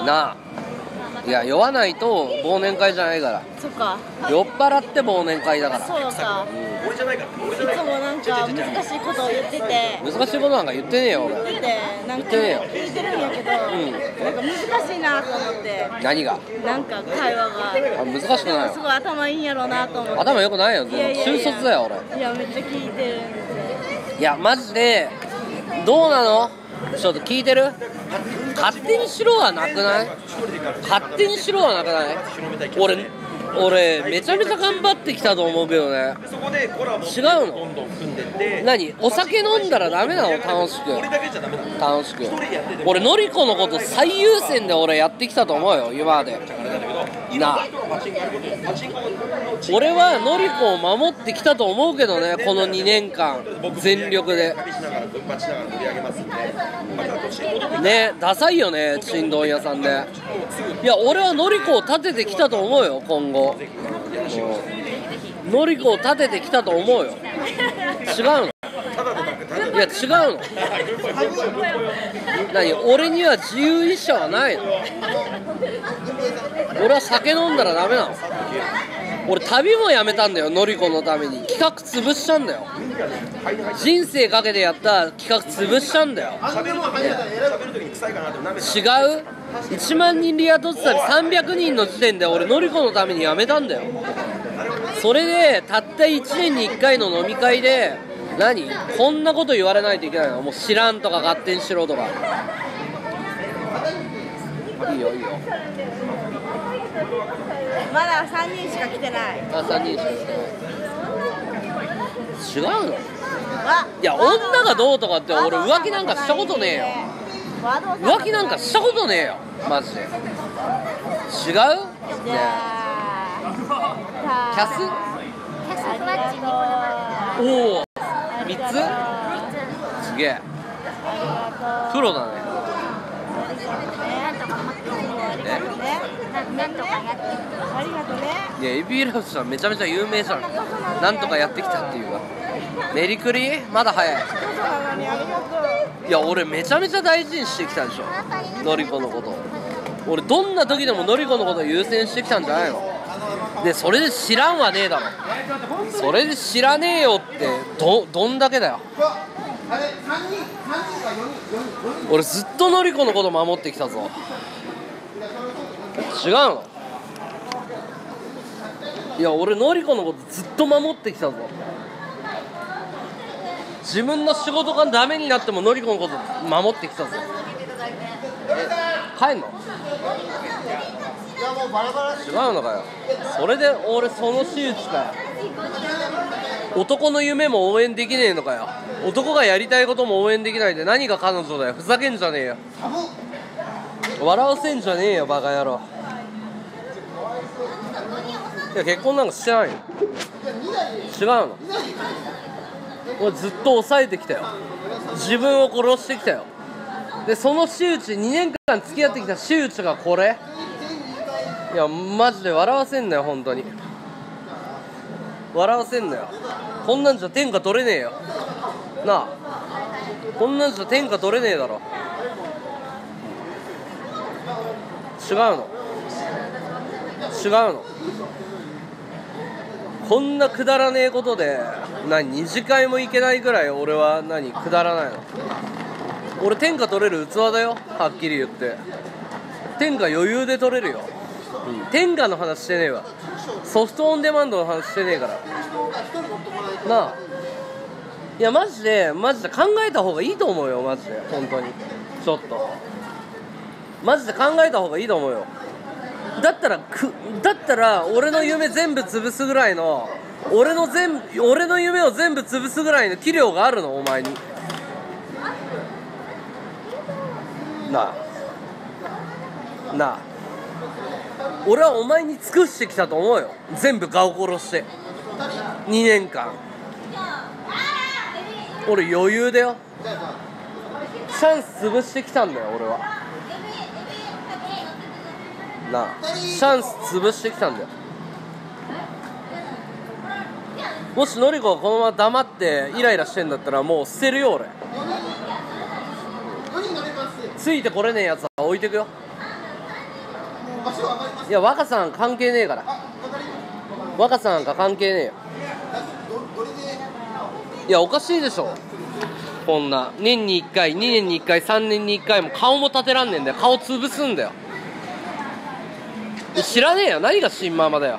なあ、いや酔わないと忘年会じゃないから。 そっか。 酔っ払って忘年会だから。 そうか。いつもなんか難しいことを言ってて。 難しいことなんか言ってねえよ俺。 言っててなんか聞いてるんやけど、なんか難しいなと思って。 何が？ なんか会話が。 難しくないよ。 すごい頭いいんやろうなと思って。 頭良くないよ。中卒だよ俺。 いやめっちゃ聞いてるんで。 いやマジでどうなの？ちょっと聞いてる？勝手にしろはなくない？勝手にしろはなくない？俺めちゃめちゃ頑張ってきたと思うけどね。違うの？何？お酒飲んだらダメなの？楽しく俺のりこのこと最優先で俺やってきたと思うよ今までなあ。俺はのりこを守ってきたと思うけどね、この2年間全力でね。ダサいよねちんどん屋さんで。いや俺はのりこを立ててきたと思うよ今後。のりこを立ててきたと思うよ。違うの？いや違うの。何？俺には自由意志はないの？俺は酒飲んだらダメなの？俺旅もやめたんだよのりこのために。企画潰したんだよ。人生かけてやった企画潰したんだよ。違う？1万人リア取ってたり300人の時点で俺のりこのためにやめたんだよ。それでたった1年に1回の飲み会で何こんなこと言われないといけないの？もう知らんとか勝手にしろとか。いいよいいよ。 まだ3人しか来てない。 3人しか来てない。違うの？いや女がどうとかって俺浮気なんかしたことねえよ。浮気なんかしたことねえよマジで。違う？じゃあキャスふわっちおお3つ？すげえプロだね。 なんとかやってきた。ありがとうね。 いやエビーラウスさんめちゃめちゃ有名じゃん。なんとかやってきたっていうかメリクリまだ早い。いや俺めちゃめちゃ大事にしてきたでしょのりこのこと。俺どんな時でものりこのことを優先してきたんじゃないの？でそれで知らんはねえだろ。それで知らねえよってどんだけだよ。俺ずっとのりこのこと守ってきたぞ。違うの？いや俺のりこのことずっと守ってきたぞ。自分の仕事がダメになってものりこのこと守ってきたぞ。帰んの？違うのかよ。それで俺その手術かよ。男の夢も応援できねえのかよ。男がやりたいことも応援できないで何が彼女だよ。ふざけんじゃねえよ。笑わせんじゃねえよバカ野郎。いや結婚なんかしてないよ。違うの？俺ずっと抑えてきたよ。自分を殺してきたよ。でその手術2年間付き合ってきた手術がこれ。いやマジで笑わせんなよ本当に。笑わせんなよ。こんなんじゃ天下取れねえよなあ。こんなんじゃ天下取れねえだろ。違うの？違うの？こんなくだらねえことで2次会も行けないぐらい俺はくだらないの？俺天下取れる器だよはっきり言って。天下余裕で取れるよ。天下の話してねえわ。ソフトオンデマンドの話してねえからなあ。いやマジで考えた方がいいと思うよマジで本当に。ちょっとマジで考えた方がいいと思うよ。だったら俺の夢全部潰すぐらいの俺の夢を全部潰すぐらいの器量があるのお前になあ。俺はお前に尽くしてきたと思うよ。全部顔殺して2年間俺余裕だよ。チャンス潰してきたんだよ俺はなあ。チャンス潰してきたんだよ。もしのりこがこのまま黙ってイライラしてんだったらもう捨てるよ俺。ついてこれねえやつは置いてくよ。 いや若さん関係ねえから、若さなんか関係ねえよ。いやおかしいでしょ、こんな年に1回2年に1回3年に1回も顔も立てらんねえんだよ。顔潰すんだよ。知らねえよ、何が新ママだよ。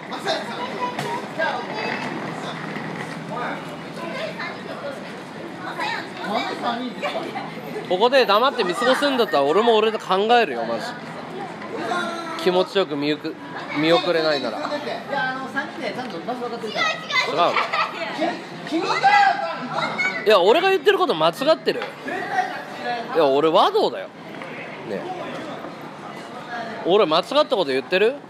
ここで黙って見過ごすんだったら俺も俺で考えるよマジ。気持ちよく見送れないなら。違う、いや俺が言ってること間違ってる。いや俺和道だよね。俺間違ったこと言ってる？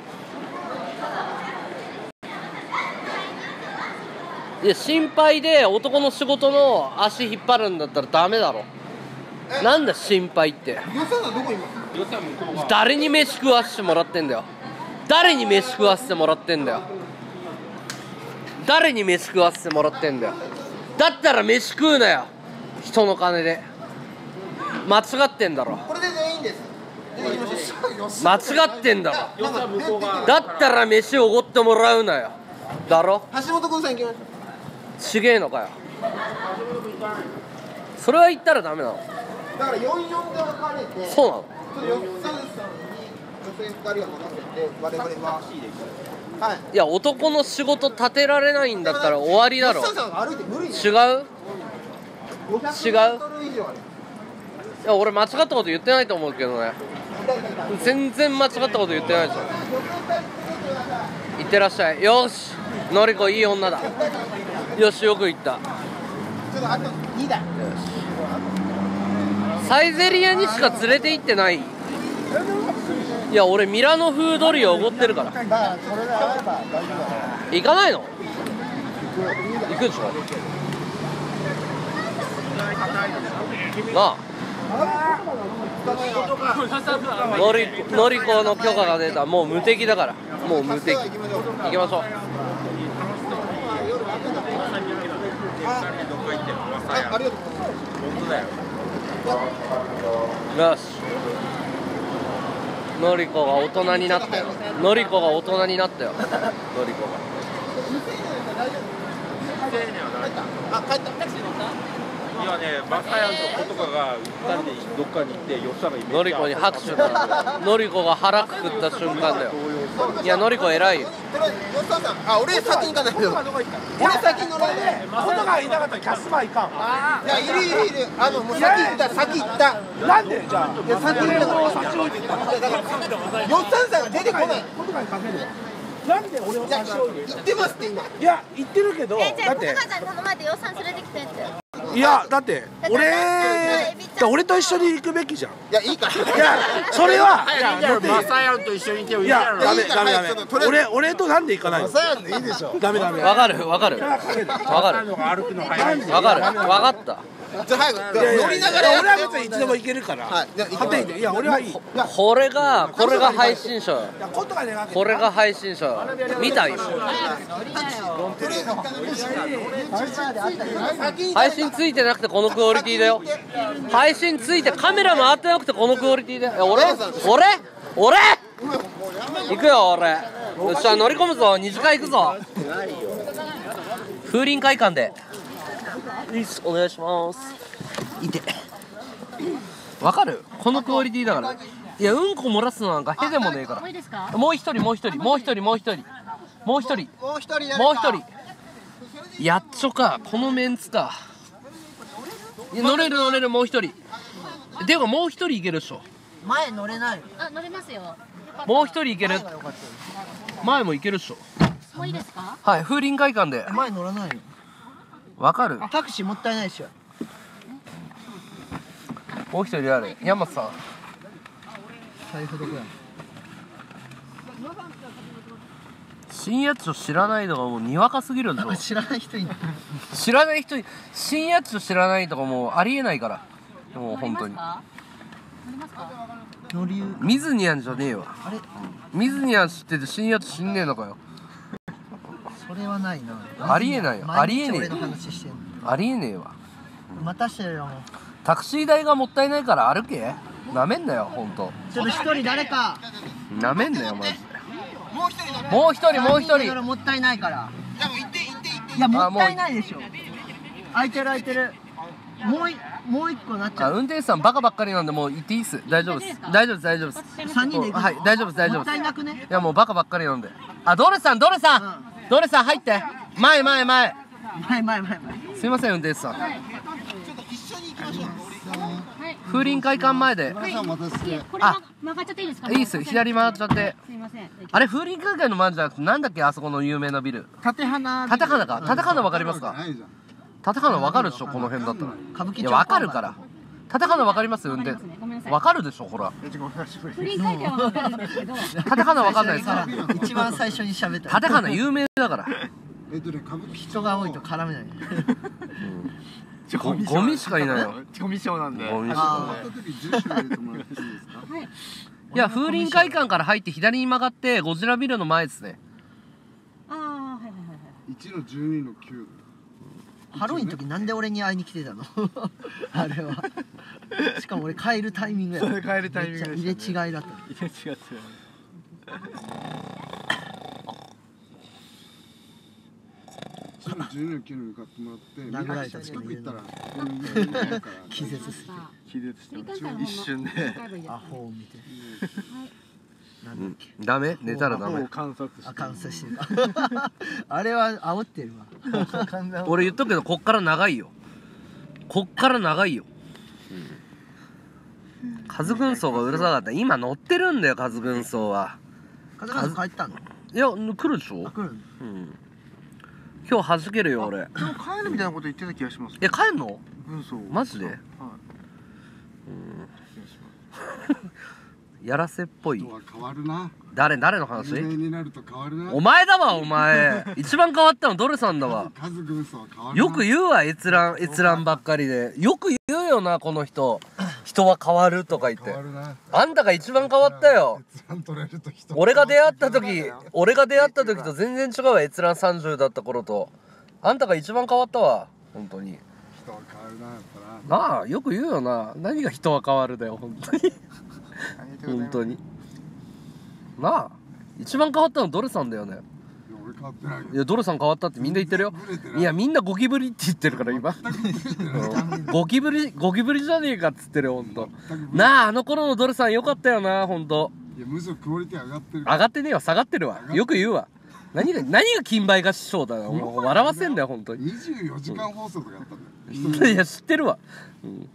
いや心配で男の仕事の足引っ張るんだったらダメだろ。なんだ心配って。誰に飯食わせてもらってんだよ。誰に飯食わせてもらってんだよ。誰に飯食わせてもらってんだよ。だったら飯食うなよ、人の金で。間違ってんだろ。 これで全員です。 間違ってんだろ。だったら飯おごってもらうなよ。だろ。 橋本君さん行きましょう。 ちげえのかよ。それは言ったらダメなの。 だから44で分かれて、 そうなの。 4、3、3に女性2人が任せて、我々は。はい。 いや男の仕事立てられないんだったら終わりだろ。 吉田さんが歩いて無理。 違う？違う？いや俺間違ったこと言ってないと思うけどね。全然間違ったこと言ってないでしょ。いってらっしゃい。よし、のりこいい女だ。よし、よく言った。 ちょっとあと2台。 サイゼリヤにしか連れて行ってない。いや俺ミラノ風ドリアおごってるから。 それであれば大丈夫だ。 行かないの？行くでしょ。なあ、のりこの許可が出た。もう無敵だから。もう無敵。行きましょう。 ありがとう。 よし、のりこが大人になったよ。のりこが大人になったよ。のりこが。 あ、帰った。 いやね、マサヤンと子とかが2人でどっかに行って吉田がのりこに拍手だ。のりこが腹くくった瞬間だよ。いやのりこ偉いよ。 吉田さん、あ、俺先に行かないけど。俺先に乗らない。 マサがいなかったらキャスマー行かん。 いや、いる。もう先行った。 なんでじゃあ。 いや、先行ったから。 差し置いてた。 吉田さんが出てこない。 ことかにかける。なんで俺を差し置いて。 行ってますって今。 いや言ってるけど。 じゃあだって小坂さんに頼まれて予算連れてきてって。 いやだって俺と一緒に行くべきじゃん。 いや、いいから。 いやそれは。 マサヤンと一緒にいてもいいいやろ。 やダメ。 とりあえ俺となんで行かないの。 さやんでいいでしょ。 ダメ。 わかる。わかった。 歩じゃあ早く乗りながら。 俺は別にいつでも行けるから。 はい。じゃあ行勝手にいや俺はいい。 これが配信者よ。 ことがね。 これが配信者よ。見たよ。配信ついてなくてこのクオリティだよ。配信ついてカメラ回ってなくてこのクオリティだよ。いや俺行くよ俺。よっしゃ乗り込むぞ。2次会行くぞ。風林会館でお願いします。いてわかる？このクオリティだから。いやうんこ漏らすのなんかへでもねえから。もう一人やっちょか。このメンツか。乗れるもう一人。ていうかもう一人いけるでしょ。 前乗れない。 あ、乗れますよ。 もう一人いける。前もいけるでしょ。 もういいですか？ はい、風林会館で。 前乗らないよ。 わかる？ タクシーもったいないでしょ。 もう一人やる。山さん。 財布どこや。 新八丁知らないのがもうにわかすぎるんでしょ。 知らない人いない。 知らない人に新八丁知らないとかもうありえないから。もう本当に。 乗りますか？ 乗り水にゃんじゃねえわ。 あれ水にゃん知ってて新八丁知んねえのかよ。 それはないな。 ありえないよ。ありえねえよ。 俺の話してんの。 ありえねえわ。 待たしてるよもう。 タクシー代がもったいないから歩け。なめんなよほんと。 ちょっと一人誰か。 なめんなよマジで。 もう一人乗る。 もう一人もう一だか人。 らもったいないから。 じゃあもう行って行って行って。 いやもったいないでしょ。空いてる空いてる。もう一個なっちゃう。 運転手さんバカばっかりなんでもう行っていいっす。大丈夫です大丈夫です大丈夫です。 3人で行くの。 はい大丈夫です大丈夫もっです。 たいなくね。 いやもうバカばっかりなんで。あドルさんドルさん、ドルさん入って前前前。 前。 すいません運転手さん。 ちょっと一緒に行きましょう。 風林会館前で。 皆さんお待たせして。 これ曲がっちゃっていいですか？ いいっす左回っちゃって。 すいません。 あれ風林会館の前じゃなくてなんだっけあそこの有名なビル。 縦花。 立花か立花わかりますか？ ないじゃん。 立花わかるでしょこの辺だったら。 歌舞伎町。 いやわかるから。立花わかります運転。 ごめんなさい。 わかるでしょほら。 不倫会見はわかるんですけど。 立花わかんないですか？ 一番最初に喋った。 立花有名だから。 歌舞伎人が多いと絡めない。 ゴミしかいないよ。 コミュ障なんでゴミし終わか。 った時住所入れてもらっていいですか？ はい。 いや風林会館から入って左に曲がってゴジラビルの前ですね。 ああはいはいはい 1の12の9。 ハロウィンの時なんで俺に会いに来てたの？あれは。しかも俺帰るタイミングや。 それ帰るタイミングで入れ違いだった。 いや違う 1の12の9に向かってもらって殴られた時に近く行ったら気絶する。 気絶して不倫会見はほんま一瞬でアホを見て。なんだっけ。 ダメ寝たらダメ。 観察してあ、関西してるか。あれは煽ってるわ。完全俺言っとくけどこっから長いよ。こっから長いよ。カズ軍曹がうるさかった。今乗ってるんだよカズ軍曹は。 風間さん帰ったの？ いや来るでしょ。 来るの？ うん。今日弾けるよ俺。いでも帰るみたいなこと言ってた気がしますや帰んの？ 嘘マジで？ はいやらせっぽい人。は変わるな。 誰の話？ 有名になると変わるな。 お前だわお前。一番変わったのドルさんだわ。 数軍曹は変わるな。 よく言うわ閲覧ばっかりで。よく言うよなこの人。人は変わるとか言って。 変わるな。 あんたが一番変わったよ。 閲覧取れると人。 俺が出会った時と全然違うわ閲覧30だった頃と。あんたが一番変わったわ本当に。 人は変わるなやっぱな。 なあよく言うよな。何が人は変わるだよ本当に。本当に。なあ一番変わったのドルさんだよね。 いや俺変わってないよ。 いやドルさん変わったってみんな言ってるよ。いやみんなゴキブリって言ってるから今。ゴキブリじゃねえかっつってるよほんと。なああの頃のドルさんよかったよなほんと。 いやむしろクオリティ上がってる。 上がってねえわ下がってるわ。よく言うわ。何が金梅が師匠だよ。もう笑わせんだよ本当に。 24時間放送とかやったんだよ。 いや知ってるわ。うん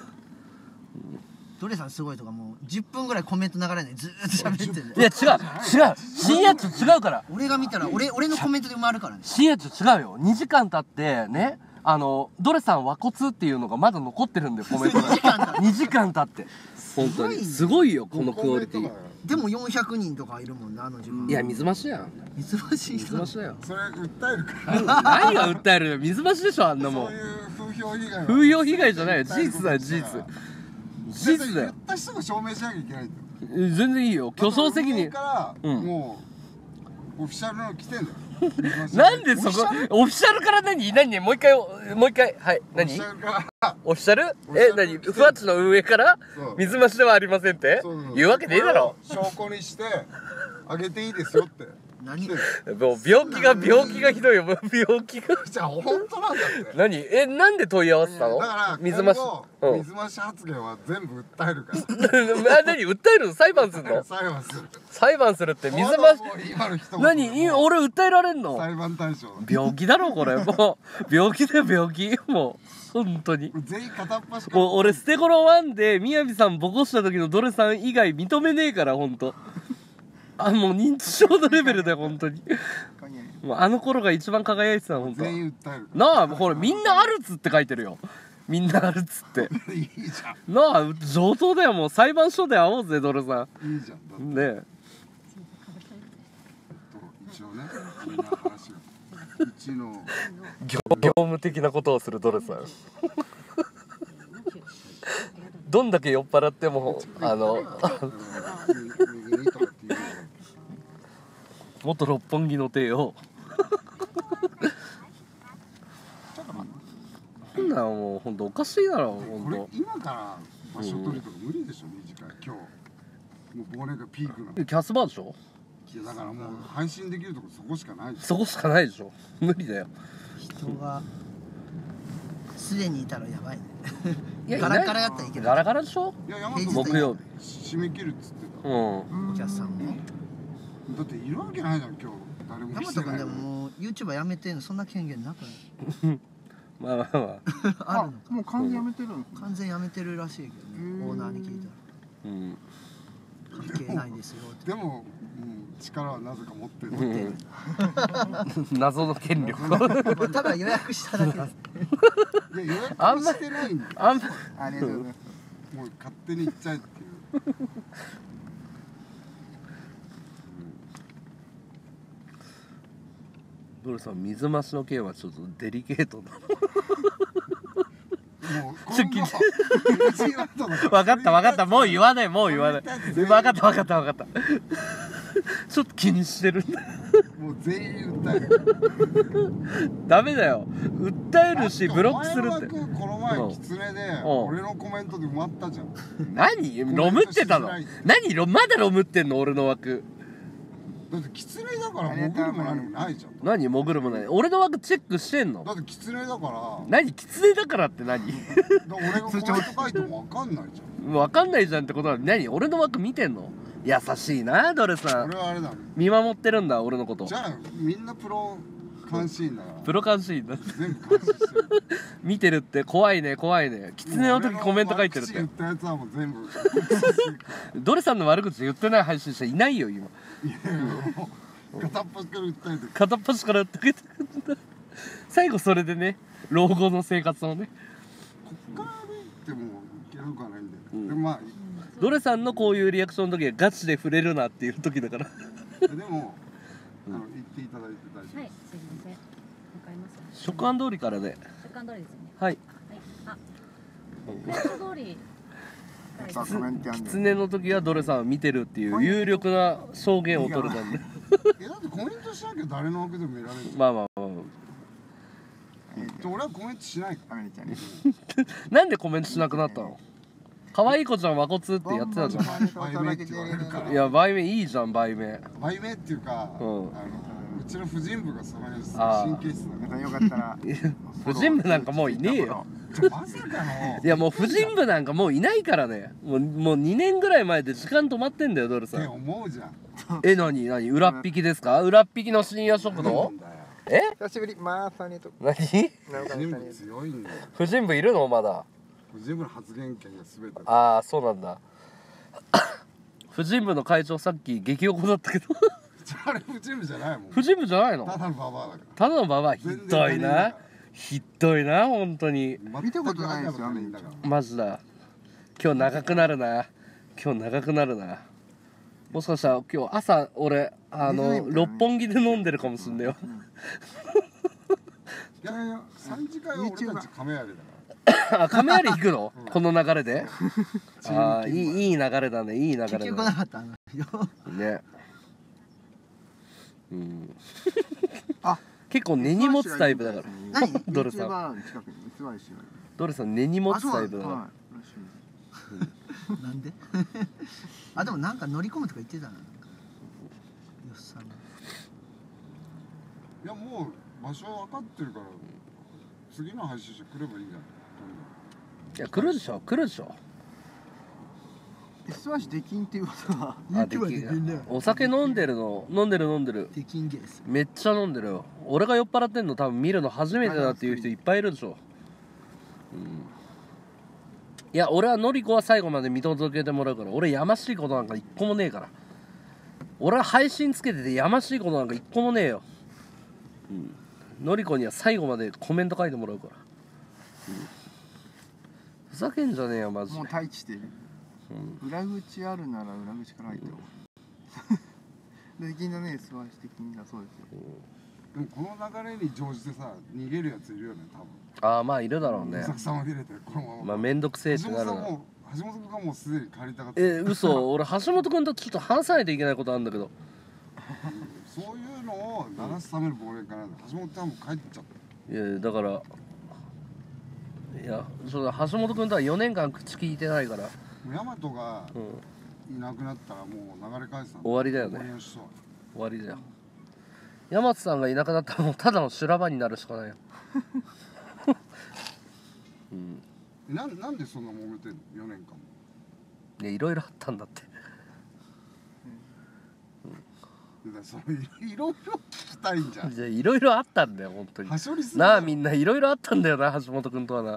ドレさんすごいとかもう10分ぐらいコメント流れないずーっと喋ってる。 いや違う深夜中違うから。 俺が見たら俺のコメントで埋まるからね。 深夜中違うよ。2時間経ってねドレさん和骨っていうのがまだ残ってるんだよコメントが。2時間経って本当にすごいよこのクオリティ。 でも400人とかいるもんなあの自分。 いや水増しやん。 水増し水増しだよ。 それ訴えるから。 何が訴えるよ。水増しでしょあんなもん。 そういう風評被害は。 風評被害じゃないよ。事実だよ事実。事実だよ言っ。た人が証明しなきゃいけないんだよ。 全然いいよ。巨匠責任。 からもうオフィシャルの来てんだよ。 なんでそこオフィシャルから何もう一回はい何オフィシャルからオフィシャャル何ふわっちの運営からそう水増しではありませんってそう言うわけねえだろ。 証拠にしてあげていいですよって何来てる。 もう病気がひどいよ。もう病気がじゃあ本当なんだって。 何なんで問い合わせたのだから水増し今後水増し発言は全部訴えるから何訴えるの裁判するの裁判する。 裁判するって水増しもう今の人何俺訴えられんの裁判対象病気だろこれもう病気だよ病気もう本当に全員片っ端からもう俺ステゴロ1でみやびさんボコした時のドレさん以外認めねえから本当もう認知症のレベルだよ本当にもうあの頃が一番輝いてたの本当全員訴える。 なあほらみんなアルツって書いてるよみんなアルツっていいじゃんなあ上等だよもう裁判所で会おうぜドレさいいじゃん。だってんねえ一応ねみんな話がうちの業務的なことをするドレさんどんだけ酔っ払っても右にとかっていう元六本木の帝をなんだよもうほんとおかしいだろほんこれと今から場所取りとか無理でしょ短い今日う忘年会ピークなの。 キャスバーでしょ。 いやだからもう配信できるとこそこしかないじゃん。 そこしかないでしょ。無理だよ。 人がすでにいたらやばいね。 いやガラガラやったらいけどガラガラでしょ。 いや山平日本木曜締め切るっつってた。 うん。 お客さんも。 だっているわけないじゃん今日誰も山来てないのに。 本君でももう YouTuber やめてんのそんな権限なくないまあまあまあ。 あるのかもう完全やめてるんです完全やめてるらしいけどねオーナーに聞いたうん。 ら関係ないですよってでも、力はなぜか持ってる。 うん謎の権力。 まあただ予約しただけですいや予約もしてないんだよ。 あんまありがとうございますもう勝手に行っちゃえっていう。 ドルさん水増しの件はちょっとデリケートな。 もう今後 NG ワードだら分かった分かったもう言わないもう言わない分かった分かった分かったちょっと気にしてるもう全員訴える。 ダメだよ訴えるしブロックするってお前の枠この前キツネで俺のコメントで埋まったじゃん。 何ロムってたの何まだロムってんの俺の枠だってキツネだから潜るも何もないじゃん。 何潜るもない俺の枠チェックしてんのだってキツネだから何キツネだからって何俺がコメント書いても分かんないじゃん。 分かんないじゃんってことは何俺の枠見てんの優しいなドルさん俺はあれだ見守ってるんだ俺のことじゃあみんなプロ監視員だからプロ監視員だ全部監視してる。 見てるって怖いね怖いねキツネの時コメント書いてるって俺の悪口言ったやつはもう全部ドルさんの悪口言ってない配信者いないよ今いやいやもう片っ端から訴えて片っ端から言ってくれて最後それでね老後の生活をねこっから歩いてもいけるかないんだよ、でもまあドルさんのこういうリアクションの時はガチで触れるなっていう時だからでも言っていただいて大丈夫。 はい、すいません。わかります。 食案通りからで食案通りですよね。 はいはい。あ、食案通り。 さあコメントやんでキツネの時はドルさんを見てるっていう有力な証言を取れたんでだってコメントしなきゃ誰の枠でも見られるじゃん。 まあまあまあ俺はコメントしないから。 アメリカねなんでコメントしなくなったの可愛い子ちゃん和骨ってやってたじゃん売名って言われるからいや売名いいじゃん売名売名っていうか、 うんうちの婦人部がその辺あー神経質だか皆さんよかったら婦人部なんかもういねえよらまさかのいやもう婦人部なんかもういないからねもう2年ぐらい前で時間止まってんだよドルさってん思うじゃん。 何裏っ引きですか裏っ引きの深夜食堂なんだよえ久しぶりまーさんにと何婦人部強いんだよ。 婦人部いるのまだ婦人部の発言権が全てだ。 ああそうなんだ婦人部の会長さっき激おこだったけどあれ婦人部じゃないもん。 婦人部じゃないのただのババアだから。 ただのババアひどいなひどいな本当に見たことないですよ全くだから。 マジだ今日長くなるな今日長くなるなもしかしたら今日朝俺六本木で飲んでるかもしんないよいやいや3時間は俺たち亀有だから。 あ亀有行くのこの流れでああいい流れだねいい流れだ結ね局なかったあの人ねうんあ結構根に持つタイプだから何ドルさん YouTuber の近くに座りしてるドルさん根に持つタイプだからはいらしいですなんであでもなんか乗り込むとか言ってたななんかよっさんがいやもう場所分かってるから次の配信者来ればいいんじゃない。 いや来るでしょ来るでしょ座りできんっていうことはあできお酒飲んでるの飲んでるできんゲースめっちゃ飲んでるよ俺が酔っ払ってんの多分見るの初めてだっていう人いっぱいいるでしょ、いや俺はのりこは最後まで見届けてもらうから俺やましいことなんか一個もねえから俺は配信つけててやましいことなんか一個もねえよ、のりこには最後までコメント書いてもらうから、ふざけんじゃねえよマジでもう待機してる裏口あるなら裏口から入ってよできんだね座りしてきんだそうですよでもこの流れに乗じてさ逃げるやついるよね多分。 ああまあいるだろうねお客さんは出れてこのまま。 まあめんどくせえって橋なるな本さんも橋本君がもうすでに帰りたかった。 嘘俺橋本君とちょっと話さないといけないことあるんだけどそういうのを流すための忘年会なんだ。橋本さんも帰っちゃった。 いやだからいやそうだ橋本君とは4年間口聞いてないから大和がうんいなくなったらもう流れ返すの終わりだよね応援しそう終わりだよ。山津さんがいなくなったらもうただの修羅場になるしかないよ。うん、 なんでそんな揉めてんの4年間も。 いやいろいろあったんだって。 そういろいろ聞きたいんじゃん。 じゃいろいろあったんだよ本当に。 はしょりすぎなあみんないろいろあったんだよな橋本君とはな。 いや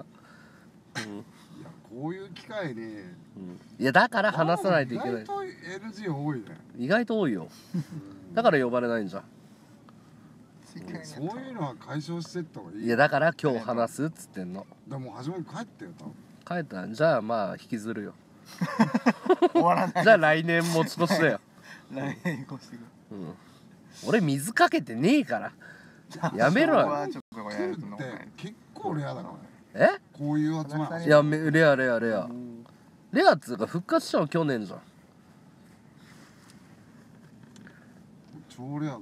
こういう機会に、 いやだから話さないといけない。 意外と NG 多いね。 意外と多いよ。だから呼ばれないんじゃん。 そういうのは解消してった方がいい。 いやだから今日話すっつってんの。 でも橋本帰ってよ多分。 帰ったんじゃあまあ引きずるよ。 終わらない。 じゃあ来年持ち越しだよ。 来年越してくる。 俺水かけてねえからやめろよ。 結構レアだからね。 えこういう集まり。 いやレアレアレアレアっつうか復活したの去年じゃん。 超レアだから。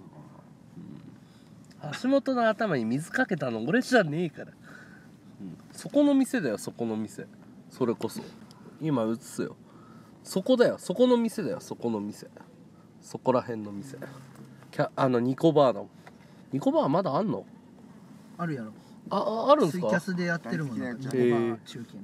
橋本の頭に水かけたの俺じゃねえから、そこの店だよそこの店。それこそ今映すよ。そこだよそこの店だよそこの店。そこら辺の店。ニコバーだもん。ニコバーまだあんの？ あるやろ。 あるんすか？ ツイキャスでやってるもんな。ニコバー中継。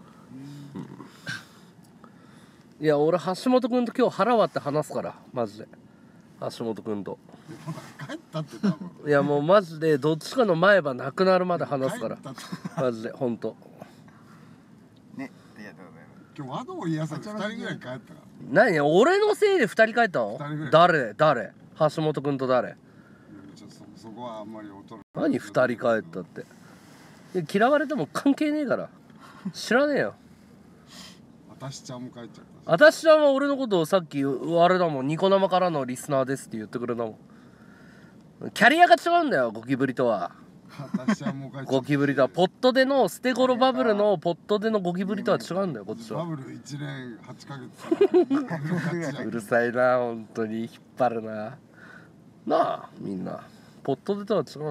いや俺橋本君と今日腹割って話すからマジで。橋本君と帰ったって多分。 いやもうマジでどっちかの前歯なくなるまで話すからマジでほんとね。ありがとうございます。 今日和道癒さん2人ぐらい帰ったから。 何俺のせいで2人帰ったの？誰橋本君と誰？ そこはあんまり劣る。 何2人帰ったって。いや嫌われても関係ねえから知らねえよ。 私ちゃんも帰っちゃった。 私ちゃんは俺のことをさっきあれだもんニコ生からのリスナーですって言ってくれたもん。キャリアが違うんだよゴキブリとは。 私ちゃんも帰っちゃった。 ゴキブリとはポットでの捨て頃バブルのポットでのゴキブリとは違うんだよこっちは。 バブル1年8ヶ月。 うるさいな本当に引っ張るな。なあみんなポットでとは違うんだよ。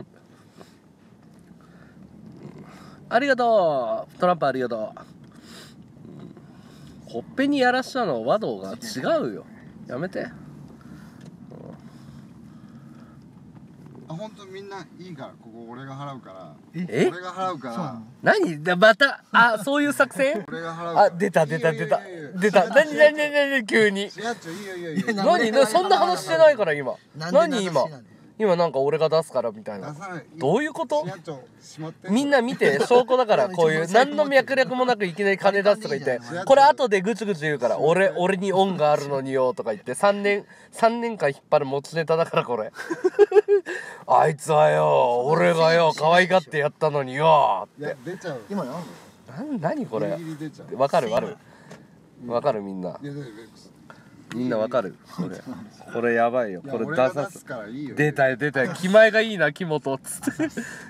ありがとうトランプありがとう。ほっぺにやらしたの和道が違うよやめて。 本当みんないいからここ俺が払うから。 え俺が払うから。 何またそういう作戦？ 俺が払うから。 出た何急に。 いいよ何そんな話してないから今。何今なんか俺が出すからみたいな。どういうこと？みんな見て証拠だからこういう何の脈絡もなくいきなり金出すとか言ってこれ後でぐちぐち言うから俺に恩があるのによとか言って3年間引っ張る持ちネタだからこれ。あいつはよ俺がよ可愛がってやったのによって。 出ちゃう。 今何これわかるみんな。みんなわかるこれやばいよこれ出さす。出たよ気前がいいな木本っつって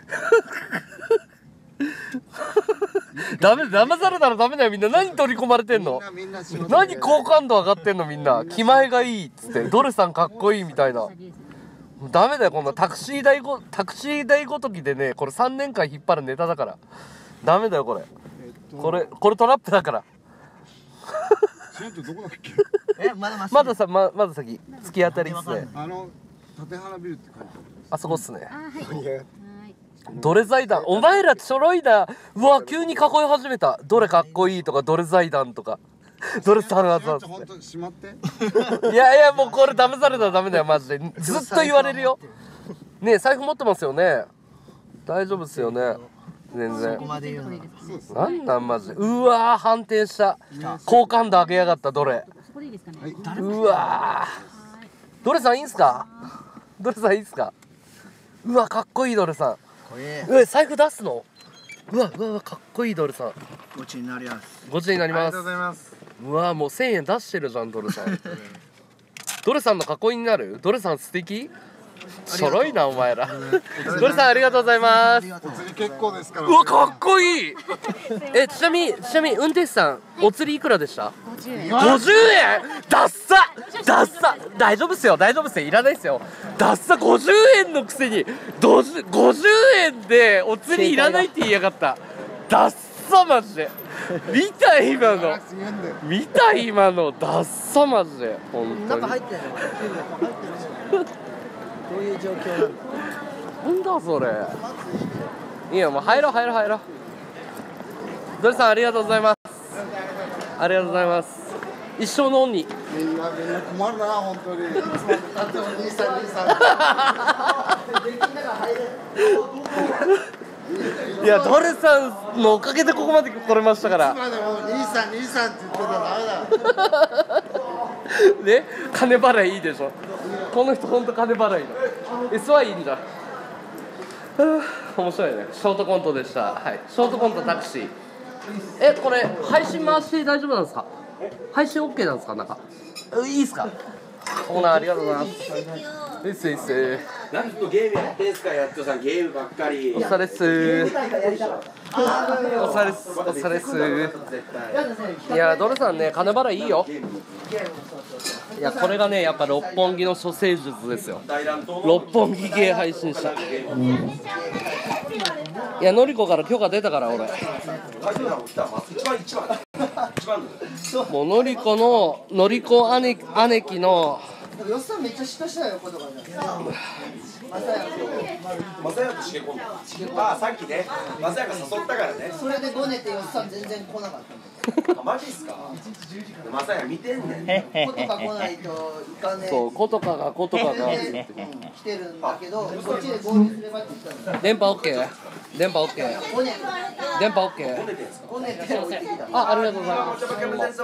ダメ騙されたらダメだよみんな。何取り込まれてんの？何好感度上がってんのみんな。気前がいいっつってドルさんかっこいいみたいな。ダメだよこんなタクシー代ごときでねこれ3年間引っ張るネタだからダメだよこれトラップだから。 どこだっけ？ まだ先突き当たりっすね。 立花ビルって書いてある。 あそこっすね。どれ財団お前らちょろいな。うわ急に囲い始めた。どれかっこいいとかどれ財団とかどれサラダっつって。いやもうこれ騙されたらダメだよマジで。ずっと言われるよ。ねえ財布持ってますよね。大丈夫っすよね。全然なんなんマジで。うわ反転した好感度上げやがったどれ。うわドレさんいいんすか？うわかっこいいドレさん。財布出すの？うわかっこいいドレさん。 ごちになります。 ごちになります。うわもう1000円出してるじゃんドレさん。ドレさんの囲いになる？ドレさん素敵？ちょろいなお前ら。ドレさんありがとうございます。 お釣り結構ですから。 うわかっこいい。ちなみに運転手さんお釣りいくらでした？50円。ダッサ大丈夫っすよいらないっすよ。ダッサ50円のくせに50円でお釣りいらないって言いやがった。ダッサマジで見た今のすげえんだよ。 見た今のダッサマジで本当に中入ってんの？入ってる。どういう状況なんだ。 なんだそれ。いいよもう入ろう。ドリさんありがとうございます。ありがとうございます。一生の恩に。 みんな困るな本当に。いつまで経っても兄さん。 いやドリさんのおかげでここまで来れましたかいつら。 までも兄さんって言ってたらダメだ。 ね、金払いいいでしょ。この人本当金払いの。SY いいんだ。はあ、面白いね。ショートコントでした。はい。ショートコントタクシー。これ配信回して大丈夫なんですか？配信 OK なんですか？なんかいいっすか？オーナーありがとうございます。いいっすいいっす。 なんとゲームやってんすか、やっとさんゲームばっかり。 お疲れっす。お疲れっす。いやドルさんね金払いいいよ。いやこれがねやっぱ六本木の処世術ですよ。六本木系配信者。いやのりこから許可出たから俺。もうのりこ姉貴の。 よっさんめっちゃ下したよことがじゃん。 マサヤとしげ込んだ。ああさっきね、マサヤが誘ったからね。 それでごねてよっさん全然来なかったんだ。 マジっすか？マサヤ見てんねん。 ことが来ないといかねえ。 そうことかが来てるんだけど、こっちで合流すればって言ったの。 電波 OK。電波 OK。 ごね電波 OK。 ごねて置いてきた。 ありがとうございます。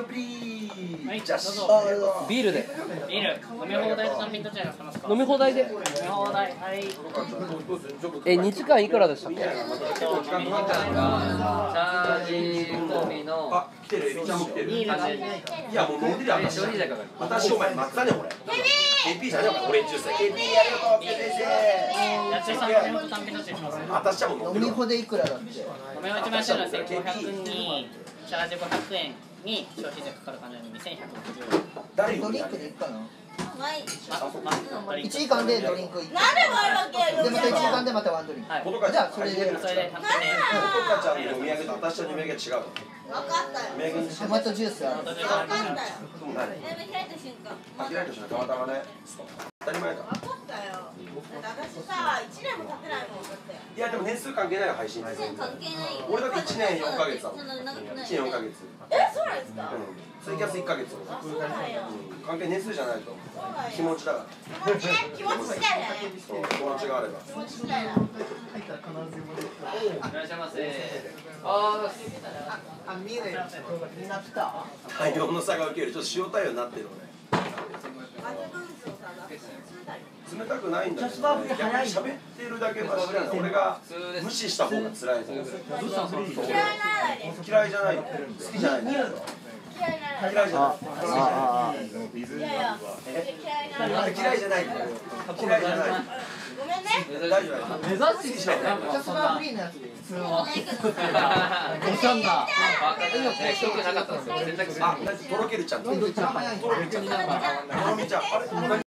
ビールで。 ビール飲み放題と単品どちらがしますか？ 飲み放題で。 飲み放題はい 2時間いくらでしたっけ？ チャージ込みのあ、来てる、エビちゃんも来てる。い 30 やもう飲んでるよ、私。私お前待ったね俺。KP じゃねえお前、俺中世。KP ありがとう、 やついさん飲み放単品どっちにしますか？ 私はもう飲んでる。 飲み放でいくらだって。 飲み放一番安いのは1500にチャージ500円に消費税かかる感じで2160円。 誰ドリンクでいくかな。 1 1時間でドリンク1。 なんでもあるわけよ。 でまた1時間でまたワンドリンク。じゃあそれで。 それで100円。 コトカちゃんのお土産と私のお土産が違う。 分かったよ。 お土産にしてトマトジュースある。 分かったよ。 何？ 開いた瞬間。 開いた瞬間たまたまね。当たり前だ。 分かったよ。私さ、1年も経ってないもんだって。 いやでも年数関係ないよ配信。 関係ないよ。 俺だって1年4ヶ月だもん。1年4ヶ月。 そうなんですか？ ツイキャス1ヶ月。 そうなんよ。 関係年数じゃないと気持ちだから。 気持ち次第だね。 そう気持ちがあれば。 気持ち次第だ。 いらっしゃいませ。 見えない。みんな来た。 大量の差が受ける。ちょっと塩対応になってる俺。冷たくないんだけど、ね、逆に喋ってるだけマシなんだ。俺が無視した方が辛いぞ。嫌いじゃない。好きじゃない。嫌いじゃない。嫌いじゃない。嫌いじゃない。 ごめんね。 大丈夫。目指してジャスバーフリーのやつで普通は。 ごさんだ。今なかったんですよ。選択肢。 あ、とろけるちゃん。とろけるちゃん。とろみちゃん。あれ。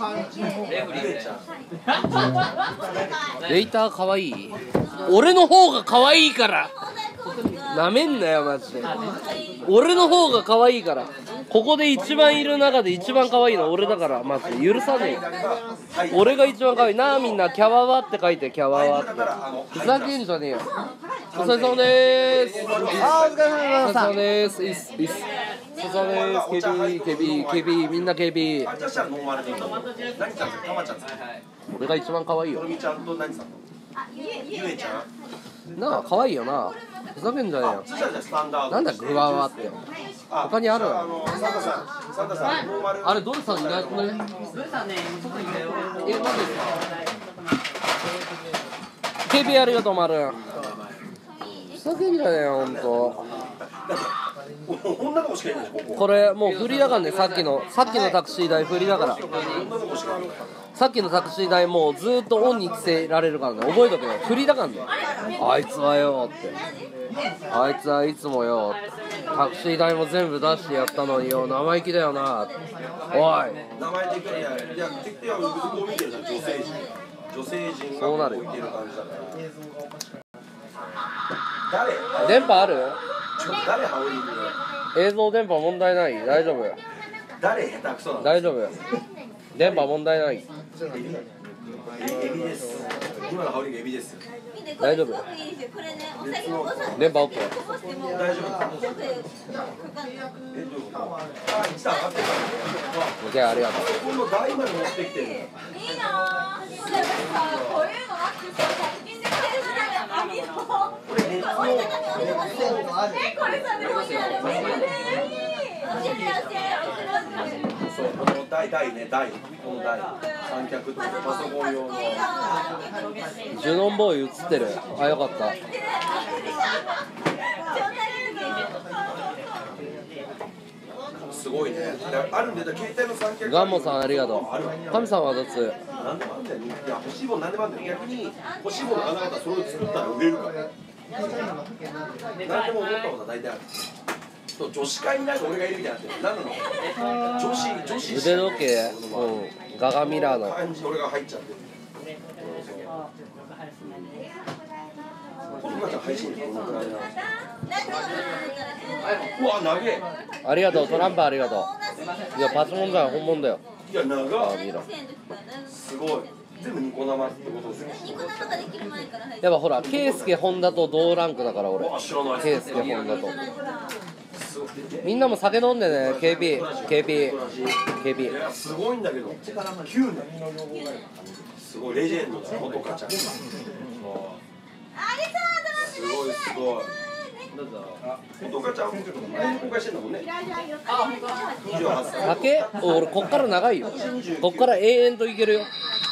レイターかわいい。俺の方が可愛いからなめんなよマジで。俺の方が可愛いから。ここで一番いる中で一番可愛いの俺だからマジで許さねえ。俺が一番可愛いな。みんなキャワワって書いてキャワワってふざけんじゃねえよ。お疲れ様でーす。 あーお疲れ様でした。 お疲れ様でーす。いっすいっす。お疲れ様です。KB みんな KB。 あ、じゃあノーマルでいいの。何ちゃんですか？たまちゃんですか？ 俺が一番可愛いよとろ。みちゃんと何さんの？ゆえちゃん。 なあ可愛いよな。ふざけんじゃねえよ。 そしたらじゃあスタンダード。 なんだグワワって。他にある？ サンタさんノーマル。 あれドルさんいないこれ。 ブーさんね、外にいたよ。 マジですか。KB ありがとうマル。ふざけんじゃねえよほんと。 女の子しかいないでしょここ。 これもう振りだからね。さっきのタクシー代振りだから。 女の子しかいない。 さっきのタクシー代もうずーっとオンに着せられるからね。覚えとけよ。振りだからね。あいつはよって。あいつはいつもよ。タクシー代も全部出してやったのによ。生意気だよな。おい。 名前的にはいや結局はこう見てるじゃん。女性陣がこう見てる感じだから。誰？ 電波ある？ 誰羽織映像電波問題ない？大丈夫？ 誰下手くそなの？ 大丈夫？電波問題ない？ エビです。今の羽織がエビですよ。 大丈夫？電波 OK？ 大丈夫。下上がってるから。 じゃあありがとう。 この台まで持ってきてる。 いいなぁ。こういうのは100均で買えるじゃない網の。これさ、でもいいやろ。 そう、この台ね、台。この台。三脚とかパソコン用の。 ジュノンボーイ映ってる。あ、よかった。 すごいね。あるんで、携帯の三脚。 ガンモさんありがとう。神様はどっち？ なんでもあんだよ。いや、欲しいもんなんでもあんだよ。逆に欲しいものがなかったらそれを作ったら売れるから。何でも思ったことは大体ある。女子会になると俺がいるみたいになってる。何なの？女子腕時計、ガガミラーの感じ俺が入っちゃってる。今じゃ配信このくらいな。うわ、長え。 ありがとう、トランプありがとう。いや、パチモンじゃん、本物だよ。 いや、長あ、見ろ。 すごい。全部ニコ生ってことですね。 やっぱほら、ケイスケホンダと同ランクだから俺。ケイスケホンダと。みんなも酒飲んでね、KP。 すごいんだけど、9年。すごい、レジェンドだ、元カちゃん。すごい、すごい。元カちゃん、前に公開してんだもんね。28歳。 酒？俺、こっから長いよ。こっから永遠といけるよ。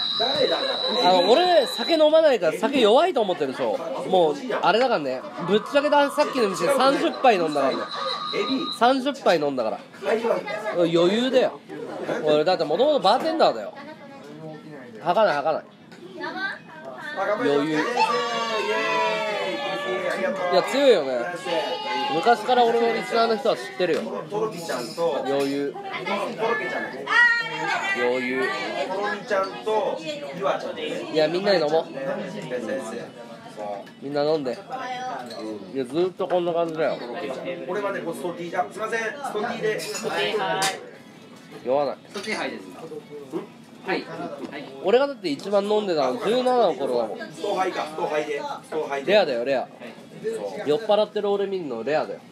俺、酒飲まないから酒弱いと思ってるでしょ。もう、あれだからね、ぶっちゃけたさっきの店30杯飲んだからね。30杯飲んだから。余裕だよ。俺、だってもともとバーテンダーだよ。吐かない。余裕。いや、強いよね。昔から俺のリスナーの人は知ってるよ。余裕。いや、みんなに飲もう。みんな飲んで。いや、ずっとこんな感じだよ。 俺はね、ストティーだ。すいません、ストティーで。 酔わない。 ストティー杯ですか？はい。 俺がだって一番飲んでたの17の頃だもん。 ストハイか、ストハイで。 レアだよ、レア。酔っ払ってる俺見るのレアだよ。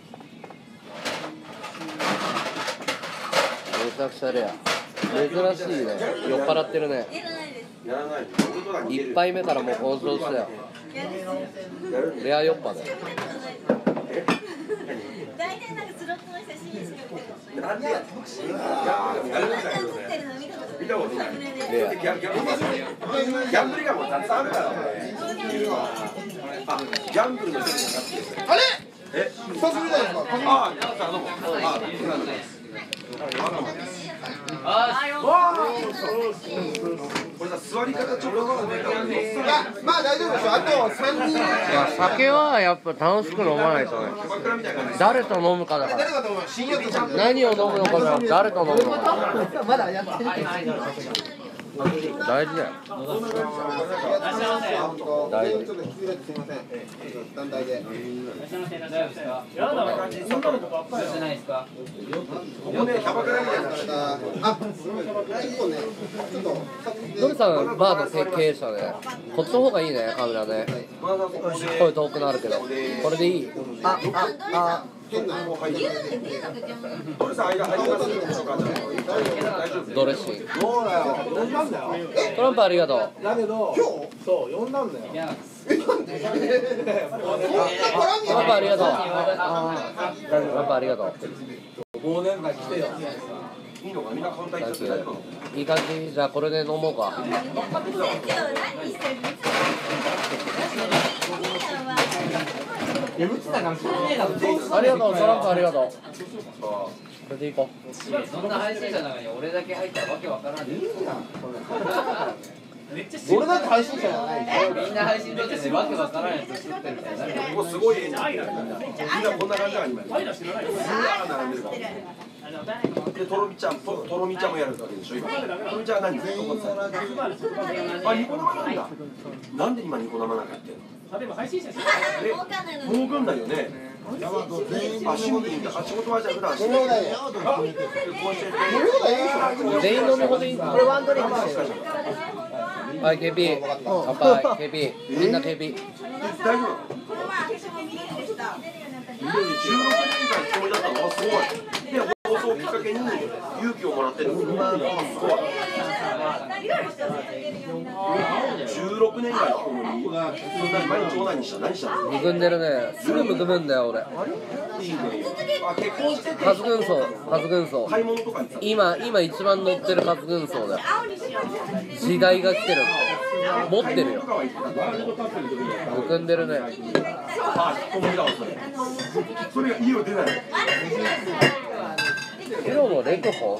めちゃくちゃレア。珍しいね。酔っ払ってるね。1杯目からもうこの調子だよ。レア酔っ払だよ。 大体なんかスロットの写真しか見たことない。 なんでやってほしい。見たことない。ギャンブルがもうたくさんあるからね。ギャンブルの人じゃなくて。 あれ？久しぶりじゃないですか。 どうも。これさ、座り方ちょっとずつ出た方がいい。 いや、まあ大丈夫でしょ。あと3人。 いや、酒はやっぱ楽しく飲まないとね。誰と飲むかだから。 誰だと思う？新薬ちゃん。 何を飲むのかじゃなくて誰と飲むのか。 まだやってる。 大事だよ。大事。 ちょっと失礼ですいません。団体で。 大丈夫ですか？やだな感じ。そんなのばっかりじゃないですか？ ここね、キャバクラみたいな。 結構ね、ちょっと。 ドルさんバーの経営者で、こっちの方がいいね、カメラね。声遠くなるけど、これでいい。 ドルさん間入ります。 ドレッシング。トランプありがとう。 だけど、今日そう呼んだんだよ。 トランプありがとう。トランプありがとう。 忘年会来てよ。 いいのか、みんなカウンター行っちゃって大丈夫なの？ いい感じ。じゃあこれで飲もうか。ありがとう、トランプありがとう。これでいこう。 そんな配信者の中に俺だけ入ったらわけわからん。 俺だって配信者じゃない。 みんな配信出ててわけわからんやつ作ってるみたいな。 ここすごい演技みんなこんな感じだ今。並んでるから。で、とろみちゃんもやるわけでしょ今。とろみちゃんは何？あ、ニコ生なんだ。なんで今ニコ生なんかやってんの？ 儲かんないの儲かんないよね。 あ、趣味でいいんだ。あ、仕事はじゃあ普段してる。 全員飲みほどいい。 これワンドリンクしてる。 はい、KP。乾杯、KP。みんな KP。 大丈夫。16年間一人だったのはすごい。で、放送をきっかけに勇気をもらってる。すごい。16年間一人。毎日オナニーした。何したの？ むくんでるね。すぐむくむんだよ、俺。 結婚してて。 カズ軍曹、カズ軍曹。 買い物とかにさ。 今一番乗ってるカズ軍曹だよ。時代が来てる。持ってるよ。むくんでるね。 あ、引っ込みだわそれ。それが家を出ない。 プロのレコホン？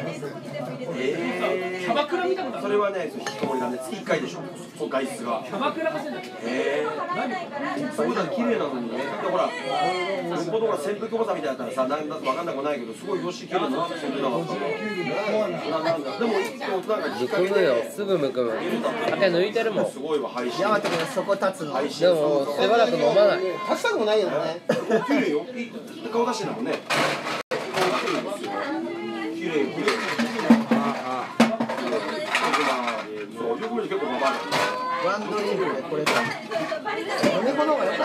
キャバクラ見たことある？それはね、引きこもりなんで月1回でしょ。その外出が。キャバクラがせんだっけ？そうだ綺麗なのにね。でほら、よっぽどほら潜伏補佐みたいだったらさ、なんだと分かんなくないけど、すごいよし綺麗な潜伏だわ。なんだ。でもなんかむくむよ、すぐむくむ。酒抜いてるもん。 すごいわ配信。 ヤマト君そこ立つの。 でもしばらく飲まない。 立ちたくもないよね。 綺麗よ。顔出してるもんね。綺麗。そう、よく見ると結構ババアだね。 ワンドリンクでこれか。飲み物の方が良かった。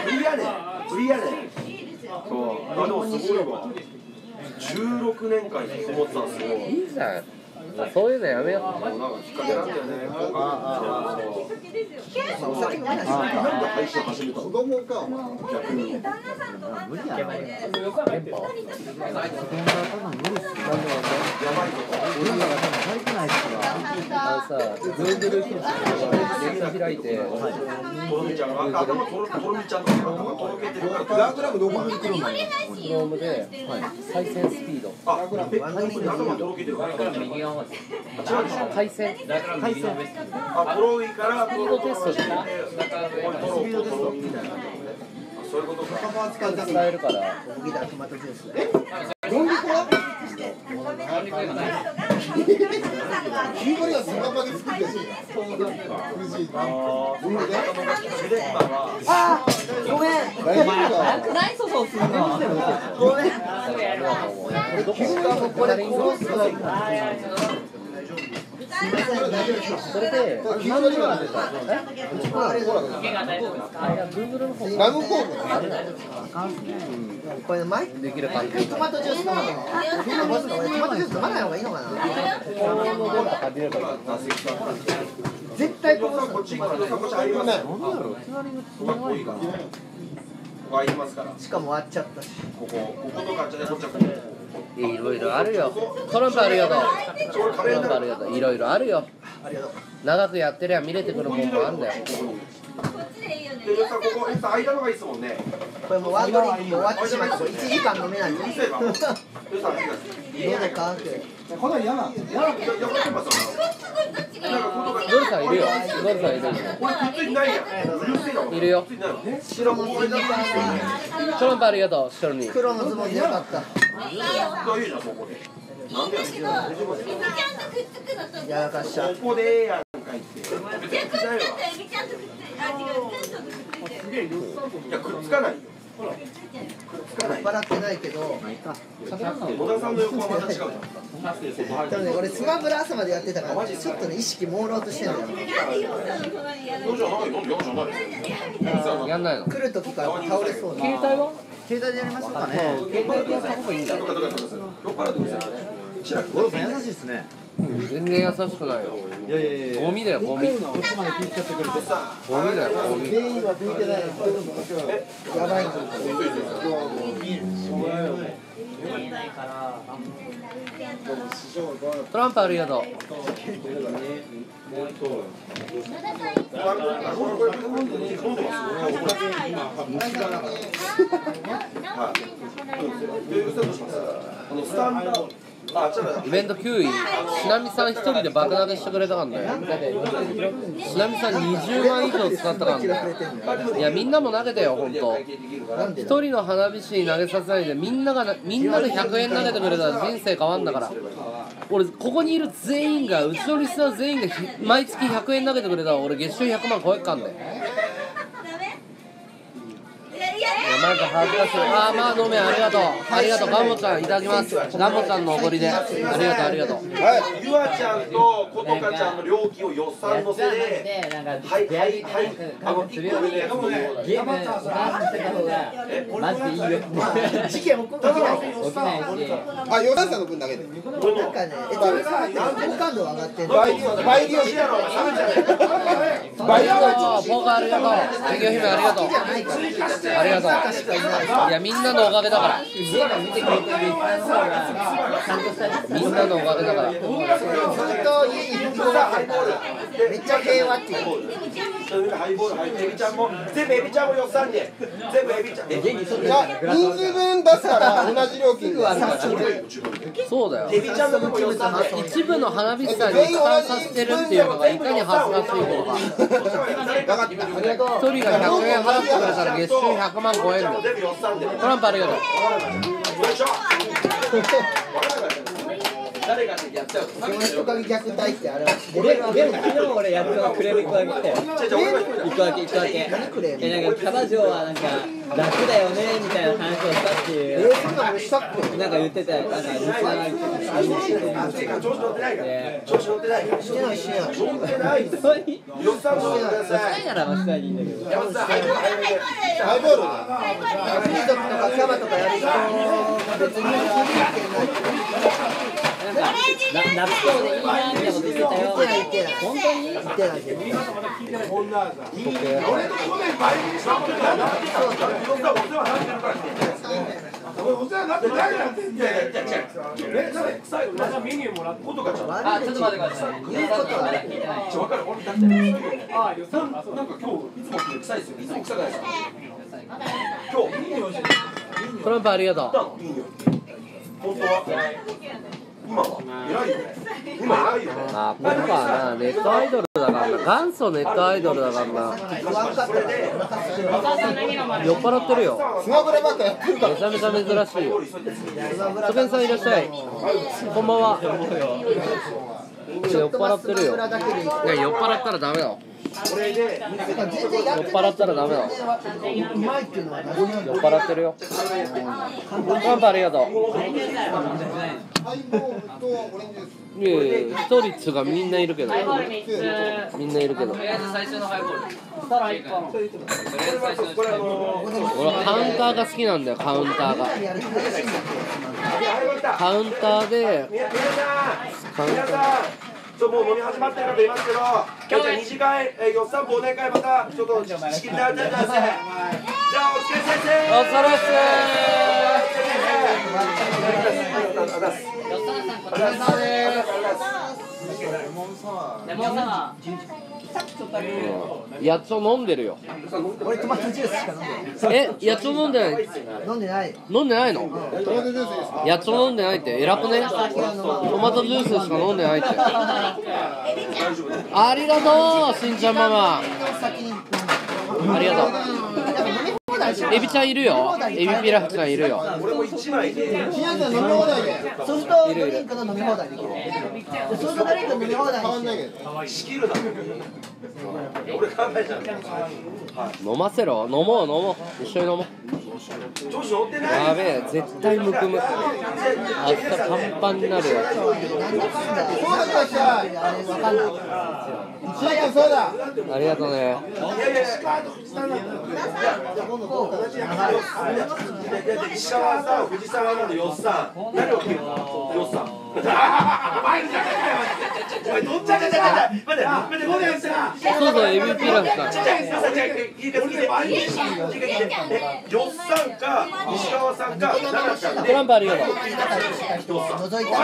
フリやねん。フリやねん。そう。あ、でもすごいわ。16年間引きこもってたんすよ。 いいじゃん。そういうのやめよう。 なんかきっかけなんだよね。 お酒飲めないし。 なんで配信始めたの？ 子供か逆に。 無理やな。 電波？ やばいぞ。 さ、Google 開いて、 とろみちゃんが頭とろみちゃんの頭とろけてるから。 ダークラブどこに来るの？ Chrome で回線スピード。 あ、頭とろけてるから。 右側まで回線。 あ、とろいからスピードテストしてとろみみたいな。そういうことか。 伝えるから。 麦だトマトジュース。 キーボリはその場で作ってる。 あー、ごめん。 ないそうそうするの。 ごめん。しかもこれコースが。 それで、 キーボリは Google の方ラムコード。 これマイクできる感じ。 トマトジュース飲むの。俺トマトジュース飲まない方がいいのかな。絶対ここっち入ります。入りますから。 しかも終わっちゃったし。 こことかじゃね、こっちはこいろいろあるよ。トランプありがとう。トランプありがとう。いろいろあるよ。長くやってりゃ見れてくるもんもあんだよ。 で、さ、ここ、間のがいいですもんね。 これもうワンドリンク終わってしまって1時間飲めないよ。 うるせえば。 喉乾く。 これ嫌な。 ドルさんいるよ。ドルさんいるよ。 俺くっついてないやん。うるせえな。 いるよ。 白のスニーカートランプありがとう。後ろに。 黒のズボンでよかった。 いいじゃん、そこで。なんでやらかしちゃう。 ここでええやんかいって。いや、くっつかないよ。 笑ってないけど。 野田さんの横はまた違うじゃん。 でもね、俺スマブラ朝までやってたから、ちょっとね意識朦朧としてるんだよ。 やんないの。 来る時から倒れそうな。 携帯は？ 携帯でやりましょうかね。 携帯でやった方がいいんだよ。 ゴロさん優しいですね。 全然優しくないよ。 いやいやいや。 ゴミだよ、ゴミ。 こっちまで気遣ってくれてさ。 ゴミだよ、ゴミ。 全員は拭いてない。 やばい。 トランプありがとう。イベント9位、しなみさん1人で爆投げしてくれたからね。しなみさん20万以上使ったからね。いや、みんなも投げてよ、ほんと。1人の花火師に投げさせないで、みんなで100円投げてくれたら人生変わんだから。俺、ここにいる全員が、うちのリスナー全員が毎月100円投げてくれたら、俺月収100万超えっかんね。いや、マなんか恥ずかしい。あーまあ飲め、ありがとうありがとう。ガンモちゃんいただきます。ガンモちゃんのおごりでありがとうありがとう。 ゆあちゃんとことかちゃんの料金を予算のせではいゲームお母さんしてた方がマジでいいよ。 事件起こらないし起きないし。 あ、ヨダさんの分だけで。 なんかね、好感度上がってる。 倍利用しやろ。 倍量ポーカーありがとう。企業姫ありがとうありがとう。いやみんなのおかげだからゲーム見てくれてる一般の方がちゃんとしたりみんなのおかげだから。 ずっと家に復興だってめっちゃ平和っていう。 ハイボール入ってエビちゃんも全部エビちゃんも予算で全部エビちゃんじゃあ人数分出すから同じ料金で。 そうだよ。 エビちゃんの分も予算で一部の花火師さんに負担させてるっていうのがいかに恥ずかしいことか。一人が100円払ってくれたら月収100万超えるの。トランプありがとう。 誰がやっちゃうその人影虐待ってあれはでも昨日俺やったのクレーム1個だけ来たよ。1個だけ1個だけ。 何クレーム？ なんかキャバ嬢はなんか楽だよねみたいな話をしたっていう。 そんなのしたっけ？ なんか言ってたよ。なんかリスナーが言ってた。 調子乗ってないから調子乗ってないからしてないしてない。 乗ってない予算もしてくださいならマスターでいいんだけど。 山本さんハイボールで。 フリードとかキャバとかやる人が別になんかラップトでいいなみたいなこと言ってたよ。 言ってない本当に？ 言ってないけど。 お世話になってないなんて言ってんだよ。最後またメニューもらってことかちゃん。 あ、ちょっと待ってください。言うことは聞いてない。 分かる。俺だって。あ、予算なんか今日いつも臭いですよ。いつも臭くないですか。今日。 トランプありがとう。 いいよ。本当は。今は偉いよね。今偉いよね。 あ、ポッカーな、ネットアイドルだからな。元祖ネットアイドルだからな。酔っ払ってるよ。 スマブラばっかやってるかめちゃめちゃ珍しいよ。ソケンさんいらっしゃい。こんばんは。酔っ払ってるよ。いや、酔っ払ったらダメだよ。 全然やって酔っ払ったらダメだよ。 うまいっていうのは何なんだ酔っ払ってるよ。トランプありがとう。 ハイボールとオレンジです。 いやいや、一人っつうかみんないるけど。みんないるけど。俺はカウンターが好きなんだよ、カウンターが。カウンターでカウンターもう飲み始まってる方いますけど、今日は2時間予算忘年会またちょっと仕切りたいと思います。じゃあお疲れ先生。 お疲れっすレモンサワやっちょ飲んでるよ。 俺トマトジュースしか飲んでない。 やっちょ飲んでない。 飲んでない。 飲んでないの？ トマトジュースいいですか。 やっちょ飲んでないって偉くね？トマトジュースしか飲んでないって。ありがとう、しんちゃんママ。ありがとう。エビちゃんいるよ。エビピラフちゃんいるよ。 俺も1枚で。 皆さん飲み放題で。 ソフトドリンクの飲み放題できる。ソフトドリンク飲み放題変わんないけど。 仕切るな。俺考えちゃう。 飲ませろ。飲もう。一緒に飲もう。 調子乗ってない。 やべえ、絶対むくむ。明日パンパンになるよ。 なんだかんだ。そうだからさ、あれわかんない。 そうだ。 ありがとうね。 石川さん、藤沢まで予算。何を切るの？予算。お前じゃないかよ。お前どっちゃ待って、 そうそう、エビピラフさん。 予算か石川さんか奈々ちゃんで。 トランプありがとう。 覗いて。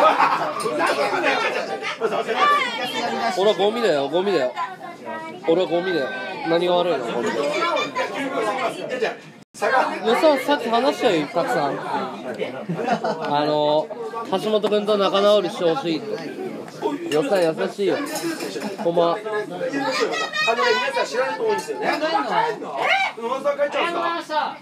俺はゴミだよ。俺はゴミだよ。何が悪いの？ゴミで。予算さっき話したよ、たくさん。橋本君と仲直りしてほしいって。予算優しいよ。こんばんは。 皆さん知らないと思うんですよね。野田さん帰っちゃうんですか？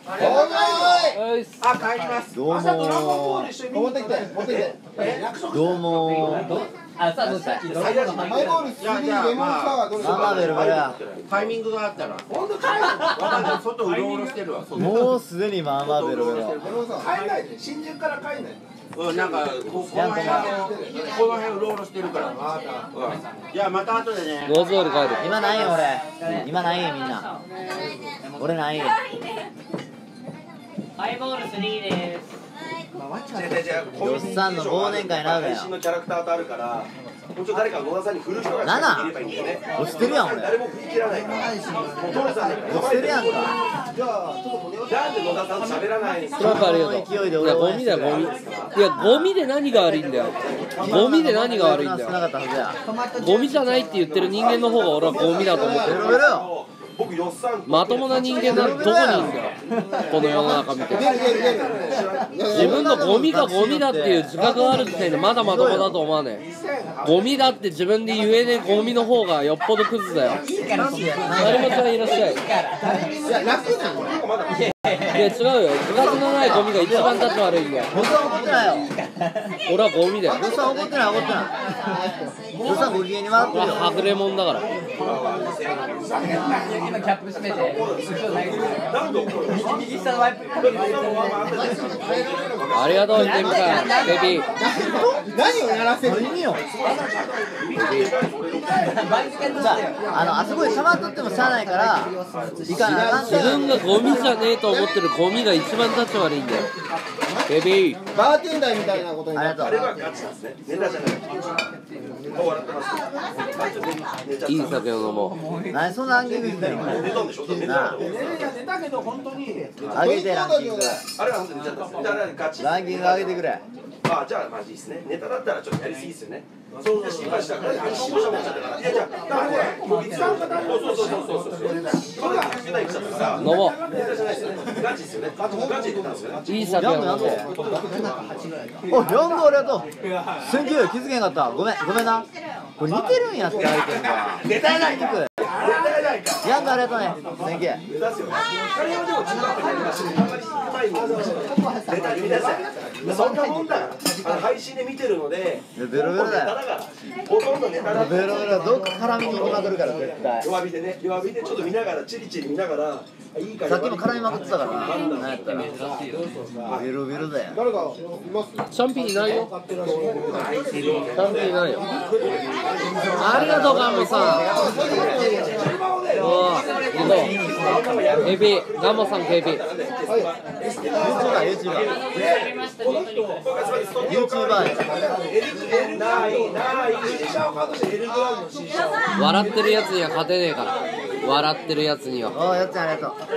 帰ります。 どうも。持ってきて。 どうも。 あ、さっきハイボール3レモンサワーどれママベルベルタイミングがあったら私外うろうろしてるわもうすでにママベルベルレモンサワー帰んないで新宿から帰んないなんかこの辺うろうろしてるからじゃあまた後でねローズオール帰る。 今ないよ俺今ないよみんな俺ないよハイボール3です。 よっさんの忘年会なるだよ配信のキャラクターとあるからもうちょっと誰か野田さんに振る人がいればいいんだよね押してるやん俺誰も振り切らないからもうトレさんなんか押してるやんかなんで野田さんと喋らないんですかなんかありがとう。 勢いでいや、ゴミだよ、ゴミ。いや、ゴミで何が悪いんだよ。ゴミで何が悪いんだ少なかよ。 ったはずやゴミじゃないって言ってる人間の方が俺はゴミだと思ってる。 ベロベロよ僕よっさんまともな人間なんてどこにいるんだよ。この世の中見て。自分のゴミがゴミだっていう自覚がある時点でまだまともだと思わねえ。ゴミだって自分で言えねえゴミの方がよっぽどクズだよ。成本ちゃんいらっしゃい。いや違うよ。自覚のないゴミが一番立ち悪いんだよ。 僕は怒ってないよ俺はゴミだよ。 僕は怒ってない怒ってない僕はご機嫌に回ってるよ俺ははぐれもんだから。 今キャップ閉めて。右下のワイプ。 ありがとう、天かベビー。 何をやらせる意味よじゃあそこでしゃまっとってもしゃあないから行かなあかん自分がゴミじゃねえと思ってるゴミが一番立ち悪いんだよ。ベビー。 バーテンダーみたいなことにありがとうあれはガチなんですねネタじゃないもう笑ってますいい酒を飲もう。 何そんなランキングしてんの寝たんでしょ寝なあたけど本当に上げてランキングあれは本当に寝ちゃったんですじゃああれガチランキング上げてくれあじゃあマジですねネタだったらちょっとやりすぎですよねそう心配したから心配したからいやじゃあだからもう一番方そうそれが出ない来ちゃったから飲もう。 ネタじゃないですよねガチですよねガチで言ったんですよねいい酒を飲もう。 お4度ありがとうセンキュー気づけんかったごめんなこれ似てるんやって相手がネタやないかヤングありがとうねセンキューネタですよね彼はでも中学校にやりましたねあんまり前にネタ見なさいそんなもんだから配信で見てるのでベロベロだよほとんどネタだベロベロどっか絡みに行きまくるから絶対弱火でね弱火でちょっと見ながらチリチリ見ながらいいかさっきも絡みまくってたからななんやったらベロベロだよ誰かいますチャンピーいないよ。チャンピーいないよ。ありがとう、ガンモさん。おー、ケビー、ガンモさん、ケビー。笑ってるやつには勝てねえから。笑ってるやつには。 おーやっちゃんありがとう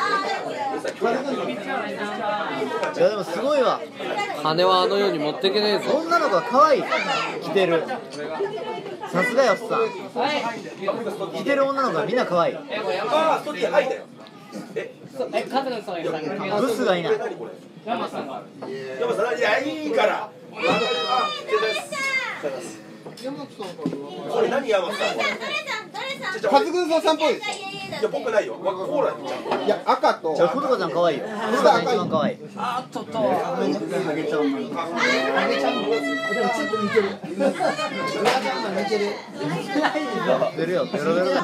いやでもすごいわ金はあの世に持ってけねえぞ。 女の子が可愛い着てるさすがよっさん着てる女の子がみんな可愛いああそっちはいだよカズのそういうブスがいないヤマさんが。 山さんいやいいからこれ何山さんカズグンさん散歩ですいや僕ないよコーラいや赤とじゃあフルコちゃん可愛いよフルコちゃん一番可愛いあっと。 ハゲちゃんでもちょっと似てる出るよベロベロだ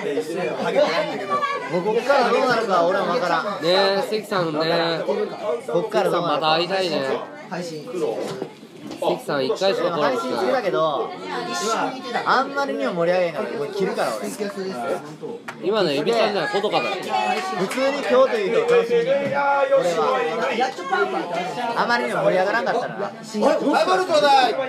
もうこっからどうなるか俺もわからんねえ、関さんね。 こっからどうなまたるか会いたいね。 配信関さん1回しかでも配撮らなくて信好きだけどあんまりにも盛り上げんから俺切るから俺今のエビちゃんじゃない、ことかだよ。 普通に今日という日を楽しみに俺はあまりにも盛り上がらんかったらなハイボールちょうだい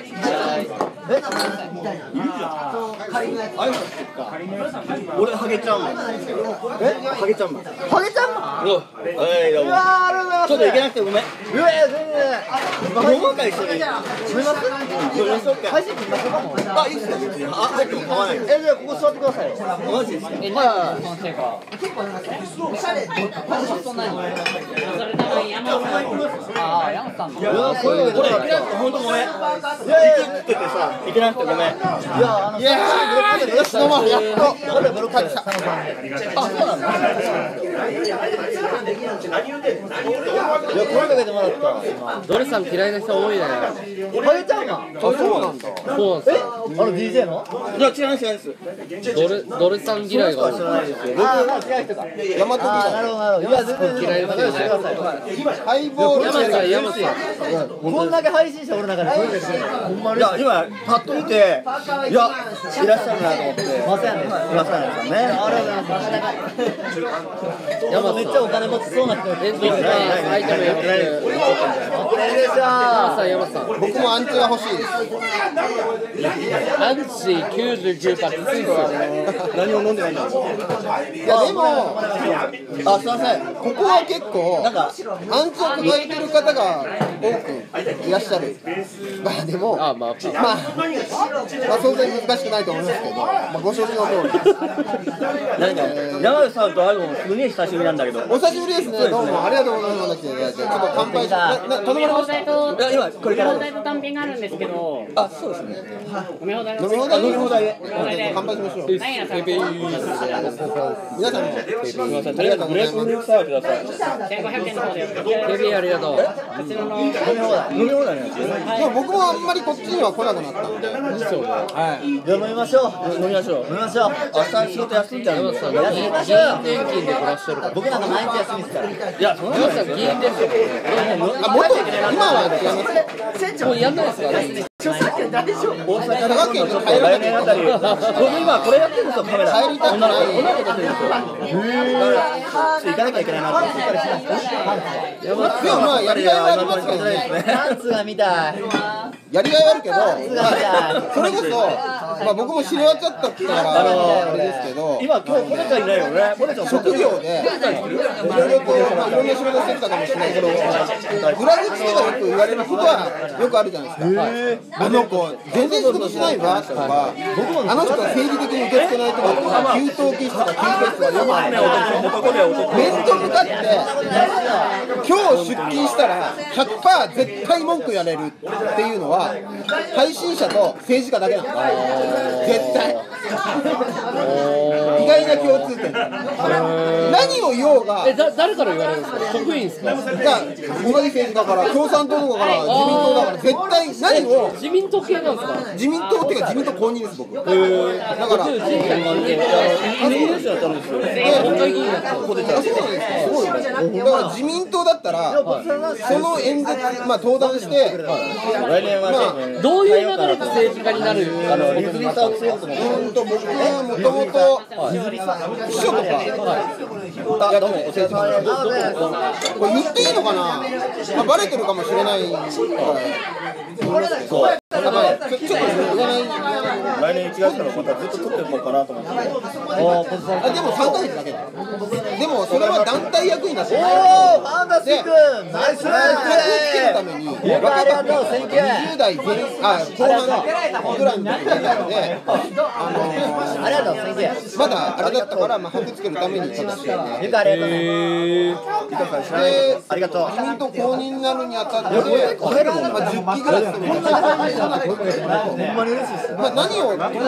俺ハゲちゃんマンハゲちゃんマンハゲちゃんマンうわありがとうございますちょっと行けなくてごめんうわ全然ごまかいしてる飲みます配信切りましょうかもあいいっすね別にあさっきも買わないじゃあここ座ってくださいよマジですか結構なんかおしゃれ。それ多分山さん。ああ、山さんの。 いやこれ行けなくて本当ごめんいやいやっててさ行けなくてごめんいやよし、どうも、やっと。俺ブロックした。あ、そうなんだ。いや、声かけてもらった。 ドルさん嫌いな人多いね。 ハゲちゃんが。そうなんだ。 そうなんですよ。 DJ の？いや、知らないです。 ドルさん嫌いが多い。 知らないですよ。僕は嫌い人か。ヤマトなるほどなるほど。いや、全然嫌いな人いない。 ハイボール。 山さん。 こんだけ配信者おる中で。いや、今パッと見て、いや、いらっしゃるなと思って。まさやね。まさやねさんね。ありがとうございます。山めっちゃお金持ちそうな人。 エントリーがアイテムやってる。山さん。 僕もアンチが欲しいです。 アンチ99%きついっすよね。 何を飲んでないんだろう。 いやでも、 あ、すいません。 ここは結構なんかアンチを抱えてる方が多くいらっしゃる。まあでも、まあ当然難しくないと思いますけど、まあご承知の通り。 なんか山内さんと会うのすげえ久しぶりなんだけど。 お久しぶりですね。どうもありがとうございます。来ていただいて、ちょっと乾杯して頼まれました。 いや今これから。 飲み放題と単品があるんですけど。 あ、そうですね。 飲み放題。 飲み放題で。乾杯しましょう。 何やさん。 皆さんもありがとうございます。グレープフルーツサワーください。 1500円の方で。 ベビーありがとう。 飲み放題。飲み放題のやつ。 でも僕もあんまりこっちには来なくなったんで。 はい。じゃあ飲みましょう。飲みましょう。飲みましょう。明日仕事休んじゃうんで。休みましょうよ。 転勤で暮らしてるから。 僕なんか毎日休みですから。いや、そんな山さん議員ですよ。 あ、今は違いますよ。 もうやんないですか。 大阪県ちょっと来年あたり。僕今これやってるんですよ、カメラ。 帰りたくない。 女の子撮ってるんですよ。だから行かなきゃいけないなって思ったりします。 でもまあやりがいはありますけどね。 パンツが見たい。 やりがいはあるけど、それこそ、まあ僕も知り終わっちゃったからあれですけど、 今今日ポテちゃんいないよね。ポテちゃん職業でいろいろとまあいろんな仕事してきたかもしれないけど、裏口とかよく言われることはよくあるじゃないですか。あの子全然仕事しないわとか、あの人は生理的に受け付けないとか、給湯器室とか給湯室とかよくある。面と向かって今日出勤したら 100% 絶対文句言われるっていうのは配信者と政治家だけなんです。絶対意外な共通点。何を言おうが、 誰から言われるんですか。職員ですか。 いや同じ政治家から共産党とかから自民党だから絶対何を自民党系なんですか。 自民党っていうか自民党公認です僕。だから国会議員やったらそうです。すごいよ。だから自民党だったらその演説まあ登壇して来年はどういう流れで政治家になる。 リズミスターを強くと思う。 僕はもともと秘書とか、 あ、どうもお世話様です。 これ言っていいのかな、まあ、バレてるかもしれないから言いますけど、だからちょっと言わない。 来年1月からまたずっと撮ってるのかなと思って。 あ、でも3ヶ月だけだ。でもそれは団体役員だし、 おー、ファンタスティックナイスつけるために若手20代前後半ぐらいの時に出たので、 ありがとう、先生。 まだあれだったから、まあ、箔つけるためにちょっとしてね。 ゆかありがとうね。 で、 ありがとう。 自民党公認になるにあたって、まあ、10期ぐらいですね。まあ、何をとは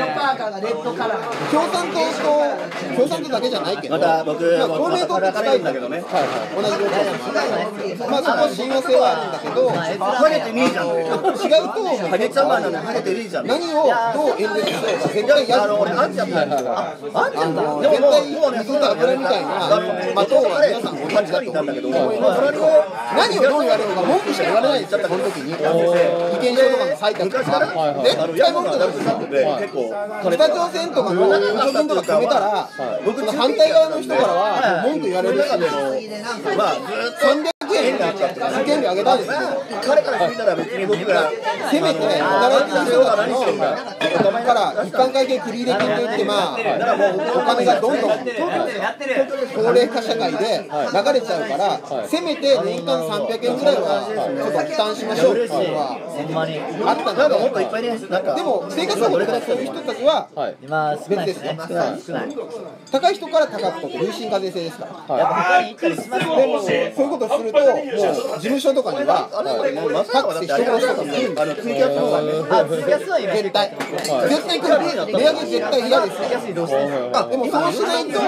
共産党だけじゃないけど、 また僕まあ、公明党と近いんだけどね、同じような、まあ、そこは親和性はあるんだけど、 ハゲてねえじゃん。 違うとハゲちゃんマンなのにハゲてねえじゃん。 何をどう演説しようか絶対やる。 俺アンチやったんですよ。アンチやったんだ。 絶対もうね、そんなこれみたいな、まあ、党は皆さんご存知だと思うんだけど、何をどう言われようが文句しか言われないでしょ、この時に。意見書とかの採択とか、絶対文句だって結構、北朝鮮とかの補助金とか決めたら、僕の反対側の人からは文句言われるし、まあ、300円で受験料上げたんですよ。 彼から見たら別に僕がせめて働いてる人たちのから一般会計繰り入れ金といって、まあ、お金がどんどん高齢化社会で流れちゃうから、せめて年間300円ぐらいはちょっと負担しましょうっていうのはあったので、でも生活保護とかそういう人たちは別ですね。高い人から高くとって累進課税制ですから。でもそういうことをすると、 もう事務所とかにはファックスして人殺しとかも来るんですよ。 ツイキャスのツイキャスは今絶対来る。値上げ絶対嫌です。でもそうしないと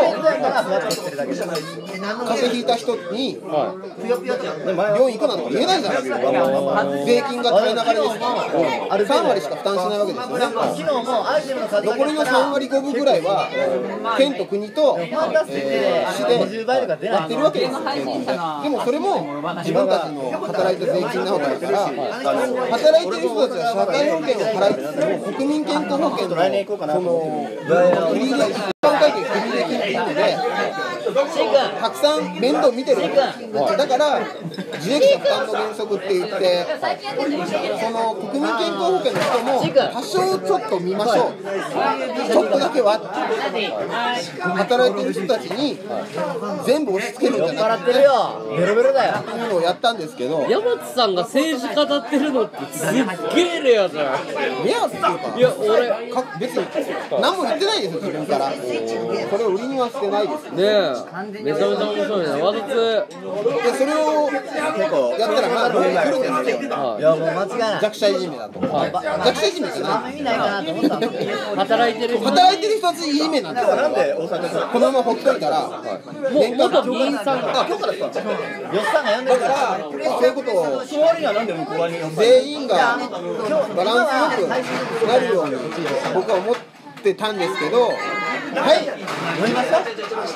風邪ひいた人に病院行くなんて言えないじゃないですか。税金が垂れ流れですから3割しか負担しないわけですよね。残りの3割5分ぐらいは県と国と市でやってるわけですよ。でもそれも自分たちの働いた税金なわけだから働いてる人たちは社会保険を払いつつも国民健康保険のその国で一般会計国で切っていいのでたくさん面倒見てるわけですよ。だから自益者負担の原則って言ってその国民健康保険の人も多少ちょっと見ましょうちょっとだけは働いてる人たちに全部押し付けるんじゃなくてベロベロだよっていうのをやったんですけど山津さんが政治語ってるのってすっげえレアじゃん。 レアっていうかいや俺別に何も言ってないですよ自分からそれを売りにはしてないですねえめちゃめちゃ面白いね和筒でそれを結構やったらまあどう来るんですよ。 いやもう間違いない弱者いじめだと弱者いじめじゃない意味ないかなと思った働いてる人たちいじめなんですよ。なんで大阪さんこのままほっといたら年間元議員さんが今日からですかよっさんが呼んでるかだからそういうことを全員がバランスよくなるように僕は思ってたんですけどはい飲みました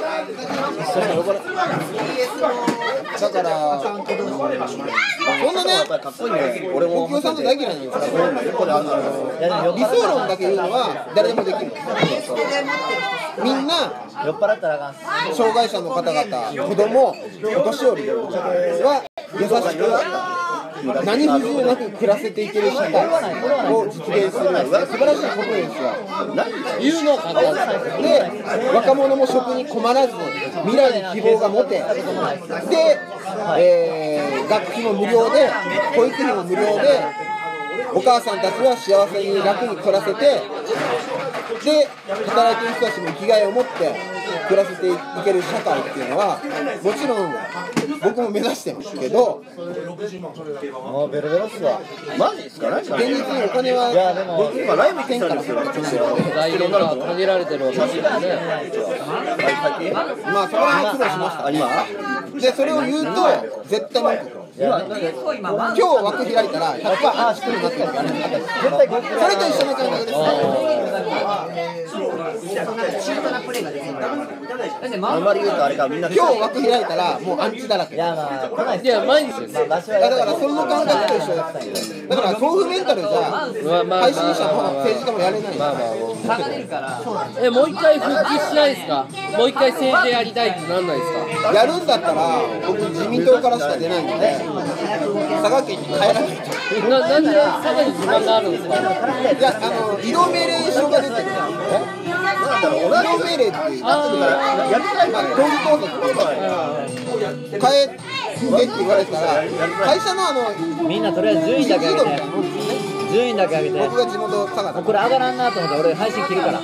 だからそんなね僕共さんと大嫌いなんですから理想論だけ言うのは誰でもできるみんな酔っ払ったらあかん障害者の方々子供お年寄りは優しく何不自由なく暮らせていける社会を実現する素晴らしいことですよ。 言うのかで若者も職に困らず未来に希望が持てで、学費も無料で保育費も無料でお母さんたちは幸せに楽に暮らせてで働いている人たちも生きがいを持って暮らせていける社会っていうのはもちろん僕も目指してますけどもうベロベロっすわマジですか現実にお金はいやでも僕今ライブ1000から財源が限られてるわけですよね。 まあそこら辺苦労しました今でそれを言うと絶対文句言う今日枠開いたら 100% あ低くなってるからそれと一緒の感覚ですあんまり言うとあれかみんな今日枠開いたらもうアンチだらけいやまあ来ないっすいや毎日ですよ。 場所はだからその感覚と一緒ですだから豆腐メンタルじゃ配信者も政治家もやれないもう一回復帰しないですか。もう一回政治やりたいってなんないですか。 やるんだったら僕自民党からしか出ないので佐賀県に帰らないとなんで佐賀に時間があるんですか。 いや移動命令書が出てる移動命令っていうやりたいから党議拘束帰ってって言われたら会社のみんなとりあえず順位だけ上げて順位だけ上げて僕が地元佐賀これ上がらんなと思って俺配信切るから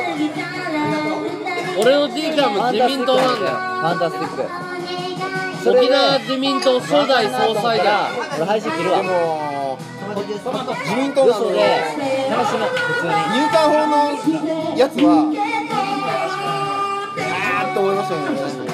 俺のじいちゃんも自民党なんだよ。 ファンタスティック沖縄自民党初代総裁だ。 俺配信切るわ自民党なので楽しむ普通に入管法のやつはと思いましたよね。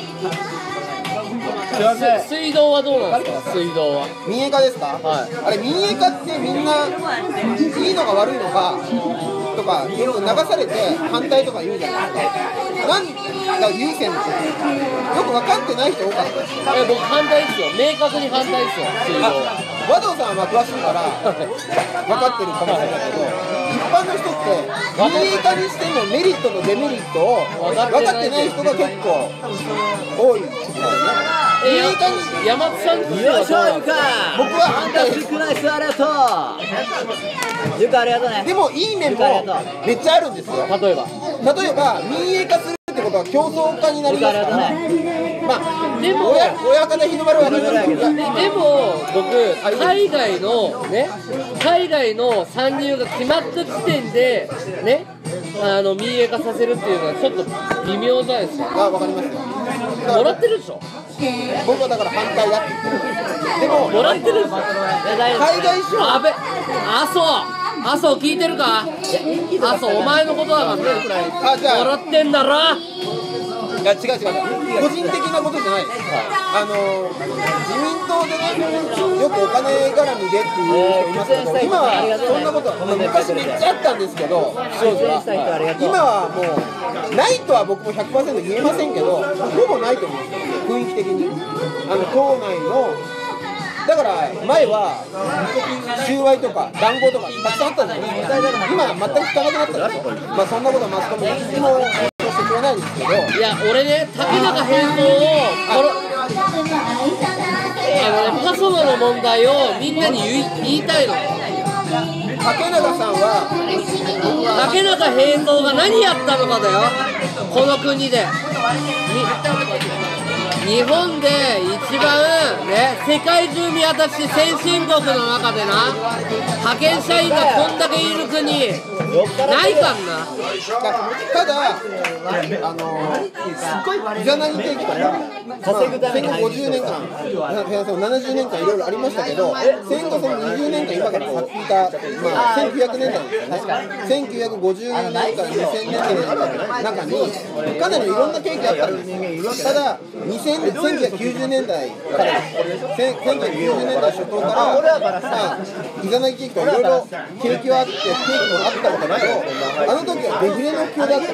水道はどうなんですか。水道は民営化ですか、あれ民営化ってみんないいのか悪いのかとかよく流されて反対とか言うじゃないですか。何が優先のことよく分かってない人多かったです。 僕反対ですよ。明確に反対ですよ。水道は和道さんは詳しいから分かってるかもしれないけど一般の人って民営化にしてのメリットとデメリットを分かってない人が結構多いですよね。 山津さんとしてはどうなんですか。 僕は反対です。 少ないですありがとうゆかありがとうねでもいい面もめっちゃあるんですよ。 例えば民営化するってことは競争化になりますからまあでも親方日の丸は分かりますけどでも僕海外の参入が決まった時点でね民営化させるっていうのはちょっと微妙じゃないですか。 分かりますよ。 もらってるでしょ。 僕はだから反対だって言ってる。でももらってるんですよ。 海外資本麻生聞いてるか？麻生お前のことだからね。 あ、じゃあもらってんだろ。 いや違う個人的なことじゃないです。自民党でね、よくお金絡みでっていう人いますけど、今はそんなことは昔めっちゃあったんですけど、今はもうないとは僕も 100% 言えませんけど、ほぼないと思うんですよ、雰囲気的に。党内のだから前は収賄とか談合とかたくさんあったんですよ。今は全く聞かなくなったんですよ。まあそんなことはマスコミいつもしてくれないんですけど。 いや俺ね、竹中変装をパソナの問題をみんなに言いたいの。 竹中さんは竹中平蔵が何やったのかだよ、この国で。日本で一番ね、世界中見渡して先進国の中でな、派遣社員がこんだけいる国ないかんな。 ただイザナギ景気とか、戦後50年間、70年間いろいろありましたけど、戦後その20年間今から経った、1900年代ですよね。1950年間、2000年代の中にかなりいろんな景気あったんです。ただ1990年代から1990年代初頭からイザナギ景気とかいろいろ景気はあって不景気もあったんだけど、あの時はデフレの不況だった。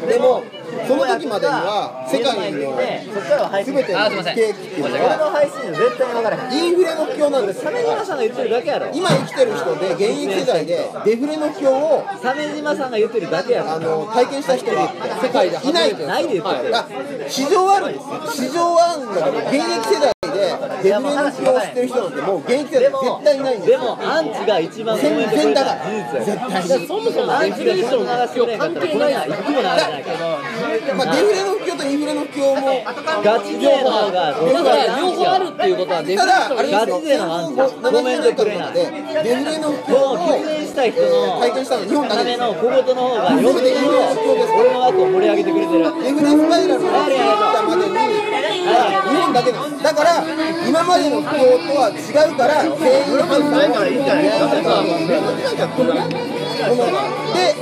でもその時までには世界の全ての景気っていうのはインフレの不況なんです。今生きてる人で現役世代でデフレの不況を鮫島さんが言ってるだけやろ。 体験した人が世界でいないんです。 ないで言ってる。 市場はあるんですよ。市場はあるんだけど、現役世代でデフレの不況を知ってる人なんてもう現役世代絶対いないんですよ。 でもアンチが一番戦前だから絶対にそもそもデフレーションの関係ないやん。 デフレの不況とインフレの不況もガチ勢の方がだから両方あるっていうことはデフレーションただあれですよ、70年間の中でデフレの不況をした人の体験したのは日本だけです。 の小言の方がよく俺の枠を盛り上げてくれてる。 デフレスパイラルが作ったまでに日本だけなんです。だから今までの不況とは違うから全員反対からいいんじゃないで、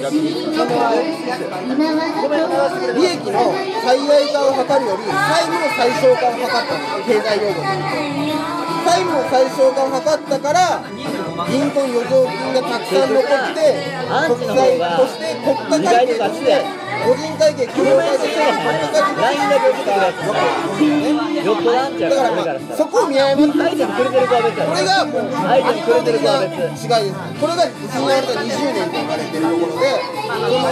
利益の最大化を図るより債務の最小化を図ったんです。経済用語で債務の最小化を図ったから銀行に余剰金がたくさん残って国債として国家会計として個人会計、企業会計、 ラインだけ送ってくるやつヨットランチャーだからそこを見誤って相手にくれてる子は別だ。 これがもう相手にくれてる子は別。 違いです。これが失われた20年と言われているところで、その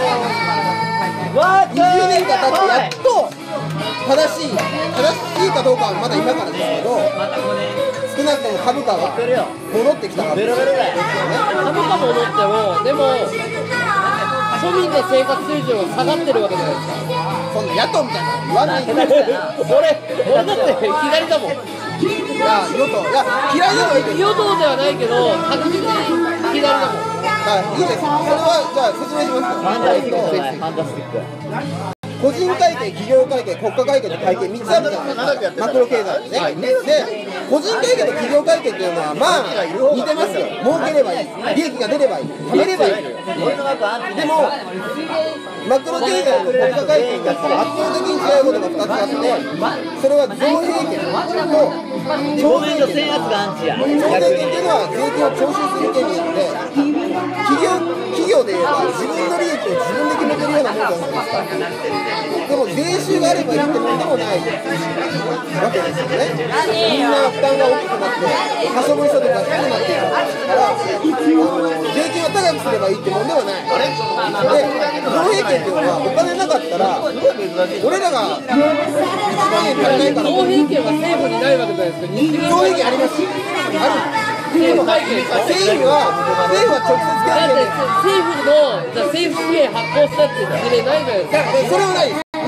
20年間経ってやっと正しいかどうかはまだ今からですけど、少なくとも株価が戻ってきたはずですよね。 株価戻ってもでも庶民の生活水準は下がってるわけじゃないですか。 そんな野党みたいなの言わないで。 俺だって左だもん。 いや与党嫌いなのはいいです。 与党ではないけど確実に左だもん。 いいです。それはじゃあ説明しますよ。 ファンタスティック。 個人会計、企業会計、国家会計の会計3つあるじゃないですか、マクロ経済でね。で、個人会計と企業会計っていうのはまあ似てますよ。儲ければいい、利益が出ればいい、貯めればいい。でもマクロ経済と国家会計が圧倒的に違うことが2つあって、それは贈平権と徴税権。徴税権っていうのは税金を徴収する権利なので、企業で言えば自分の利益を自分で決めてるようなもんじゃないですか。でも税収があればいいってもんでもないわけですよね。みんな負担が大きくなって可処分所得が低くなっていくから税金を高くすればいいってもんではない。で、贈平権っていうのはお金なかったら俺らが1万円足りないから贈平権は政府にないわけじゃないですか。 贈平権あります。ある。政府は直接だって政府の資源発行したって事例ないのよ。 それはないです。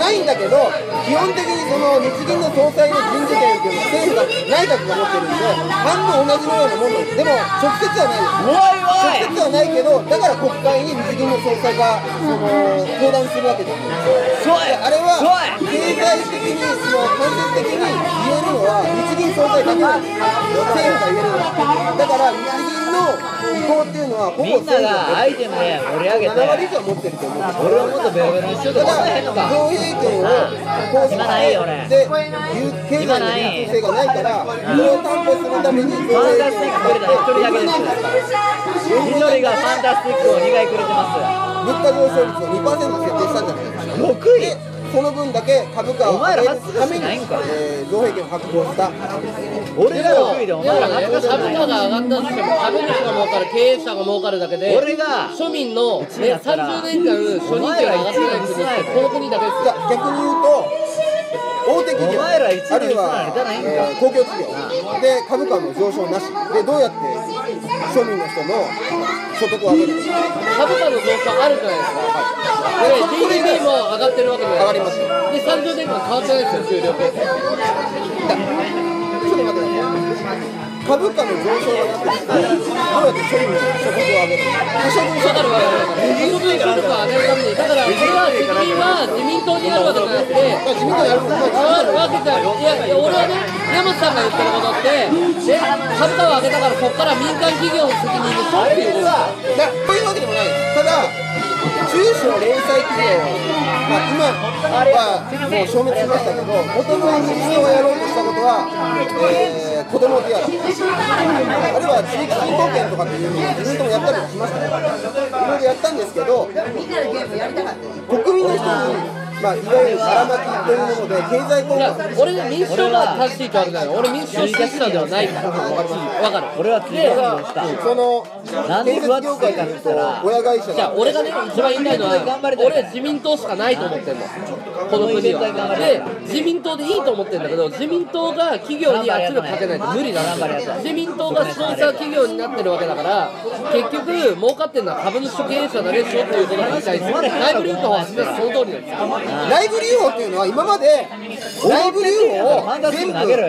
ないんだけど、基本的にその日銀の総裁の人事権っていうのは政府が内閣が持ってるんで、半分同じのようなもんなんです。でも直接はないです。直接はないけど、だから国会に日銀の総裁が登壇するわけですよ。あれは経済的に間接的に言えるのは日銀総裁だけなんです。政府が言えるのは。だから日銀の意向っていうのはほぼみんながアイテムで盛り上げて 7割以上持ってると思うんですよ。 俺はもっとベロベロにしようとただ思えへんのか造幣権を行使して経済の優位性がないからそれを担保するために造ファン幣タスティックくれたら一人だけです一人がファンタスティックを2回くれてます物価上昇率を 2% に設定したんじゃないですか。 6位その分だけ株価を上げるために造幣権を発行した。 俺が6位でお前ら株価が上がったとしても株主が儲かる、経営者が儲かるだけで俺が庶民の、ね、30年間初任給が上がってない国ってこの国だけですよ。 逆に言うと大手企業あるいは公共企業で株価の上昇なしでどうやって庶民の人の所得を上げるか。 株価の上昇あるじゃないですか。で GDP も上がってるわけじゃないですか。で30年間変わってないですよ、給料形成。 ちょっと待ってください。株価の上昇がなくてどうやって庶民の所得を上げるか。所得分かる分かる。自分の所得を上げるために、だからこれは責任は自民党にあるわけじゃなくて、 自民党やることあるわけじゃない。いや俺はね、山本さんが言ってることって、株価を上げたからここから民間企業の責任でしょっていうことだ。 そういうわけでもないです。ただ中小零細企業、今はもう消滅しましたけど、もともと民主党がやろうとしたことは、子ども手当、あるいは地域振興券とかっていうのを自民党もやったりもしましたね。いろいろやったんですけど、国民の人にいわゆるばらまきというもので経済効果。 俺ね、民主党が正しいとあるんだよ。俺民主党支持者ではないから。分かる。 俺は次はその建設業界からと親会社が、 じゃあ俺がね一番言いたいのは、俺自民党しかないと思ってんの、この国は。で自民党でいいと思ってんだけど、自民党が企業に圧力かけないと無理なんだよ。自民党がスポンサー企業になってるわけだから、結局儲かってるのは株主と経営者だけでしょっていうことに対して内部留保はその通りなんですよ。 内部留保っていうのは今まで内部留保を全部銀行の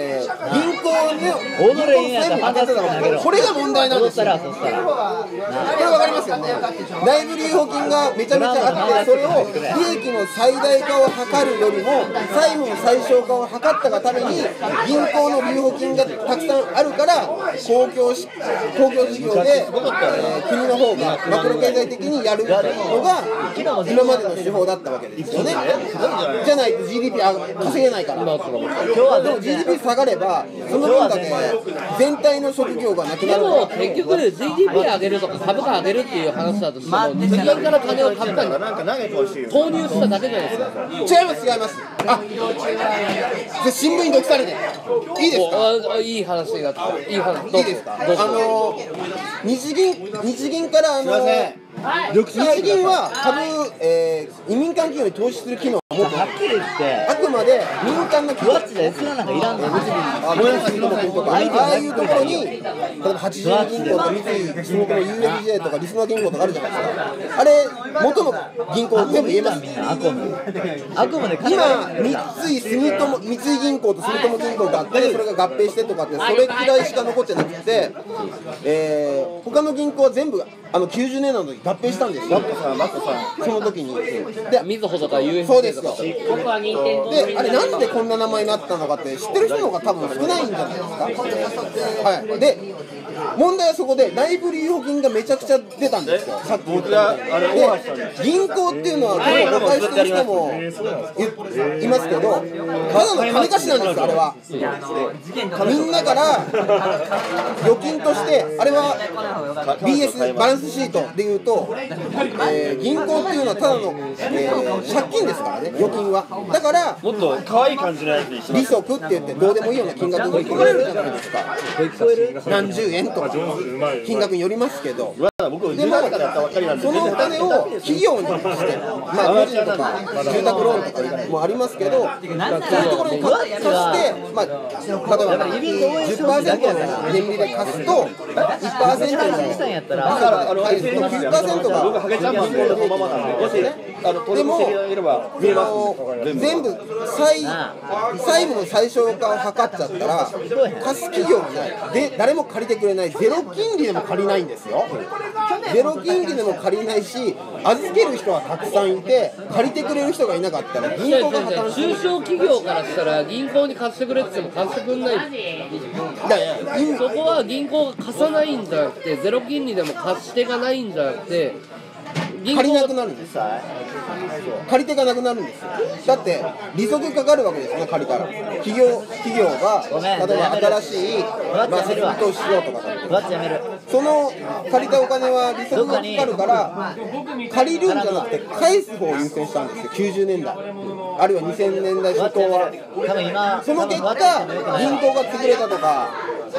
これが問題なんですよ。これ分かりますよね。内部留保金がめちゃめちゃあって、それを利益の最大化を図るよりも債務の最小化を図ったがために銀行の留保金がたくさんあるから公共事業で、国の方がマクロ経済的にやるのが今までの手法だったわけですよね。じゃないと GDP 稼げないから。今日でも GDP 下がればその分だけ全体の職業がなくなる。 でも結局 GDP 上げるとか株価上げるっていう話だとしても、日銀から金を株価に投入しただけじゃないですか。 違います。新聞に読されていいですか。 いい話がいい話。 いいですか。日銀から日銀は移民間企業に投資する機能を持っている。 はっきり言ってあくまで民間の企業、 なんかいらんのああいうところに例えば八十銀行とか三井住友 UFJ とかリスナー銀行とかあるじゃないですか。あれ元の銀行全部言えます。 あくまで今三井銀行と住友銀行があって、それが合併してとかってそれくらいしか残ってなくて、他の銀行は全部90年代の時合併したんですよ。その時にでみずほとか UFJ そうですよ。であれなんでこんな名前になったのかって知ってる人の方が多分少ないんじゃないですか。はい。で問題はそこで内部留保金がめちゃくちゃ出たんですよ。さっき言ったで銀行っていうのはこれを誤解してる人もいますけど、ただの金貸しなんですよ。あれはみんなから預金としてあれは BS バランスシートでいうと、銀行っていうのはただの、借金ですからね、預金は。だからもっと可愛い感じのやつにします。 利息って言ってどうでもいいような金額に聞こえるじゃないですか。何十円とか金額によりますけど、 だ僕でも 10月からやったばっかりなんでそのお金を企業にしてまあ個人とか住宅ローンとかもありますけど、そういうところに貸して、まあ、例えば 10% の年利で貸すと 1% のだから9% が僕ハゲちゃんマンのままなんで、もしでも全部債務の最小化を図っちゃったら貸す企業がないで誰も借りてくれない、ゼロ金利でも借りないんですよ。ゼロ金利でも借りないし、預ける人はたくさんいて借りてくれる人がいなかったら銀行が破綻する。 中小企業からしたら銀行に貸してくれって言っても貸してくんない。そこは銀行が貸さないんじゃなくて、ゼロ金利でも貸し手がないんじゃなくて、 借りなくなるんです。借り手がなくなるんですよ。だって利息かかるわけですよね、借りたら。企業が例えば新しい設備投資しようとかだと、その借りたお金は利息がかかるから借りるんじゃなくて返す方を優先したんですよ、90年代あるいは2000年代初頭は。その結果銀行が潰れたとか、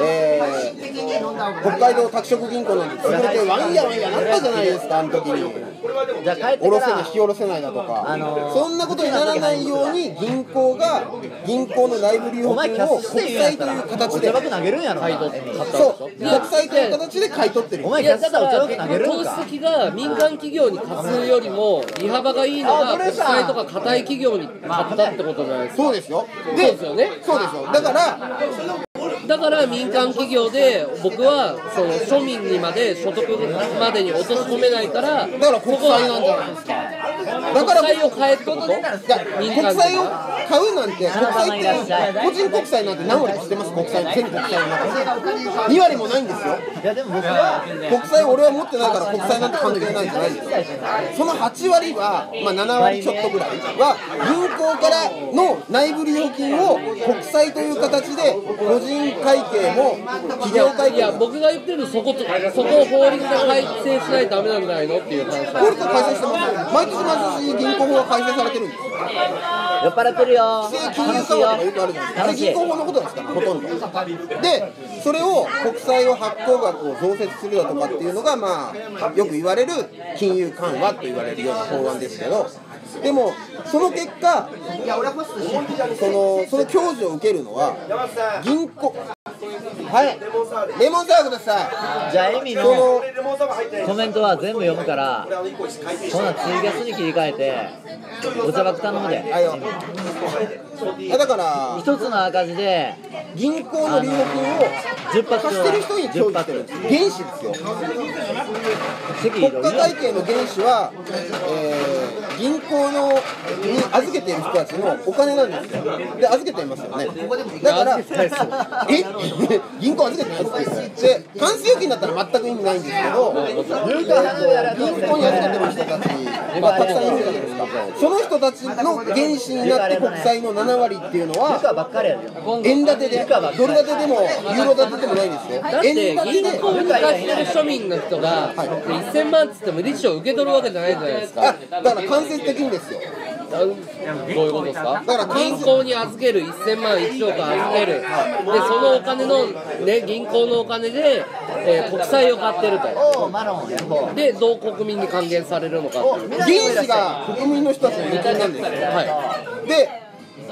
北海道拓殖銀行なんて潰れてワンヤなったじゃないですか、あの時に。 じゃあ帰って下ろせからない引き下ろせないだとか、そんなことにならないように銀行の内部留保金を国債という形で投げるんやろ。 そう国債という形で買い取ってる。 お前キャッチャーお茶投げるん投か。 資先が民間企業に貸すよりも利幅がいいのが国債とか固い企業に買ったってことじゃないですか。 そうですよ。 そうですよね。 そうですよ。 だから民間企業で僕はその庶民にまで所得までに落とし込めないから国債なんじゃないですか。だから国債を買えってこと？ 国債を買うなんて、国債って個人国債なんて何割知ってます？国債全国債の中で2割もないんですよ。 いやでも僕は国債俺は持ってないから国債なんて関係ないんじゃないですよ。その8割は、まあ、7割ちょっとぐらいは銀行からの内部留保金を国債という形で個人会計も企業会計も、 僕が言ってるそこを法律で改正しないとダメなんじゃないのっていう話。 法律は改正してますよ。毎年銀行法が改正されてるんですよ。 酔っ払ってるよ。 規制金融緩和とかよくあるじゃないですか。銀行法のことですからほとんどで、それを国債を発行額を増設するだとかっていうのが、まあよく言われる金融緩和と言われるような法案ですけど、でもその結果その享受を受けるのは銀行。はい、レモンサワーください。 じゃあエミのコメントは全部読むから、そんなツイキャスに切り替えてお茶爆頼むで。 だから一つの赤字で銀行の留保金を貸してる人に享受してるんです。原資ですよ。国家会計の原資は、銀行に預けている人たちのお金なんですよ。で預けていますよね。だから銀行預けてないですよ。でタンス預金だったら全く意味ないんですけど、銀行に預けてる人たち、まあ、たくさんいるじゃないですか。その人たちの原資になって国債の7割っていうのは円建てで、ドル建てでもユーロ建てでもないんですよ。 だって銀行に貸してる庶民の人が1000万っつっても利子を受け取るわけじゃないじゃないですか。 だから間接的にですよ。 どういうことですか？だから銀行に預ける1000万1億預ける、でそのお金の、ね、銀行のお金で、国債を買ってると。でどう国民に還元されるのかっていう原資が国民の人たちの預金なんですよ。で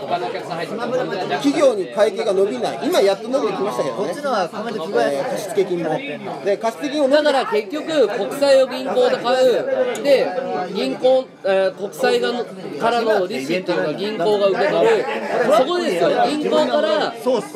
企業に会計が伸びない、今やっと伸びてきましたけどね、貸付金もで貸付金をだから結局国債を銀行で買うで銀行、国債からの利子っていうのが銀行が受け取る、そこですよ。銀行から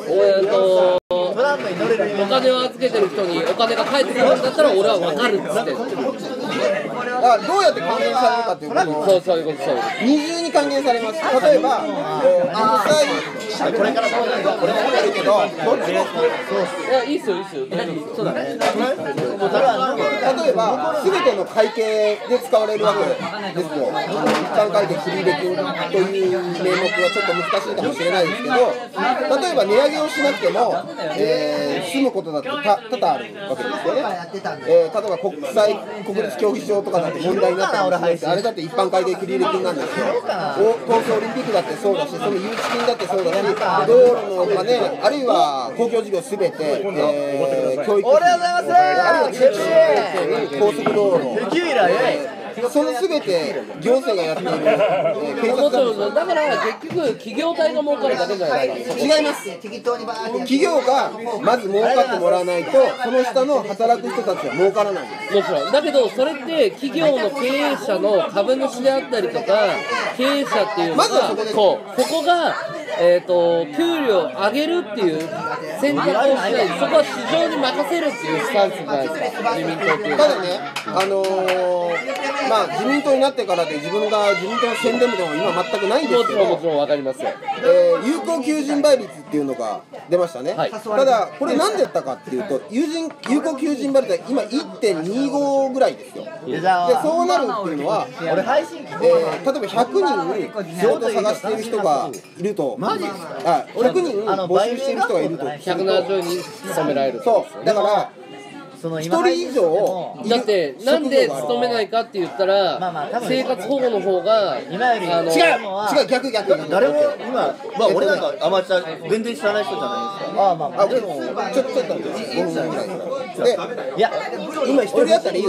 お金を預けてる人にお金が返ってくるんだったら俺は分かるっつって。 だからどうやって還元されるかっていうことをそういうこと、 二重に還元されます。例えば国債これからこれもあるけど、どっちもいやいいっすよそうだね。 例えば全ての会計で使われるわけですよ。一般会計繰入金という名目はちょっと難しいかもしれないですけど、例えば値上げをしなくても、済むことだって多々あるわけですよね。例えば国立競技場とかだって問題になったりもしますし、あれだって一般会計繰入金なんですよ。東京オリンピックだってそうだし、その誘致金だってそうだし、道路のお金、あるいは公共事業すべて、 教育費、あるいは中小高速道路、そのすべて行政がやっている、警察だから結局企業体が儲かるだけじゃないですか。 違います。企業がまず儲かってもらわないと、その下の働く人たちは儲からないんです。 もちろんだけど、それって企業の経営者の株主であったりとか経営者っていうのが、ここが給料を上げるっていう選択をしない、そこは市場に任せるっていうスタンスじゃないですか、自民党っていうのは。 ただね、まあ自民党になってからで自分が自民党の宣伝部でも今全くないんですけど、 もちろんわかりますよ。 有効求人倍率っていうのが出ましたね、はい、ただこれ何でやったかっていうと、有効求人倍率は今 1.25 ぐらいですよ。でそうなるっていうのは、例えば100人仕事を探している人がいると、100人募集している人がいると 170人勤められる。 そうだから1人以上だって、なんで勤めないかって言ったら、生活保護の方が違う逆誰も今、俺なんかアマチュア全然知らない人じゃないですか。 でもちょっと5分ぐらいで、いや今1人当たり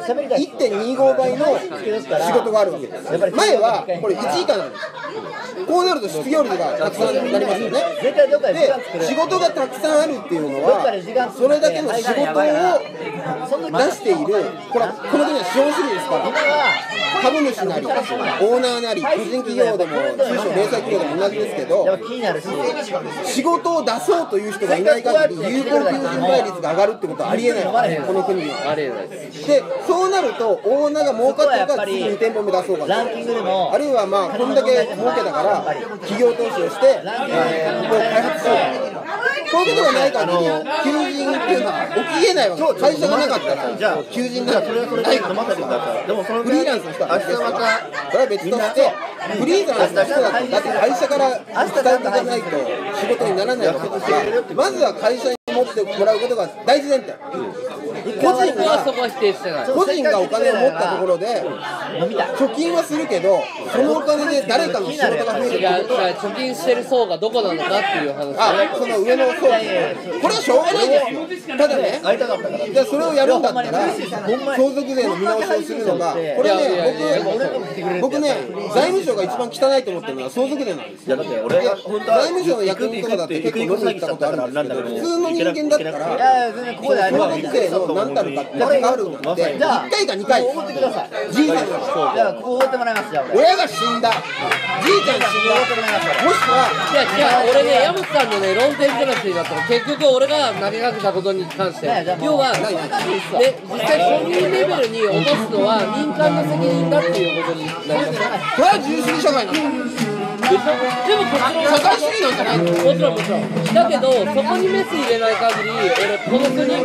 1.25 倍の仕事があるわけです。前はこれ1以下なんです。こうなると失業率がたくさんなりますよね。で仕事がたくさんあるっていうのは、それだけの仕事を出している、この国は資本主義ですから、株主なりオーナーなり個人企業でも中小零細企業でも同じですけど、仕事を出そうという人がいない限り有効求人倍率が上がるってことはありえない、この国には。でそうなるとオーナーが儲かってるから次2店舗目出そうかな、あるいはまあこんだけ儲けたから企業投資をして、ここを開発しようかな、そういうことがない限り求人っていうのは起きえないわけです。会社がなかったら、じゃあ求人なんてないから、フリーランスの人は別ですから、それは別として、フリーランスの人だって会社から伝えていかないと仕事にならないわけですから、まずは会社に持ってもらうことが大事前提。個人がお金を持ったところで貯金はするけど、そのお金で誰かの仕事が増えるってことは、 貯金してる層がどこなのかっていう話。 その上の層、これはしょうがないですよ。ただね、じゃあそれをやるんだったら相続税の見直しをするのが、これね、僕ね、財務省が一番汚いと思ってるのは相続税なんですよ。財務省の役人とかだって結構飲みに行ったことあるんですけど、普通の人間だったら相続税の何たるかって分かるのって1回か2回です。じいさんがじゃあここおごってもらいます。じゃあ親が死んだ、じいちゃん死んだ、もしくは俺ね、山本さんのね論点話になったら、結局俺が投げかけたことに関して、要は実際庶民レベルに落とすのは民間の責任だっていうことになります。 それは自由主義社会なんだ。 でも社会主義なんじゃないの？ もちろんだけど、そこにメス入れない限り俺この国に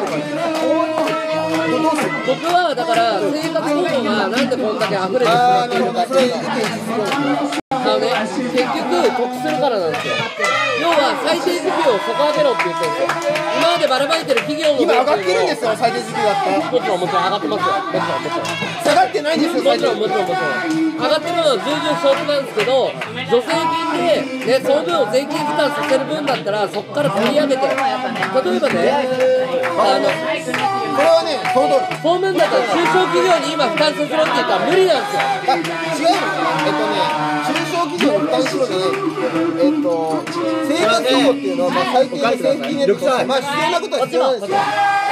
僕はだから生活保護がなんでこんだけ溢れてしまっているかっていう結局得するからなんですよ。要は最低時給を底上げろって言ってるんですよ。今までばらまいてる企業の今上がってるんですよ、最低時給だったら。 もちろん上がってますよ。 下がってないんですよ、 もちろん上がってるのは重々承知なんですけど、助成金で、ね、その分を税金負担させる分だったらそこから取り上げて、例えばね、 これはね、 そうめんだったら中小企業に今負担させろって言ったら無理なんですよ。 違うの、中小企業に負担しろじゃない。生活保護っていうのは、最近のセーフティーネットとか、必要なことは必要なんですよ。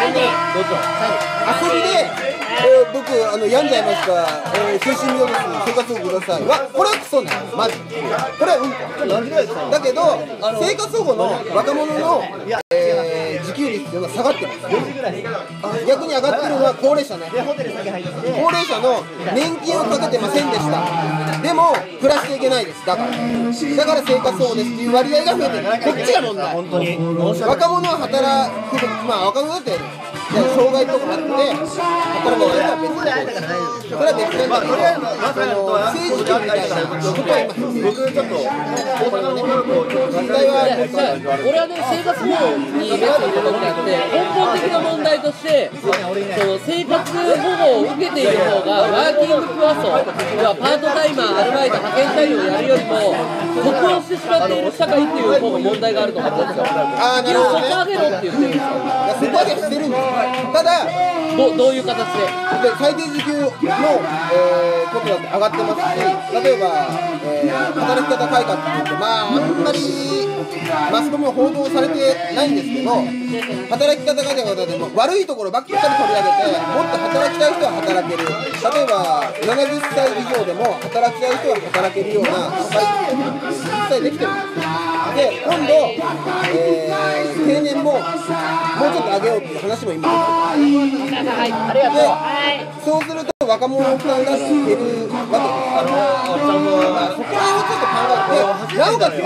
遊びで、僕病んじゃいました、精神病です、生活保護くださいは、これはクソね、マジこれはだけど、生活保護の若者の自給率っていうのは下がってます。逆に上がってるのは高齢者ね。高齢者の年金をかけてませんでした。でも暮らしていけないです。だから生活保護ですっていう割合が増えてる。こっちが問題。若者は働く、若者だって障害とかあって働けないのは別で、それは別なんだけど、政治権みたいなことは今僕ちょっと問題は俺はね、生活保護にメスを入れるんじゃなくて、根本的な問題として、その生活保護を受けている方がワーキングプラスを、パートタイマー、アルバイト、派遣社員をやるよりも得をしてしまっている社会っていう方が問題があると思うんですよ。 なるほどね。 底上げろって言ってるんですよ。 そこまでしてるんです。ただどういう形で最低時給の、ことだって上がってますし、例えば、働き方改革って言って、あんまりマスコミも報道されてないんですけど、働き方改革でも悪いところばっかり取り上げて、もっと働きたい人は働ける、例えば70歳以上でも働きたい人は働けるような社会実際できてるんです。で、今度、定年ももうちょっと上げようっていう話も今出てる。で、そうすると若者の負担が減るわけです。そこら辺をちょっと考えて、なおかつね、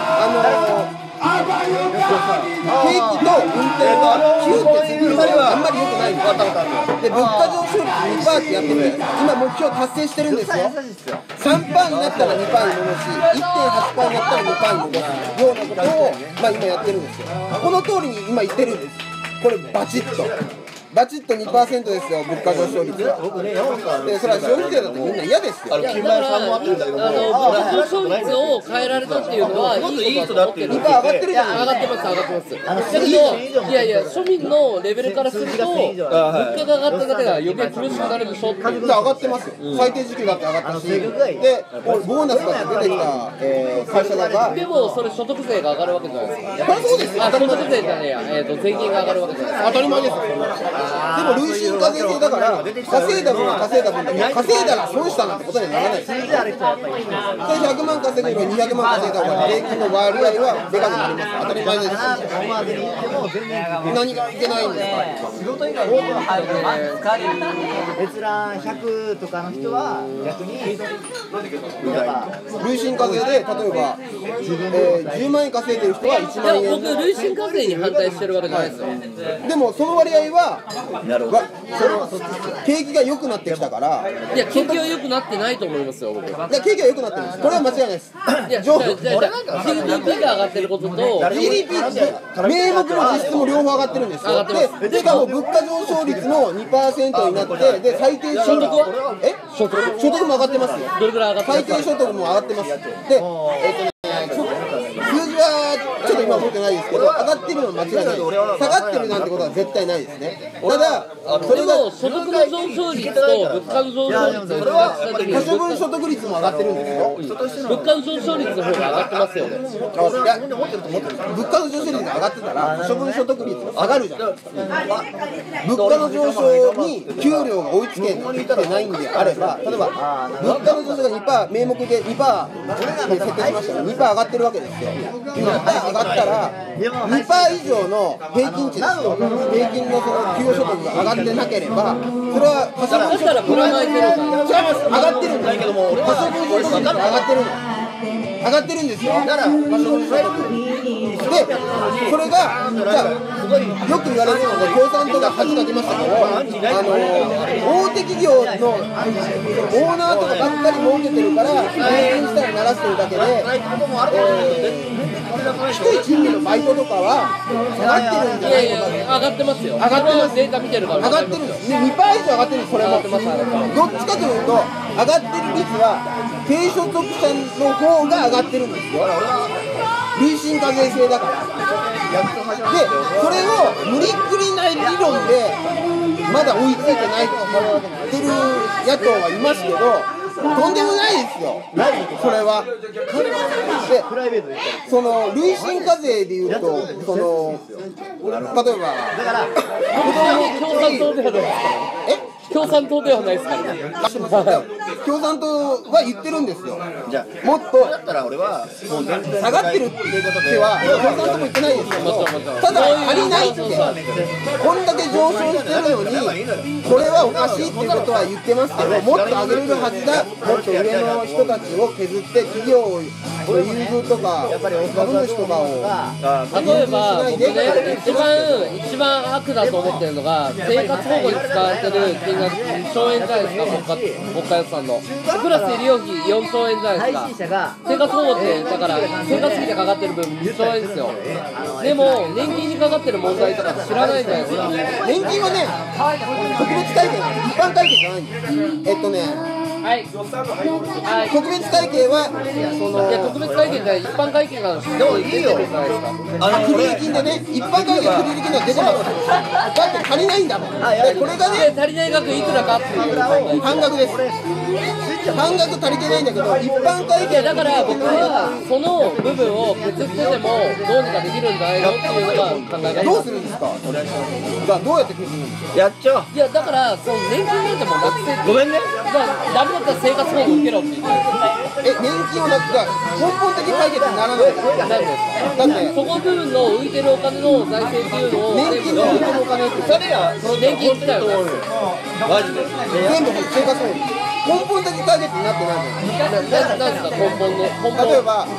景気と運転は9ってするのはあんまり良くないんですよ。で、物価上昇率 2% ってやってて、今目標達成してるんですよ。3% になったら2% に戻し、1.8% になったら2% に戻すようなことを、今やってるんですよ。この通りに今言ってるんです。これバチッと。バチッと 2% ですよ、物価上昇率は。で、それは消費税だとみんな嫌ですよ。 だから物価上昇率を変えられたっていうのはいいことだと思ってる。 2%上がってるじゃない上がってます、上がってます。だけど、いやいや、庶民のレベルからすると、物価が上がっただけが余計苦しくなるでしょって。 上がってますよ。最低時給だって上がったし、で、ボーナスが出てきた、会社だが。 でも、それ所得税が上がるわけじゃないですか。 これそうですよ。 所得税じゃねえや、税金が上がるわけじゃないですか。 当たり前ですよ。でも累進課税制だから、稼いだ分は稼いだ分だけ、稼いだら損したなんてことにはならないです。100万稼ぐより200万稼いだ方が税金の割合はでかくなります。当たり前です。何がいけないんですか。 仕事以外に閲覧100とかの人は逆に累進課税で例えば、10万円稼いでる人は1万円。 僕累進課税に反対してるわけじゃないですよ。 でもその割合は景気が良くなってきたから。 いや、景気は良くなってないと思いますよ、僕。いや、景気は良くなってるんです。これは間違いないです。 いや、GDP が上がってることと GDP 名目も実質も両方上がってるんですよ。で、しかも物価上昇率も 2% になって、で、最低所得は所得も上がってますよ。 どれぐらい上がってますか。 最低所得も上がってます。で、数字はちょっと今持ってないですけど、上がってるのは間違いないです。下がってるなんてことは絶対ないですね。ただ、それが所得の上昇率と物価の上昇率を比較したときに、 可処分所得率も上がってるんですよ。 物価の上昇率の方が上がってますよね。 いや、物価の上昇率が上がってたら、可処分所得率が下がるじゃないですか。物価の上昇に給料が追いつけないんであれば、例えば、物価の上昇が 2%、名目で 2% に設定しましたら、2% 上がってるわけですよ。2% 上がったら、2% 以上の平均値ですよ。平均のその給与所得が上がってなければ、それは可処分所得が違います。上がってるんだけども、可処分所得が上がってるの。上がってるんですよ。だから可処分所得で、それがじゃあよく言われるので、共産党が恥かきましたけど、大手企業のオーナーとかばっかり儲けてるから平均したら鳴らしてるだけで、低い賃金のバイトとかは下がってるんじゃないのか。 上がってますよ。 上がってます。 データ見てるから上がってるんです。2% 以上上がってるんです。それもどっちかというと上がってる率は低所得者の方が上がってるんですよ。累進課税制だから。で、それを無理くりな理論でまだ追いついてないって言ってる野党はいますけど、とんでもないですよ。それは。で、その累進課税でいうと、その例えば共産党ではないですから。共産党ではないですからね。 共産党は言ってるんですよ。じゃあもっと下がってるっていうことでは共産党も言ってないですけど、ただ足りないって、こんだけ上昇してるのにこれはおかしいっていうことは言ってますけど、もっと上げれるはずだ、もっと上の人たちを削って企業を優遇とか株主とかを例えば僕ね一番悪だと思ってるのが生活保護に使われてる金額2兆円じゃないですか国家予算のプラス医療費4兆円じゃないですか生活保護ってだから生活費でかかってる分2兆円ですよでも年金にかかってる問題とか知らないじゃないですか年金はね特別会計一般会計じゃないんですはい、 特別会計はそのいや特別会計じゃない一般会計がでもいいよじゃないですか繰入金でね一般会計繰入金は出てますだって足りないんだもんこれがね足りない額いくらかっていう半額です半額足りてないんだけど一般会計だから僕はその部分を削ってでもどうにかできるんじゃないのっていうのが考え方どうするんですかじゃあどうやって削るんですかやっちゃおう。 いやだからその年金なんてもうなくせごめんね。 ダメだったら生活保護受けろって言って年金をなく根本的解決にならないなんですかだってそこ部分の浮いてるお金の財政っていうのを年金の浮いてるお金ってそれらその年金来たよねマジで。 全部生活保護根本的解決になってないじゃないなんですか根本の例えば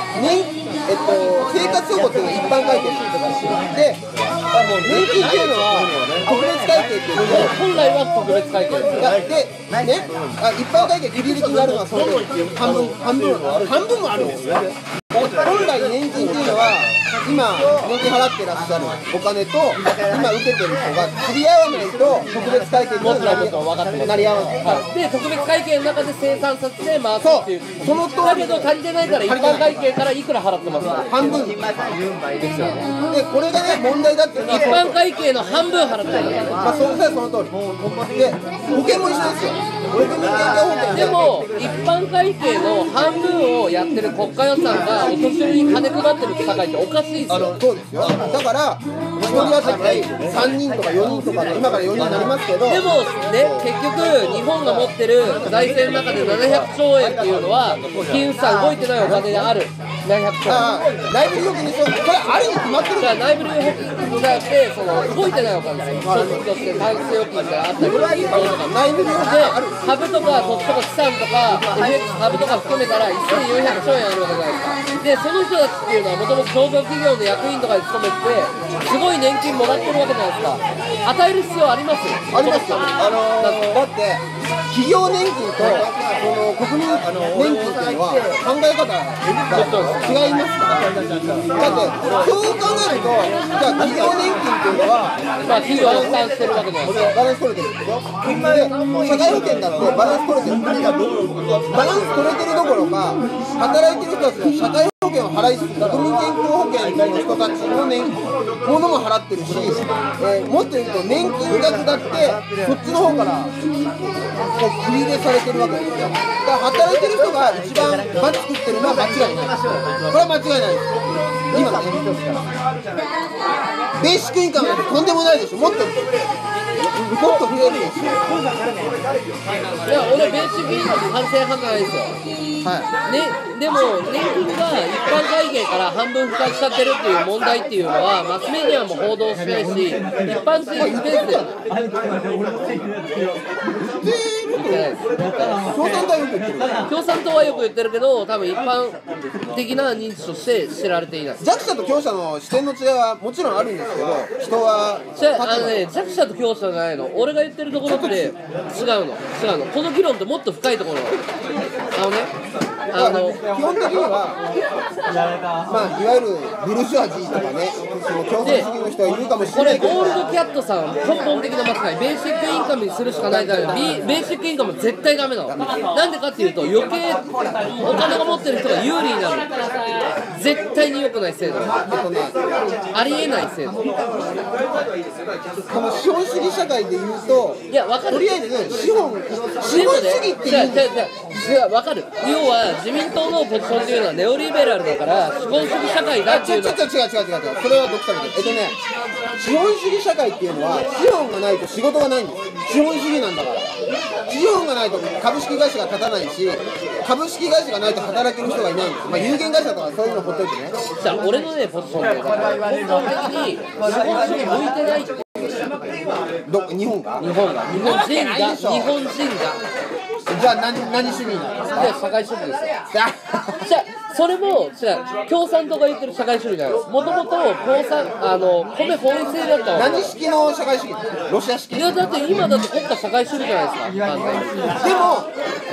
生活保護っていうのは一般会計で年金っていうのは特別会計っていうのは本来は特別会計ですでね一般会計繰入金があるのはその半分もあるんですよ本来年金っていうのは今年金払ってらっしゃるお金と今受けてる人が釣り合わないと特別会計になり合わないで特別会計の中で生産させて回すっていうその通りだけど足りてないから一般会計からいくら払ってますか半分ですよねでこれがね問題だって一般会計の半分払ってますまあその通りで保険も一緒ですよ国民健康保険でも一般会計の半分をやってる国家予算がお年寄りに金配ってる社会っておかしいですよそうですよだから1人当たり3人とか4人とか今から4人になりますけどでもね結局日本が持ってる財政の中で700兆円っていうのは金融資産動いてないお金である700兆円内部留保金にこれあるに決まってるじゃあ内部留保金じゃなくてその動いてないお金ですよ所得として短期預金があったりとか内部留保金あるで株とか土地とか資産とか FX 株とか含めたら1400兆円あるわけじゃないですかでその人たちっていうのはもともと上場企業の役員とかに勤めてすごい年金もらってるわけじゃないですか与える必要ありますありますよだって企業年金とその国民年金っていうのは考え方が違いますからだってそう考えるとじゃあ企業年金っていうのはまあ企業が負担してるわけじゃないですかバランス取れてるんですよで社会保険だってバランス取れてるバランス取れてるどころか働いてる人たちは社会保険を払いすぎ国民健康保険の人たちのものも払ってるし、もっと言うと年金額だってそっちの方から繰り入れされてるわけですよだから働いてる人が一番バツ食ってるのは間違いないこれは間違いないです今ねベーシックインカムなんてとんでもないでしょもっと増えるでしょいや俺ベーシックインカム賛成派じゃないですよね、でも年金が一般会計から半分負担しちゃってるっていう問題っていうのはマスメディアも報道しないし一般人スペースで共産党はよく言ってるけど多分一般的な認知として知られていない弱者と強者の視点の違いはもちろんあるんですけど人は弱者と強者じゃないの俺が言ってるところって違うのこの議論ってもっと深いところ基本的には、まあ、いわゆるブルジョアジーとかね、その共産主義の人はいるかもしれないけど、 これ、ゴールドキャットさん、根本的な間違い、ベーシックインカムにするしかないじゃない、ベーシックインカム絶対ダメなの。なんでかっていうと、余計お金が持ってる人が有利になる、絶対に良くない制度、ありえない制度。この資本主義社会でいうと、 いや、分かる。 とりあえず資本主義っていう。 分かる。要は自民党のポジションっていうのはネオリベラルだから資本主義社会だっていうのは違うそれはどっかで資本主義社会っていうのは資本がないと仕事がないんです資本主義なんだから資本がないと株式会社が立たないし株式会社がないと働ける人がいないんです、まあ、有限会社とかそういうのほっといてねじゃあ俺のねポジションって根本的に資本主義向いてないって日本人が日本人がじゃあ何主義なんですか？ で社会主義ですよ。じゃあそれも共産党が言ってる社会主義じゃないです。もともと共産米本位制だったわけ。 何式の社会主義？ロシア式？ いやだって今だって国家社会主義じゃないですか。 でも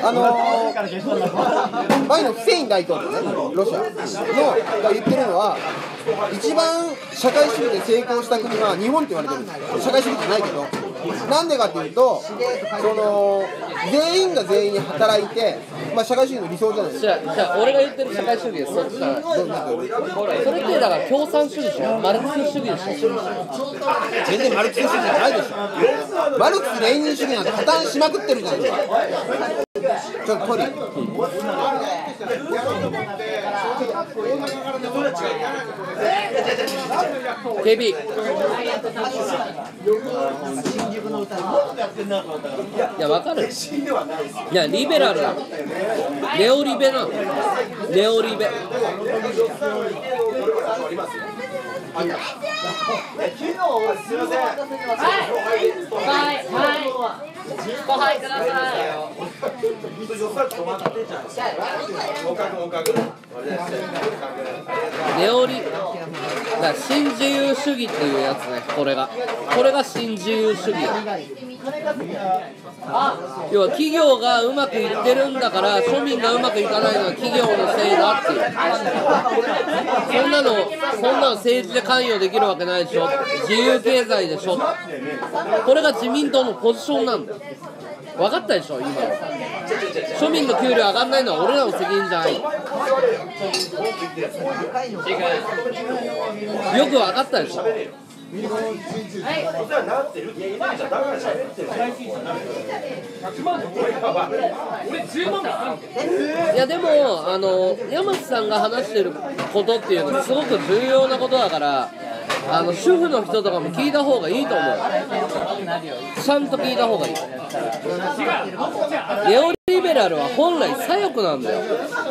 前のフセイン大統領ね、ロシアのが言ってるのは、一番社会主義で成功した国は日本って言われてるんですよ。社会主義じゃないけど、なんでかっていうと、全員が全員に働いて、まあ、社会主義の理想じゃないですか。 じゃあ俺が言ってる社会主義です。そっちじゃない。それってだから共産主義でしょ、マルクス主義でしょ。 全然マルクス主義じゃないでしょ。マルクス・レーニン主義なんて破綻しまくってるじゃないですか。ちょっと取り。 警備。いや分かる。いやリベラルだ。ネオリベなの。ネオリベ。ご飯ください。ネオリだ新自由主義っていうやつね。これが新自由主義。要は企業がうまくいってるんだから庶民がうまくいかないのは企業のせいだっていう。そんなの政治で関与できるわけないでしょ。自由経済でしょ。これが自民党のポジションなんだよ。分かったでしょ今の。庶民の給料上がんないのは俺らの責任じゃない。よく分かったでしょ。いやでも山瀬さんが話してることっていうのはすごく重要なことだから、主婦の人とかも聞いた方がいいと思う。ちゃんと聞いた方がいい。ネオリベラルは本来左翼なんだよ。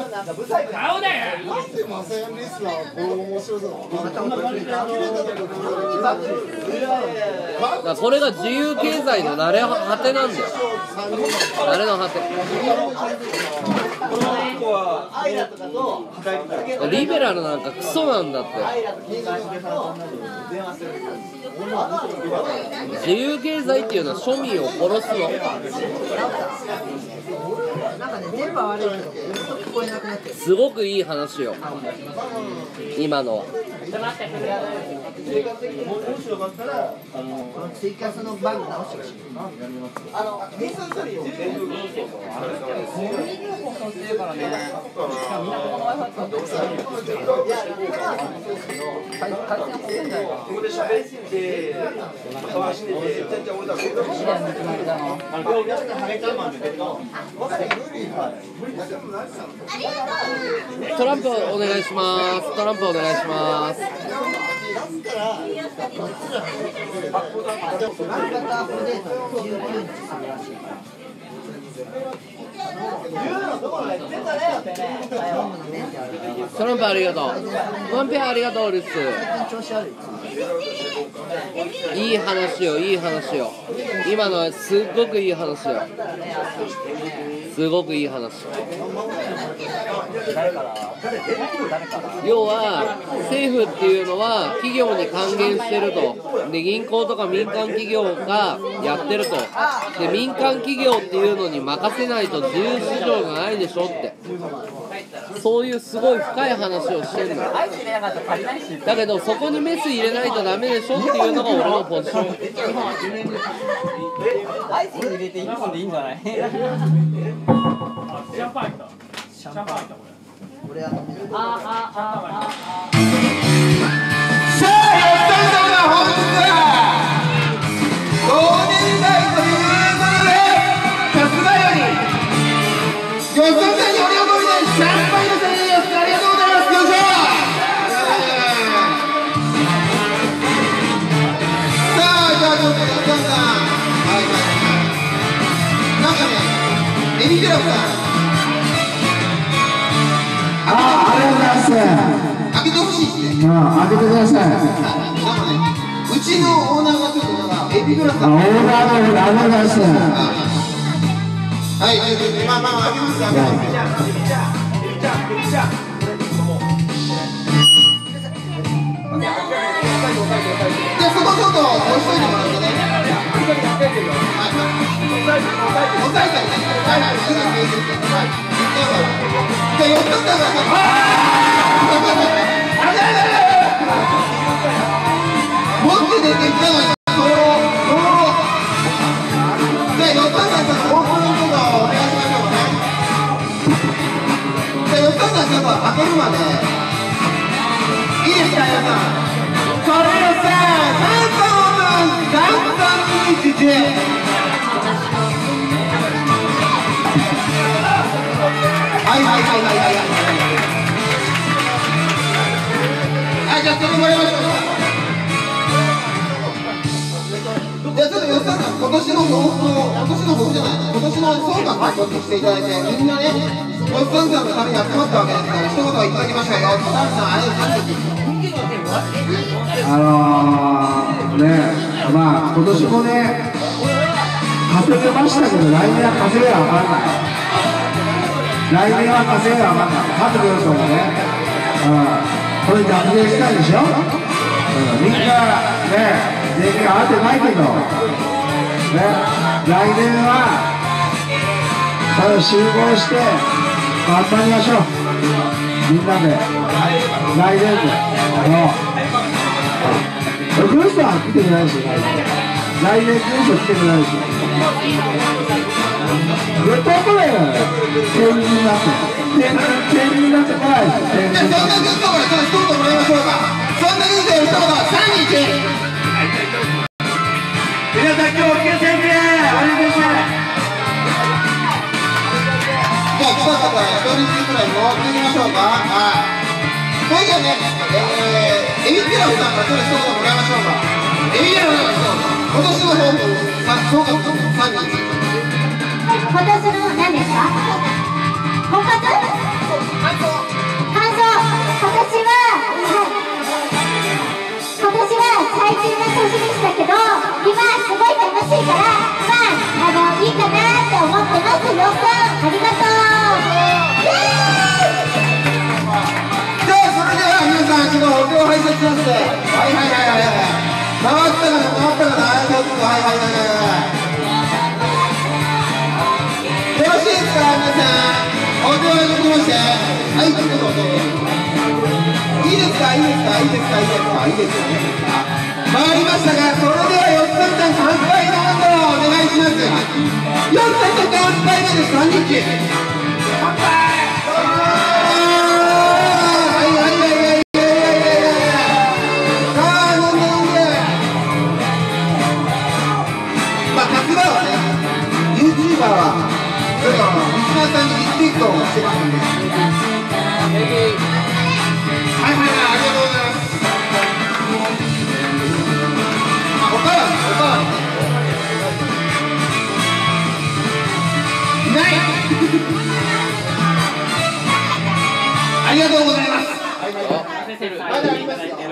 だからこれが自由経済の慣れ果てなんだよ。慣れの果て。リベラルなんかクソなんだって。自由経済っていうのは庶民を殺すの。すごくいい話よ今のは。 ツイキャスのバグ直してほしい。 トランプお願いします。トランプお願いします。トランプありがとう。ワンペアありがとうです。いい話よ、いい話よ。今のはすっごくいい話よ。すごくいい話。要は政府っていうのは企業に還元してると。で銀行とか民間企業がやってると。で民間企業っていうのに任せないと自由市場がないでしょって。そういうすごい深い話をしてるの。だけどそこにメス入れないとダメでしょっていうのが俺のポジション。 アイス入れて1本でいいんじゃない？シャンパン入った。シャンパン入ったこれ。俺は飲めない。さあ、やったんだな本日は同年代ということでさすがより予想さんにおりおこみでシャンパンのせいです。ありがとうございます。よいしょ。さあ、じゃあちょっと予想さんなんかね、エビテラスさんありがとうございます。開けてほしいですね。開けてください。なんかね、うちのオーナーがちょっとなんかエビグラスさんオーナーのありがとうございます。 はい、まあまあ、開けます、開けます。で、そこちょっと押しといてもらってね。押さえたりね。はいはい、いいです、いいです。はい。じゃあ、4つだから。持って出てきたのに、じゃあ、4つだからオープニングをお願いしましょうかね。じゃあ、4つだからちょっと開けるまで。いいですか、皆さん。それをさ、3分1で。はいはいはいはいはい。はい、じゃあそれもらいましょうか。じゃあちょっと吉田さん、今年の僕じゃない、今年の総括をちょっとしていただいて、みんなね、吉田さんのために集まったわけですから、一言いただきましょうよ。吉田さん、あれまあ今年もね稼げましたけど、来年は稼げは分からない。来年は稼げは分からない。各業種もね、これ逆転したいでしょ。みんなね、税金が合ってないけど、ね、来年はそれを集合して頑張りましょう。みんなで来年で。この人は来てくれないし、来年この人来てくれないし、絶対来ないよ、天狗になって、天狗になって来ないし、天狗になって。 そんなグッドもらいましょうか。そんなグッドを一言、3、2、1。 皆さん、今日お気をつけて、お願いします。 じゃあ、来た方は1人ずつくらい持っていきましょうか。はい。それじゃあね、エビピラフさんからそれ一言もらいましょうか。エビピラフさん、今年の抱負、総括3、2、1。 今年の何ですか？婚活？感想。今年は最近の年でしたけど、今すごい楽しいから、いいかなって思ってます。よっさん、ありがとう。 皆さん、ちょっとお手を拝借しますね。はいはいはいはいはい。回ったかな、ちょっとはいはいはいはい。よろしいですか、皆さん。お手を拝借しまして。はい、ちょっとお手を。いいですか、いいですか、いいですか、いいですか、いいですよね。回りましたが、それではよっさんちゃん乾杯の温度をお願いします。よっさんと乾杯まで3日。乾杯。YouTuber はリスナーさんにリツイートをしてますんで、はいはいはい、ありがとうございます。おかわりないありがとうございます。まだありますよ。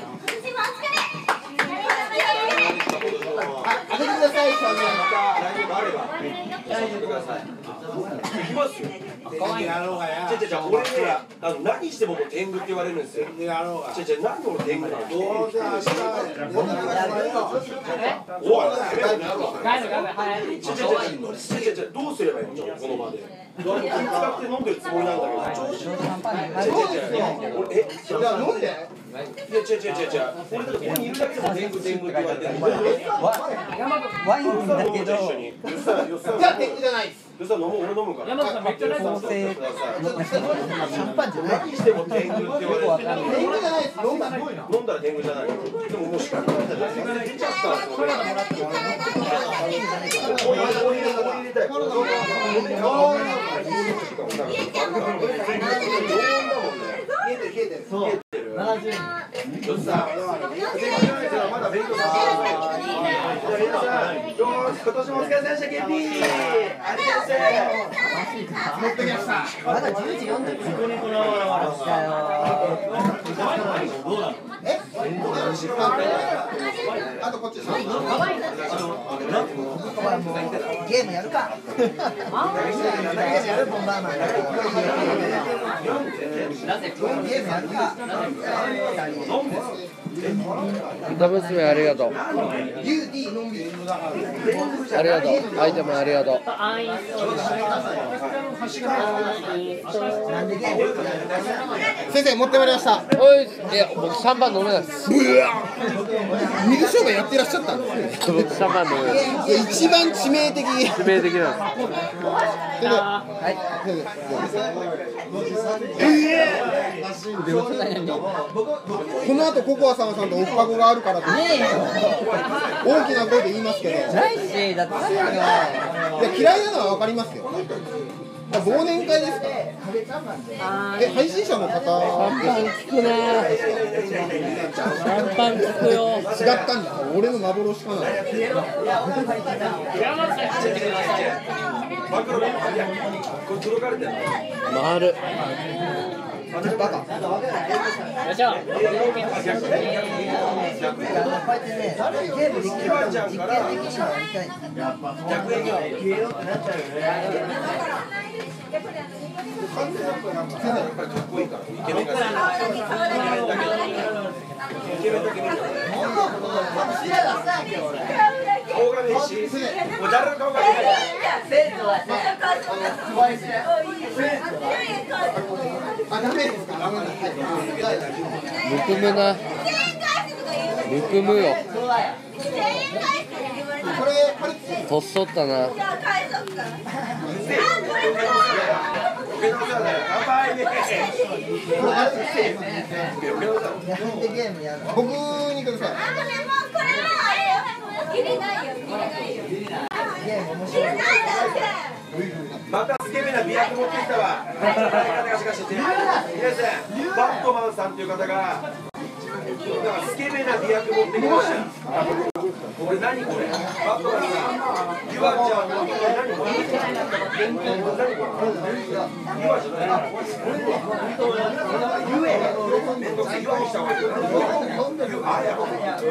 開けてください。 俺ね、何しても天狗って言われるんですよ。何俺天狗なの？どうせ明日どうすればいいの？この場で。使って飲んでるつもりなんだけど。 飲んで。 いや俺だってここにいるだけでも天狗って言われてる。 ワインだけど。 じゃあ天狗じゃない。 俺飲むから。 山田さんめっちゃないですか？シャンパンじゃない。 何しても天狗って言われてる。 天狗じゃないです。飲んだら天狗じゃない。でももう仕掛けたら出ちゃったんですよ。入れたい。まだ勉強さ今年もお疲れ様でした、ケンピー。ありがとうございます。持ってきました。まだ10時40分。ここにこのどうなの？ あとこっちゲームやるか。ゲームやるボンバーマン。ゲームやるか。 歌娘ありがとう。ありがとう。アイテムありがとう。 先生持ってまいりました。 おい、いや僕シャンパン飲めないです。 水商売やってらっしゃったんですね。 僕シャンパン飲めないです。 一番致命的。 致命的なんこの後ココアさんとオフパコがあるからと大きな声で言いますけど、いや嫌いなのは分かりますよ。忘年会ですか。配信者の方。 シャンパン聞くな。シャンパン聞くよ。 違ったんだ。俺の幻かな。 回る。 バカ。 よいしょ。ゲームできるから実験的にはやりたい。 むくむな。むくむよ。年取ったな。 僕にください。 またスケベな美薬持ってきたわ。皆さん、バットマンさんという方がスケベな美薬持ってきました。これ何これ？バットマンさん、ユアちゃんの何これ？ユアじゃない。めんどくさい。ユアにした方がいいよ。あれやろ。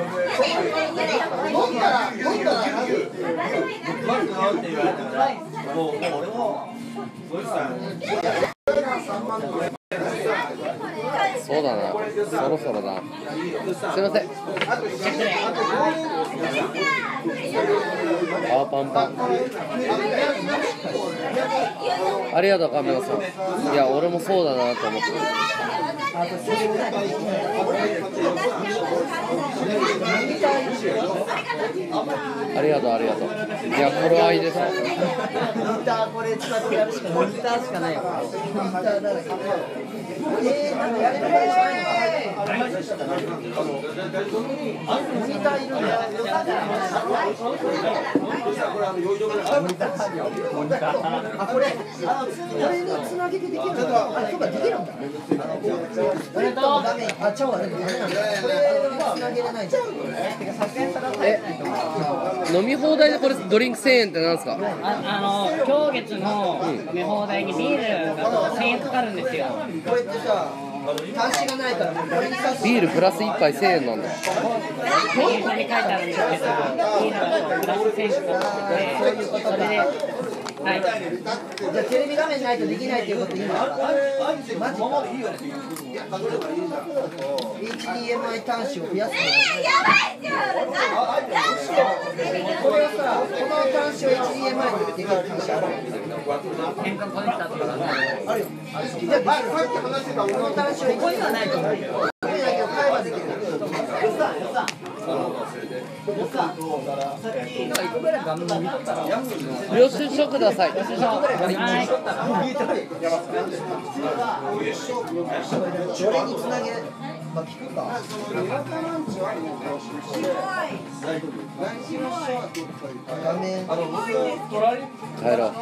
そうだな。そろそろだ。すいません。あ、パンパン。ありがとう、カメラさん。いや、俺もそうだなと思って。ありがとう、ありがとう。いや、頃合いです。 モニターこれ使ってやるしかモニターしかないよ。モニターだらけ。なんかやれることしかないのか。モニターいるんだよ。あ、これにつなげてできるんだ。あ、そうか、できるんだ。これと画面、あ、ちゃうわね。これにつなげれないじゃん。 飲み放題でこれドリンク1000円ってなんですか？ 今月の飲み放題にビールが1000円かかるんですよ。 これってさ、端子がないからもうこれにさす。 ビールプラス1杯1000円なんだ。 メニューに書いてあるんですけど、ビールがプラス1000円かかってて、それで、はい。 じゃあテレビ画面ないとできないっていうこと今マジか。HDMI 端子を増やすの。これはさ、この端子を HDMI にできる端子ある。 変換コネクタとかあるよ。じゃあさっき話してたこの端子はここにはないと思う。ここにないけど買えばできる。 領収書ください。 これにつなげ、まあ、聞くか。画面。 帰ろう。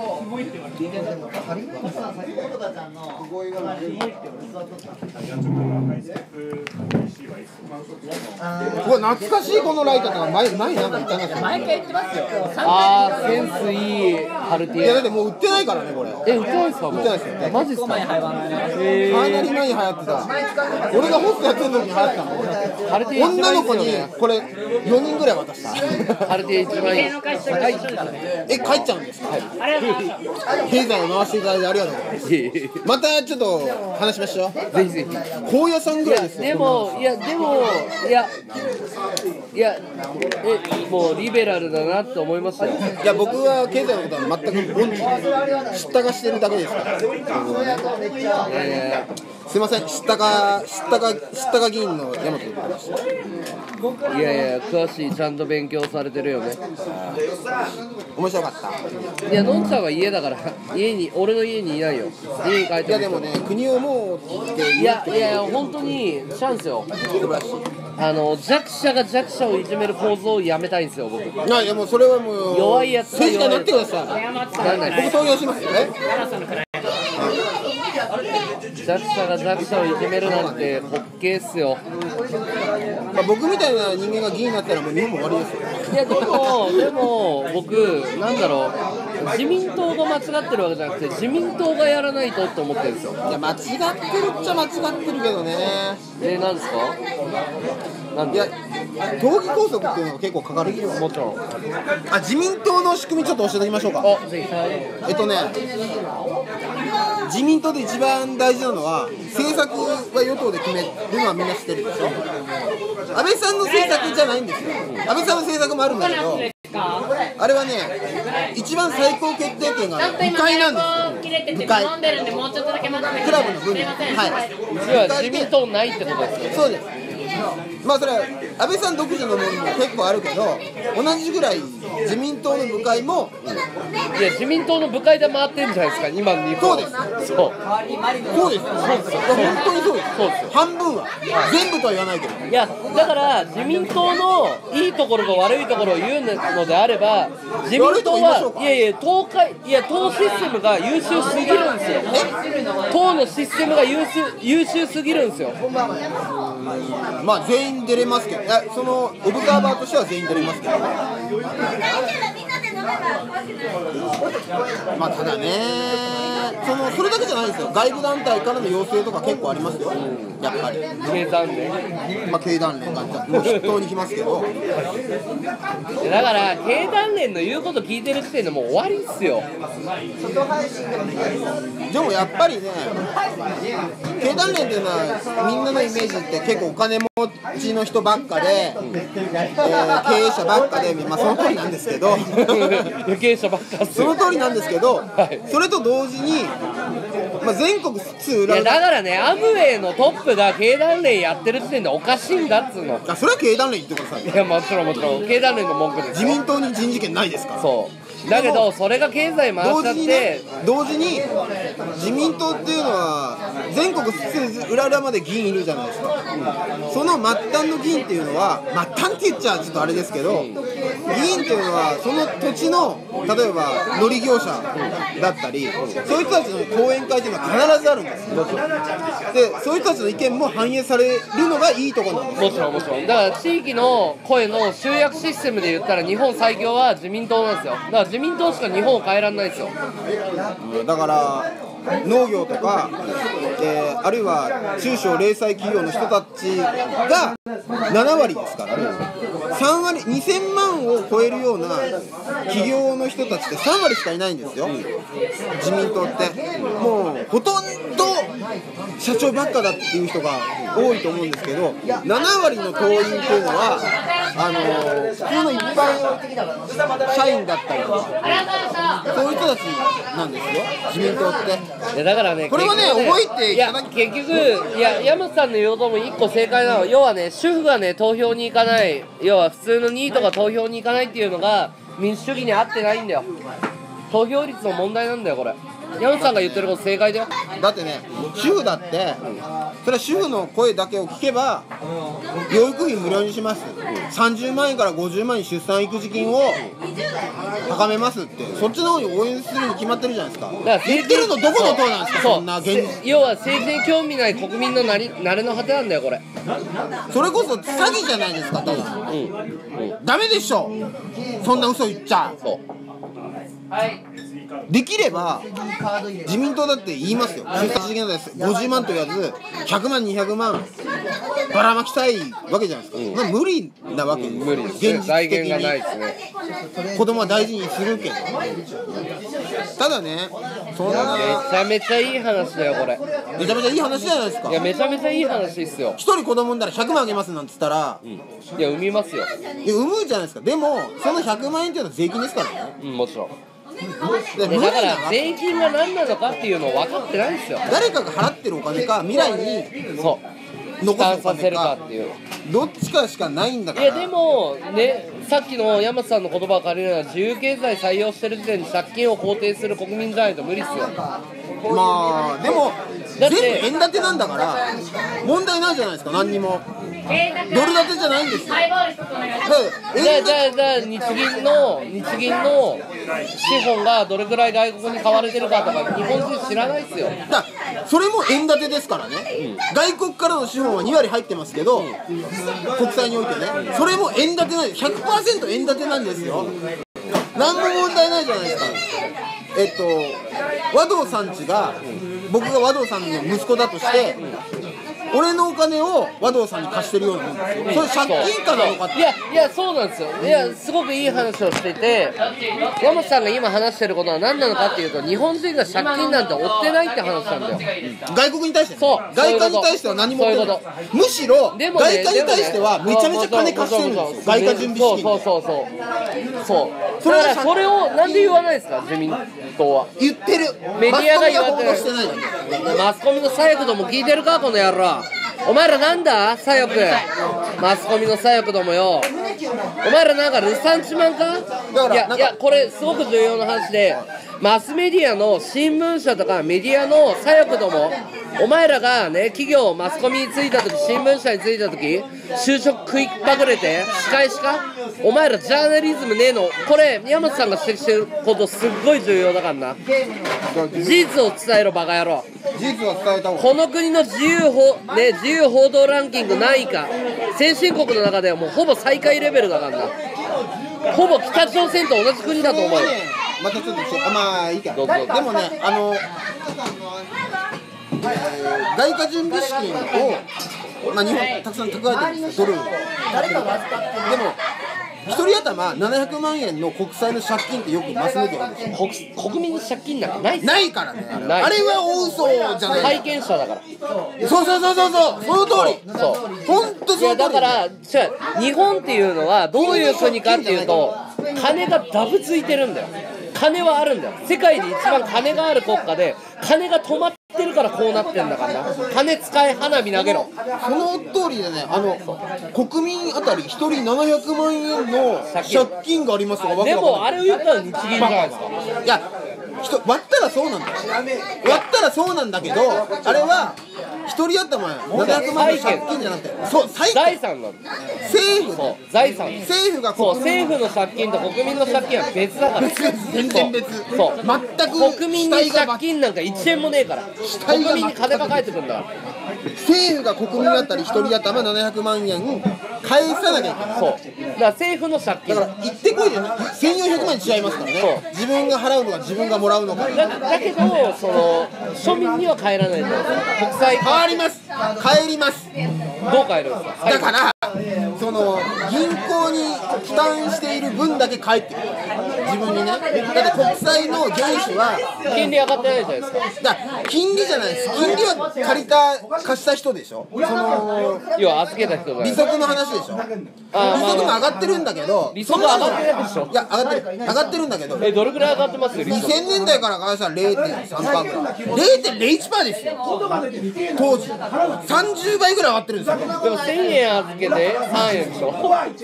うわ、懐かしいこのライトとか前なんか言ったな。 毎回言ってますよ。 あー、センスいいカルティエ。 いやだってもう売ってないからねこれ。 売ってないですか？もう売ってないですよ。 マジっすか？ かなり前に流行ってた。俺がホストやって生の時に払ったの。 カルティエ女の子にこれ4人ぐらい渡した。 カルティエ一番いい。 帰っちゃうんですか。 ありがとうございました。 経済を回していただいてありがとうございます。またちょっと話しましょう。 ぜひぜひ。 高野山ぐらいですよ。 でももうリベラルだなって思いますよ。 いや僕は経済のことは全く音痴で知ったかしてるだけですから。すいません、知ったか議員の山本でございました。 いや詳しい、ちゃんと勉強されてるよね。 面白かった。 いや、のんちゃんは家だから俺の家にいないよ。家に帰ってる。 いやでもね、国をもうっていや本当にチャンスよ。弱者が弱者をいじめる構造をやめたいんですよ、僕。 いやもうそれはもう弱いやつが政治家になってください。僕投票しますよね。 弱者が弱者をいじめるなんて滑稽っすよ。 僕みたいな人間が議員になったらもう日本も終わりですよ。 いやでも僕なんだろう、自民党が間違ってるわけじゃなくて自民党がやらないとって思ってるんですよ。 いや間違ってるっちゃ間違ってるけどね。 なんですか。なんで。 いや党議拘束っていうのが結構かかる。 もちろん。 自民党の仕組みちょっと教えておきましょうか。 ぜひ。 自民党で一番大事なのは政策は与党で決めるのはみんな知ってるでしょ。安倍さんの政策じゃないんですよ。安倍さんの政策もあるんだけど、あれはね、一番最高決定権が部会なんですよ。部会。クラブの分離。はい。 自民党ないってことですよ。 そうです。まあそれは安倍さん独自のものも結構あるけど、同じぐらい自民党の部会もいや自民党の部会で回ってるんじゃないですか今の日本。 そうです。そうです。本当にそうです。半分は全部とは言わないけど。 いやだから自民党のいいところと悪いところを言うのであれば、自民党は党システムが優秀すぎるんですよ。党のシステムが優秀すぎるんですよ。 まあ全員出れますけど、そのオブザーバーとしては全員出れますけど、まあただね、それだけじゃないですよ。外部団体からの要請とか結構ありますよ、やっぱり。 経団連、 経団連がもう筆頭に来ますけど。 だから経団連の言うこと聞いてる時点でもう終わりっすよ。 でもやっぱりね、経団連っていうのはみんなのイメージって結構お金持ちの人ばっかで、経営者ばっかで、まあその通りなんですけど経営者ばっかっすよ。 その通りなんですけど、それと同時に、まあ、全国津々浦々。 だからね、アムウェイのトップが経団連やってる時点でおかしいんだっつうの。 それは経団連言ってください。 いやもちろん経団連の文句です。 自民党に人事権ないですから。 そうだけどそれが経済回しちゃって同時に自民党っていうのは全国津々浦々まで議員いるじゃないですか。その末端の議員っていうのは、末端って言っちゃちょっとあれですけど、議員っていうのはその土地の例えば乗り業者だったり、そういう人たちの講演会っていうのは必ずあるんですよ。でそういう人たちの意見も反映されるのがいいところなんですよ。 もちろんだから地域の声の集約システムで言ったら日本最強は自民党なんですよ。だから自民党しか日本を変えられないですよ。 だから農業とか、あるいは中小零細企業の人たちが7割ですからね。3割、2000万を超えるような企業の人たちって3割しかいないんですよ、自民党って。もうほとんど社長ばっかだっていう人が多いと思うんですけど、7割の党員っていうのは普通の一般社員だったりとか、そういう人たちなんですよ、自民党って。 だからね、 これはね、覚えていただき、 結局山瀬さんの言うことも1個正解なの。要はね、主婦がね投票に行かない、要は普通のニートが投票に行かないっていうのが民主主義に合ってないんだよ。投票率の問題なんだよこれ。山瀬さんが言ってること正解だよ。 だってね、主婦だってそれは主婦の声だけを聞けば養育費無料にします、30万円から50万円出産育児金を高めますって、そっちの方に応援するに決まってるじゃないですか。言ってるのどこの党なんですか。そんな現実、 要は政治に興味ない国民の慣れの果てなんだよこれ。 それこそ詐欺じゃないですか。ただ、ダメでしょ、そんな嘘言っちゃ。できれば自民党だって言いますよ。出産資金です50万と言わず100万200万ばらまきたいわけじゃないですか、まあ、無理なわけです、 無理ですね。財源がないですね。 子供は大事にするけど、ただね、そんなめちゃめちゃいい話だよこれ。 めちゃめちゃいい話じゃないですか。 いやめちゃめちゃいい話ですよ。 一人子供産んだら100万あげますなんて言ったら、 いや産みますよ。 いや産むじゃないですか。でもその100万円っていうのは税金ですからね。 もちろん。 でだから税金が何なのかっていうのを分かってないんですよ。 誰かが払ってるお金か未来にそう負担させるかっていう、 どっちかしかないんだから。 いやでもね、さっきの山瀬さんの言葉を借りるなら自由経済採用してる時点で借金を肯定する国民じゃないと無理っすよ。 まあでもだって全部円建てなんだから問題ないじゃないですか。何にもドル建てじゃないんですよ。 じゃあ日銀の資本がどれくらい外国に買われてるかとか日本人知らないっすよ。 だそれも円建てですからね、外国からの資本は2割入ってますけど、国債においてね、それも円建てなんです。 100% 円建てなんですよ。何も問題ないじゃないですか。和道さんちが、僕が和道さんの息子だとして、俺のお金を和道さんに貸してるようなもんですよ。それ借金かなのかって。 いやそうなんですよ。いやすごくいい話をしてて、山本さんが今話してることは何なのかっていうと、日本人が借金なんて負ってないって話なんだよ。 外国に対して、 そう外貨に対しては何も持ってない。むしろ外貨に対してはめちゃめちゃ金貸してるんですよ。外貨準備資金。そうだからそれをなんで言わないですか自民党は。 言ってる。 メディアが言われてしてないだけ。 マスコミの左翼ども聞いてるかこの野郎。お前らなんだ左翼、マスコミの左翼どもよ。お前らなんかルサンチマンか。いやこれすごく重要な話で、マスメディアの新聞社とかメディアの左翼ども、お前らがね企業マスコミに就いた時、新聞社に就いた時就職食いっぱぐれて司会しか、お前らジャーナリズムねえの。これ宮本さんが指摘してることすっごい重要だからな。事実を伝えろバカ野郎。 事実を伝えた方が。 この国の自由報道ランキング何位か、先進国の中ではもうほぼ最下位レベルだからな。ほぼ北朝鮮と同じ国だと思うよ。 またちょっとまあいいか。でもね外貨準備資金を、まあ、日本たくさん蓄えてるんですよ、ドル。でも一人頭700万円の国債の借金ってよくマスメディアでしょ。 国民の借金なんかないっすよ。 ないからね。あれは大嘘じゃない。 債権者だから。 そうその通り。本当そう。いやだから日本っていうのはどういう国かっていうと、金がダブついてるんだよ。金はあるんだよ。世界で一番金がある国家で、金が止まってるからこうなってんだからな。金使え、花火投げろ。 その通りでね、国民あたり1人700万円の借金がありますとか。 でもあれを言ったら日銀じゃないですか。 いや割ったらそうなんだよ。割ったらそうなんだけど、あれは一人頭700万円の借金じゃなくて、そう財産なんだ。財産。 政府が政府の借金と国民の借金は別だから。 全然別。 そう全く国民に借金なんか1円もねえから。国民に金が返ってくるんだから。 政府が国民あたり一人頭700万円返さなきゃいけない。 そう。だから政府の借金。 だから行ってこいで1400万円違いますからね。自分が払うのか自分がもらうのか。 だけどその庶民には帰らないと。国債帰ります。帰ります。 どう帰るんですか。 だからその銀行に負担している分だけ返ってくる。自分にね。だって国債の原資は金利上がってないじゃないですか。 だから金利じゃないです。金利は貸した人でしょ。その要は預けた人が利息の話でしょ。利息も上がってるんだけど、 利息上がってないでしょ。 いや上がってるんだけど、 どれくらい上がってますよ。 2000年代から返したら 0.3% ぐらい。 0.01% ですよ。当時30倍ぐらい上がってるんですよ。 でも1000円預けて3円でしょ。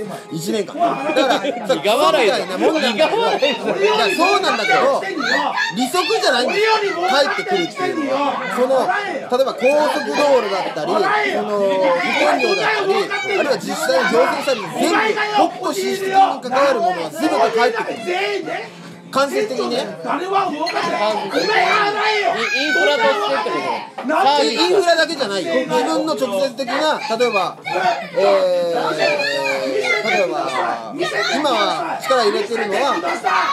1年間だから苦笑いだよ。 そうなんだけど、利息じゃないんですよ。返ってくるっていうのは、その例えば高速道路だったり、その保険料だったり、あるいは実際の行政サービス全部国庫支出金に関わるものが全て返ってくる。間接的にね。インフラとしてってこと。 インフラだけじゃないよ。自分の直接的な、例えば今は力入れてるのは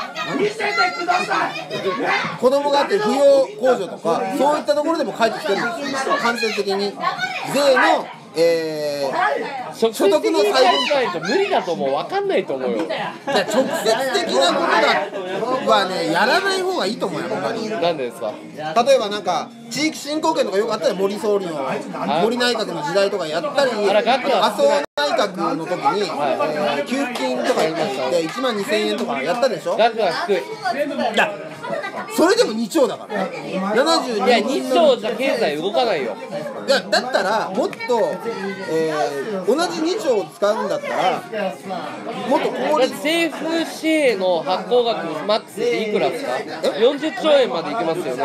子供があって扶養控除とか、そういったところでも返ってきてるんですよ。間接的に税の所得の直接的に再返さないと無理だと思う。分かんないと思うよ。 直接的なことはねやらない方がいいと思うよ他に。 なんでですか。 例えばなんか地域振興券とかよくあったら森総理の森内閣の時代とかやったり、あと麻生内閣の時に、給付金とかやって1万2000円とかやったでしょ。 額が低い。 いやそれでも2兆だから72 いや2兆じゃ経済動かないよ。 いやだったらもっと、同じ2兆を使うんだったらもっと効率政府紙幣の発行額マックスでいくらですか。40兆円までいきますよね。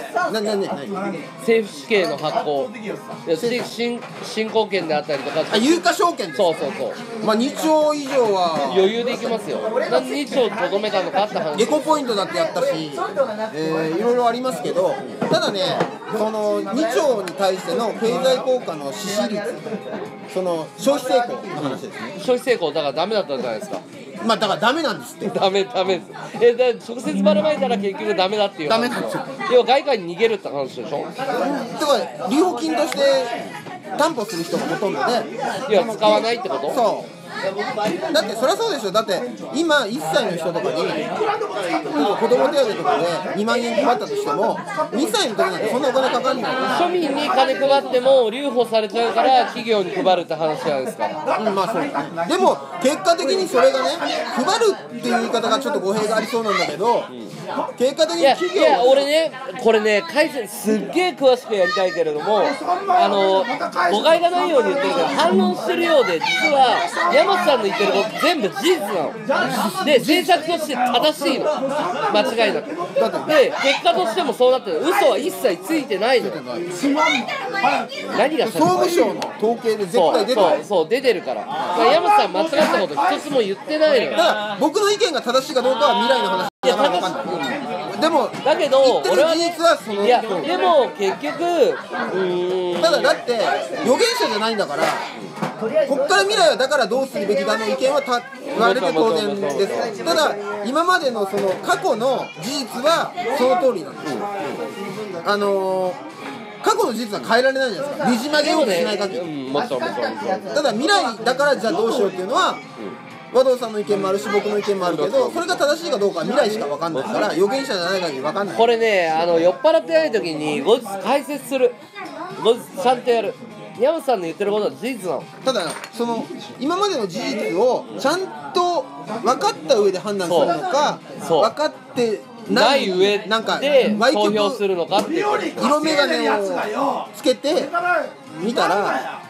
政府紙幣の発行振興券であったりとか、 有価証券です。 そうそうそう、 まあ2兆以上は余裕でいきますよ。なんで2兆とどめたのかって話。 エコポイントだってやったし、いろいろありますけど、ただねその2兆に対しての経済効果の支持率、その消費成功の話ですね。 消費成功だからダメだったじゃないですか。 まあだからダメなんですって。 ダメです。だから直接ばらまいたら結局ダメだっていう話。ダメなんですよ。要は外貨に逃げるって話でしょ。だから留保金として担保する人がほとんどで、 いや使わないってこと。 そう。だってそりゃそうでしょ。だって今1歳の人とかに子供手当とかで2万円配ったとしても2歳の時なんてそんなお金かかんない。 庶民に金配っても留保されちゃうから企業に配るって話じゃないですか。 まあそうですね。でも結果的にそれがね配るっていう言い方がちょっと語弊がありそうなんだけど、結果的に企業いや俺ねこれね解説すっげえ詳しくやりたいけれども誤解がないように言ってるけど反論してるようで実は山内さんの言ってること全部事実なので政策として正しいの間違いなくで結果としてもそうなってる。嘘は一切ついてないの。何が総務省の統計で絶対出てる。 そう出てるから山内さん間違ったこと一つも言ってないのよ。 だから僕の意見が正しいかどうかは未来の話だから分かんない。でもだけど俺はねいやでも結局ただって予言者じゃないんだからこっから未来はだからどうするべきだの意見は言われて当然です。ただ今までのその過去の事実はその通りなんです。過去の事実は変えられないじゃないですか。ねじ曲げようとしない限り。ただ未来だからじゃあどうしようっていうのは和道さんの意見もあるし僕の意見もあるけど、それが正しいかどうかは未来しか分かんないから予言者じゃない限り分かんない。 これね酔っ払ってない時に後日解説する。後日ちゃんとやる。山内さんの言ってることは事実なの。 ただその今までの事実をちゃんと分かった上で判断するのか分かってない上でなんか投票するのかっていう色眼鏡をつけて見たら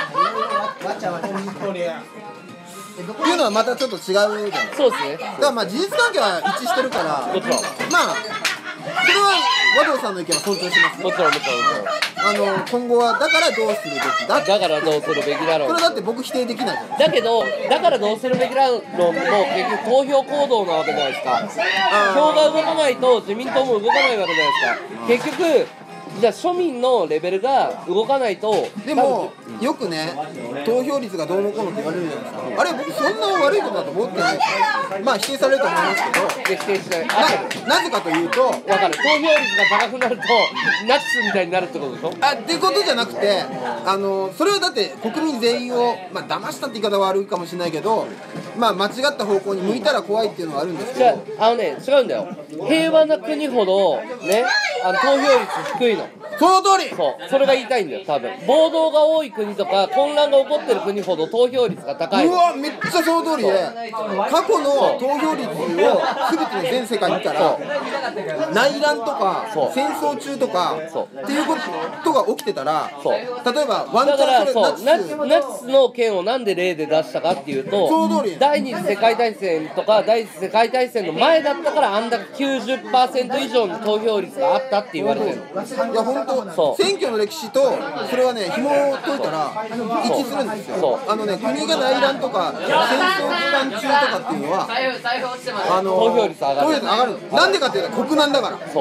っていうのはまたちょっと違うじゃないですか。 そうですね。 だからまあ事実関係は一致してるからもちろんまあそれは和道さんの意見は尊重します。 もちろん今後はだからどうするべきだ。 だからどうするべきだろう。 これだって僕否定できないじゃない。 だけどだからどうするべきだろうも結局投票行動なわけじゃないですか。票が動かないと自民党も動かないわけじゃないですか。結局じゃあ庶民のレベルが動かないと。 でもよくね投票率がどうのこうのって言われるじゃないですか。あれ僕そんな悪いことだと思ってない。まあ否定されると思いますけど否定しない。 なぜかというと分かる。投票率が高くなるとナチスみたいになるってことでしょ。 ってことじゃなくてそれはだって国民全員をまあ騙したって言い方は悪いかもしれないけどまあ間違った方向に向いたら怖いっていうのはあるんですけど。 違うんだよ。平和な国ほどね投票率低いの。 その通り。 それが言いたいんだよ多分。暴動が多い国とか混乱が起こってる国ほど投票率が高い。 うわめっちゃその通りで過去の投票率を全ての全世界見たら内乱とか戦争中とかっていうことが起きてたら例えばワンチャンそれナチスの件をなんで例で出したかっていうと第二次世界大戦とか第一次世界大戦の前だったからあんだけ 90% 以上の投票率があったって言われてるの。 いや本当選挙の歴史とそれはね紐を解いたら一致するんですよ。国が内乱とか戦争期間中とかっていうのは投票率上がる。 なんでかっていうと国難だから。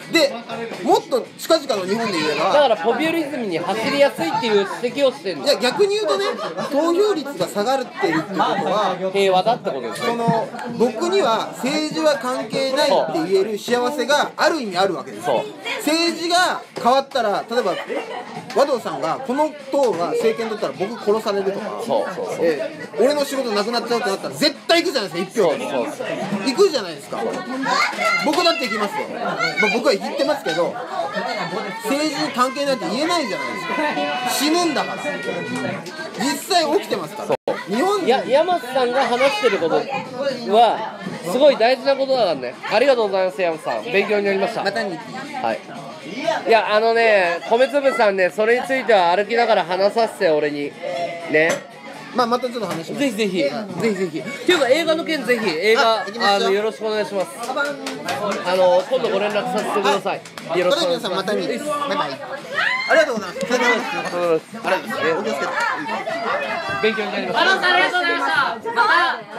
でもっと近々の日本で言えば、 だからポピュリズムに走りやすいっていう指摘をしてるの。 いや逆に言うとね、投票率が下がってるっていうことは平和だってことですよ。 その僕には政治は関係ないって言える幸せがある意味あるわけですよ。政治が変わったら、例えば和道さんがこの党が政権取ったら僕殺されるとか、俺の仕事なくなっちゃうってなったら絶対行くじゃないですか、1票行くじゃないですか。僕だって行きますよ、僕は言ってますけど、政治に関係ないって言えないじゃないですか。死ぬんだから実際起きてますから。日本山津さんが話してることはすごい大事なことだからね。ありがとうございます、山津さん、勉強になりました。 またにはい。いや米粒さんね、それについては歩きながら話させて、俺にね。 またちょっと話します。 ぜひぜひっていうか映画の件、ぜひ映画よろしくお願いします。今度ご連絡させてください。よろしくお願いします。 また見る。バイバイ。ありがとうございます。ありがとうございます。 勉強になりました。 ありがとうございました。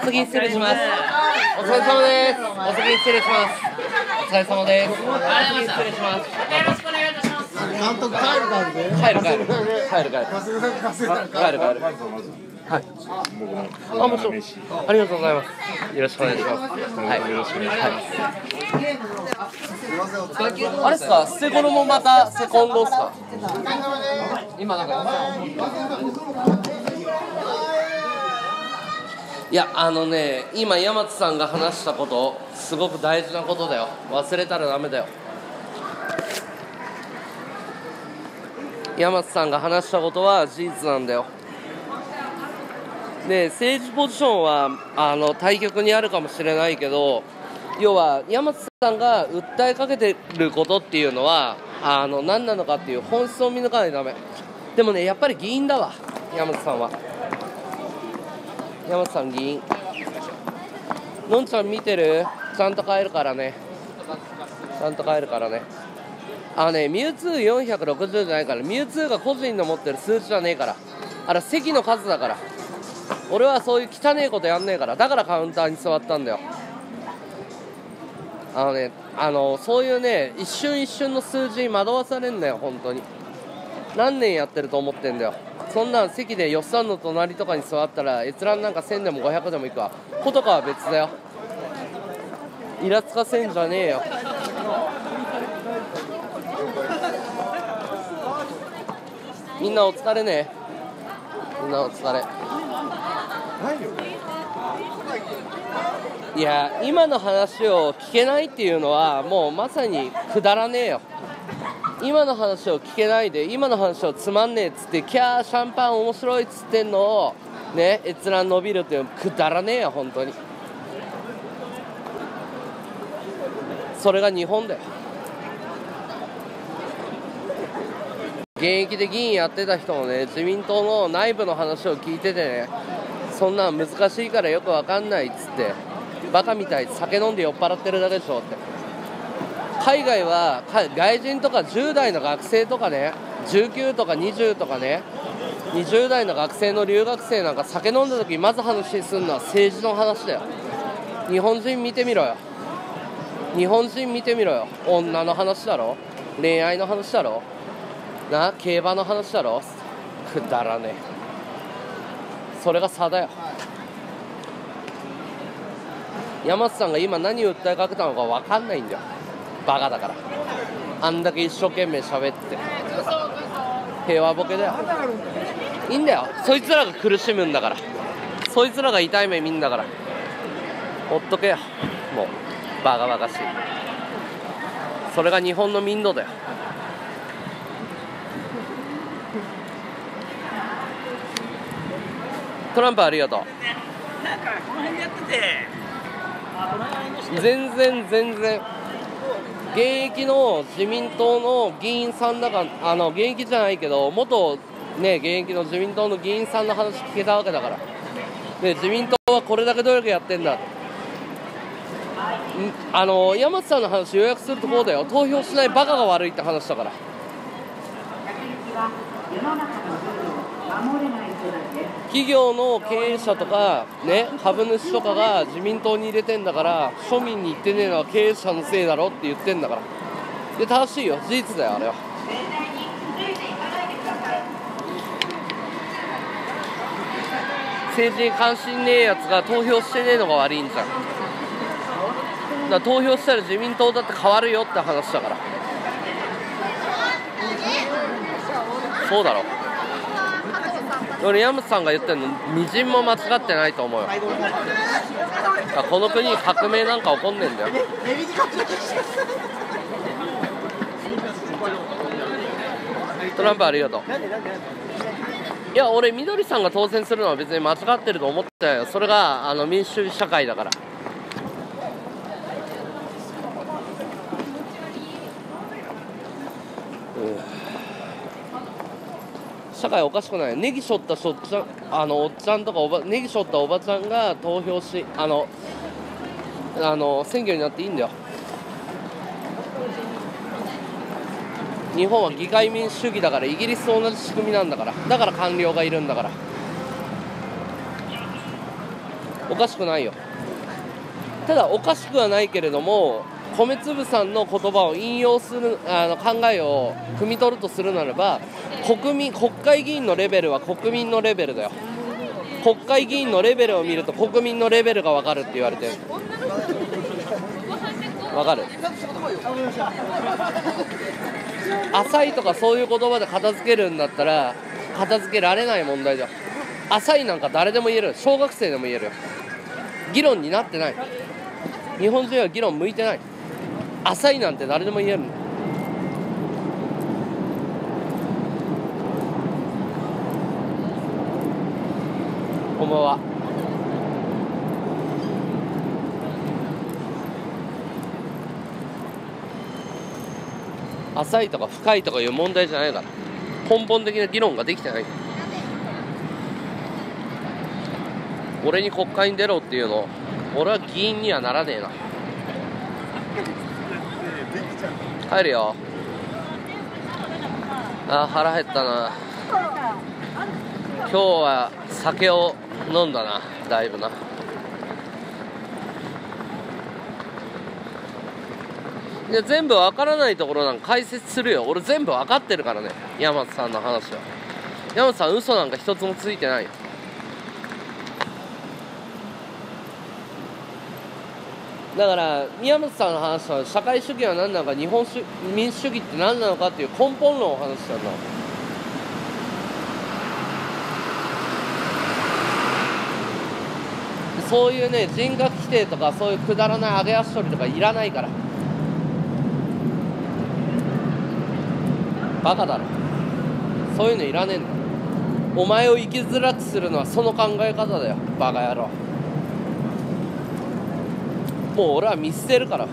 次失礼します。お疲れ様です。お先失礼します。お疲れ様です。次失礼します。 よろしくお願いいたします。 監督帰る感じで。 帰る。はい。もちろん。ありがとうございます。よろしくお願いします。はい。よろしくお願いします。あれっすか、ステコロもまたセコンドっすか。今なんか。いや今山津さんが話したことすごく大事なことだよ。忘れたらダメだよ。山津さんが話したことは事実なんだよ。で政治ポジションは対極にあるかもしれないけど、要は山津さんが訴えかけてることっていうのは何なのかっていう本質を見抜かないとダメ。でもね、やっぱり議員だわ、山津さんは。山津さん議員。のんちゃん見てる？ちゃんと帰るからね。ミュウツー460じゃないから、ミュウツーが個人の持ってる数値じゃねえから、あれ席の数だから。俺はそういう汚ねえことやんねえから、だからカウンターに座ったんだよ。そういうね、一瞬一瞬の数字に惑わされんだよ、本当に。何年やってると思ってんだよ。そんなん席でよっさんの隣とかに座ったら閲覧なんか1000でも500でもいくわ。ことかは別だよ。イラつかせんじゃねえよ。みんなお疲れね。みんなお疲れ。いや、今の話を聞けないっていうのはもうまさにくだらねえよ。今の話を聞けないで、今の話をつまんねえっつってキャーシャンパン面白いっつってんのをね、閲覧伸びるっていうのくだらねえよ、本当に。それが日本だよ。現役で議員やってた人もね、自民党の内部の話を聞いててね、そんなん難しいからよくわかんないっつってバカみたいに酒飲んで酔っ払ってるだけでしょって。海外は外人とか10代の学生とかね、19とか20とかね、20代の学生の留学生なんか酒飲んだ時にまず話するのは政治の話だよ。日本人見てみろよ。日本人見てみろよ。女の話だろ、恋愛の話だろな、競馬の話だろ、くだらねえ。それが差だよ。山津さんが今何を訴えかけたのか分かんないんだよ、バカだから。あんだけ一生懸命喋って平和ボケだよ。いいんだよ、そいつらが苦しむんだから、そいつらが痛い目見んだから、ほっとけよ。もうバカバカしい。それが日本の民度だよ。トランプありがとう。 なんかこの辺やってて全然現役の自民党の議員さんだから、現役じゃないけど元ね、現役の自民党の議員さんの話聞けたわけだから。で自民党はこれだけ努力やってんだ。山津さんの話要約するとこうだよ。投票しないバカが悪いって話だから。企業の経営者とかね、株主とかが自民党に入れてんだから、庶民に言ってねえのは経営者のせいだろって言ってんだから。 で正しいよ、事実だよあれは。政治に関心ねえやつが投票してねえのが悪いんじゃん。だから投票したら自民党だって変わるよって話だから。そうだろ。俺山本さんが言ってるのみじんも間違ってないと思うよ。この国に革命なんか起こんねえんだよ。トランプありがとう。いや俺緑さんが当選するのは別に間違ってると思ってたよ。それが民主主義社会だから。社会おかしくない。ネギしょったおっちゃんとかネギしょったおばちゃんが投票し選挙になっていいんだよ。日本は議会民主主義だから、イギリスと同じ仕組みなんだから。だから官僚がいるんだから。おかしくないよ。ただおかしくはないけれども、米粒さんの言葉を引用する考えを汲み取るとするならば、国会議員のレベルは国民のレベルだよ。国会議員のレベルを見ると国民のレベルが分かるって言われてる。分かる？浅いとかそういう言葉で片付けるんだったら片付けられない問題だよ。浅いなんか誰でも言える。小学生でも言えるよ。議論になってない。日本人は議論向いてない。浅いなんて誰でも言えるの。こんばんは。浅いとか深いとかいう問題じゃないから。根本的な議論ができてない。俺に国会に出ろっていうの、俺は議員にはならねえな。帰るよ。腹減ったな。今日は酒を飲んだな、だいぶな。いや全部わからないところなんか解説するよ。俺全部わかってるからね、山本さんの話は。山本さん嘘なんか一つもついてないよ。だから宮本さんの話は社会主義は何なのか、民主主義って何なのかっていう根本論を話したんだ。そういうね、人格否定とかそういうくだらない上げ足取りとかいらないから。バカだろ。そういうのいらねえんだ。お前を生きづらくするのはその考え方だよ、バカ野郎。もう俺は見捨てるから。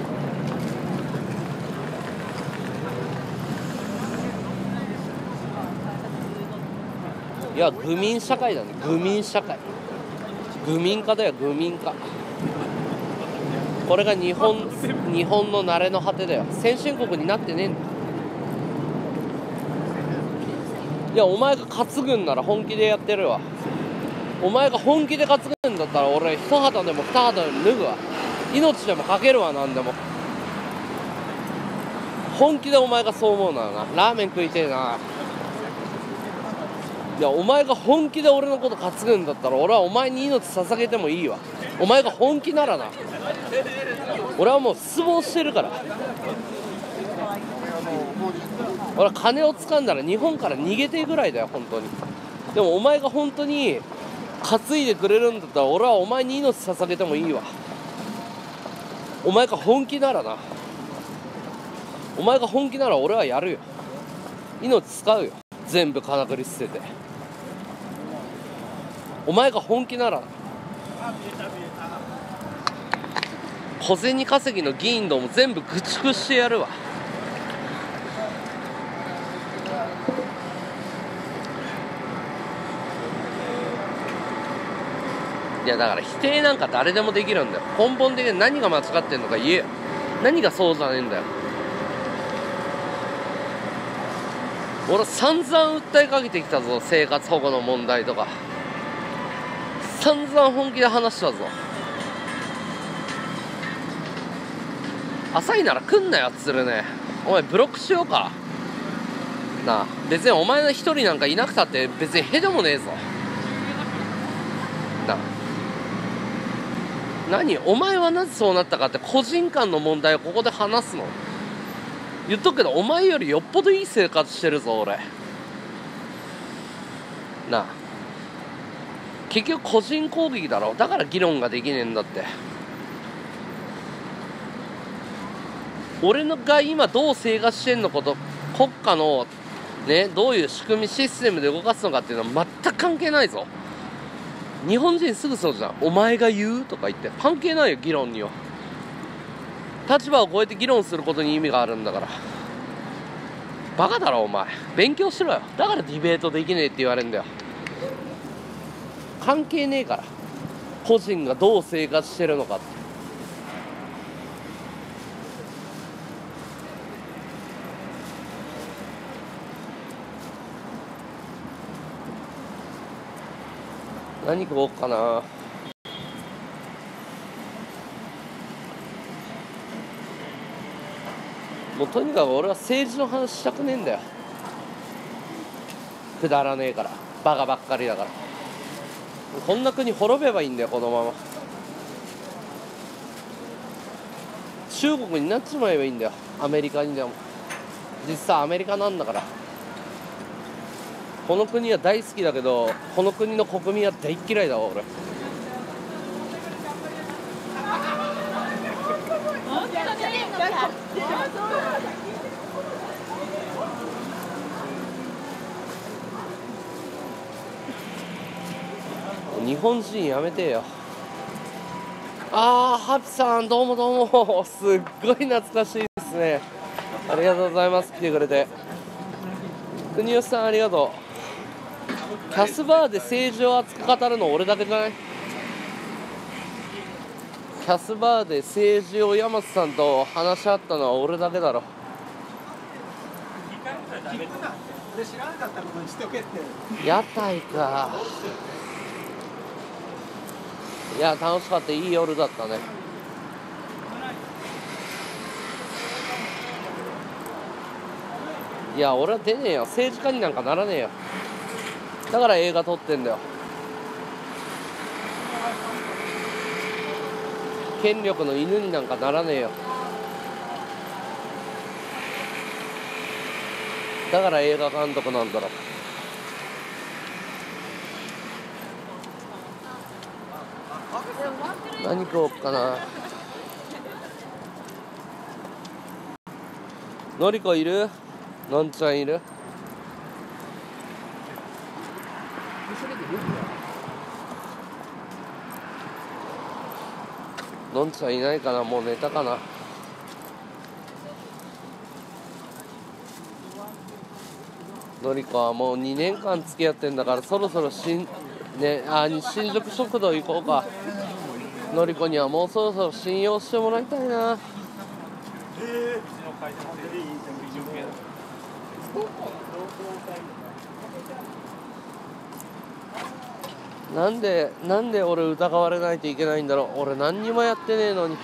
いや、愚民社会だね、愚民社会。愚民化だよ、愚民化。これが日本の慣れの果てだよ。先進国になってねえんだ。いや、お前が担ぐんなら本気でやってるわ。お前が本気で担ぐんだったら俺一肌でも二肌でも脱ぐわ。命でもかけるわ。何でも本気でお前がそう思うならな。ラーメン食いてえな。いや、お前が本気で俺のこと担ぐんだったら俺はお前に命捧げてもいいわ。お前が本気ならな。俺はもう失望してるから。俺は金を掴んだら日本から逃げてぐらいだよ、本当に。でもお前が本当に担いでくれるんだったら俺はお前に命捧げてもいいわ。お前が本気ならな。お前が本気なら俺はやるよ。命使うよ、全部金繰り捨てて。お前が本気なら。小銭稼ぎの議員ども全部駆逐してやるわ。いやだから否定なんか誰でもできるんだよ。根本的に何が間違ってんのか言えよ。何がそうじゃねえんだよ。俺散々訴えかけてきたぞ、生活保護の問題とか散々本気で話したぞ。浅いなら来んなよ、つるね。 お前ブロックしようかなあ。別にお前の一人なんかいなくたって別にへでもねえぞなあ。何お前はなぜそうなったかって個人間の問題をここで話すの。言っとくけどお前よりよっぽどいい生活してるぞ俺なあ。結局個人攻撃だろ。だから議論ができねえんだって。俺が今どう生活してんのこと国家のねどういう仕組みシステムで動かすのかっていうのは全く関係ないぞ。日本人すぐそうじゃん。お前が言うとか言って関係ないよ議論には。立場を超えて議論することに意味があるんだから。バカだろお前。勉強しろよ。だからディベートできねえって言われるんだよ。関係ねえから個人がどう生活してるのかって。何食おうかな。もうとにかく俺は政治の話したくねえんだよ。くだらねえから。バカばっかりだから。こんな国滅べばいいんだよこのまま。中国になっちまえばいいんだよ。アメリカにでも。実際アメリカなんだから。この国は大好きだけどこの国の国民は大嫌いだわ俺。日本人やめてよ。ハピさんどうもどうも。すっごい懐かしいですね。ありがとうございます。来てくれて。国吉さんありがとう。キャスバーで政治を熱く語るの俺だけじゃない？キャスバーで政治を山津さんと話し合ったのは俺だけだろ。 俺知らなかったことにしとけって。 屋台か。いや楽しかった。いい夜だったね。いや俺は出ねえよ。政治家になんかならねえよ。だから映画撮ってんだよ。権力の犬になんかならねえよ。だから映画監督なんだろ。何食おうかな。のりこいる？のんちゃんいる？のんちゃんいないかな。もう寝たかな。のりこはもう2年間付き合ってんだからそろそろ新宿食堂行こうか。のりこにはもうそろそろ信用してもらいたいな。なんで俺疑われないといけないんだろう。俺何にもやってねえのに。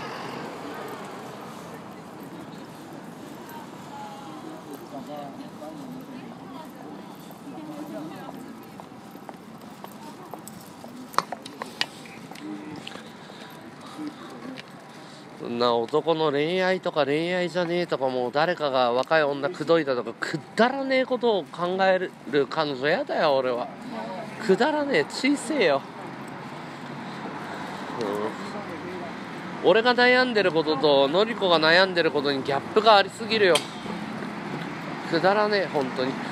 そんな男の恋愛とか恋愛じゃねえとか、もう誰かが若い女口説いたとかくだらねえことを考える彼女やだよ俺は。くだらねえ、小せえよ、俺が悩んでることとのりこが悩んでることにギャップがありすぎるよ。くだらねえ本当に。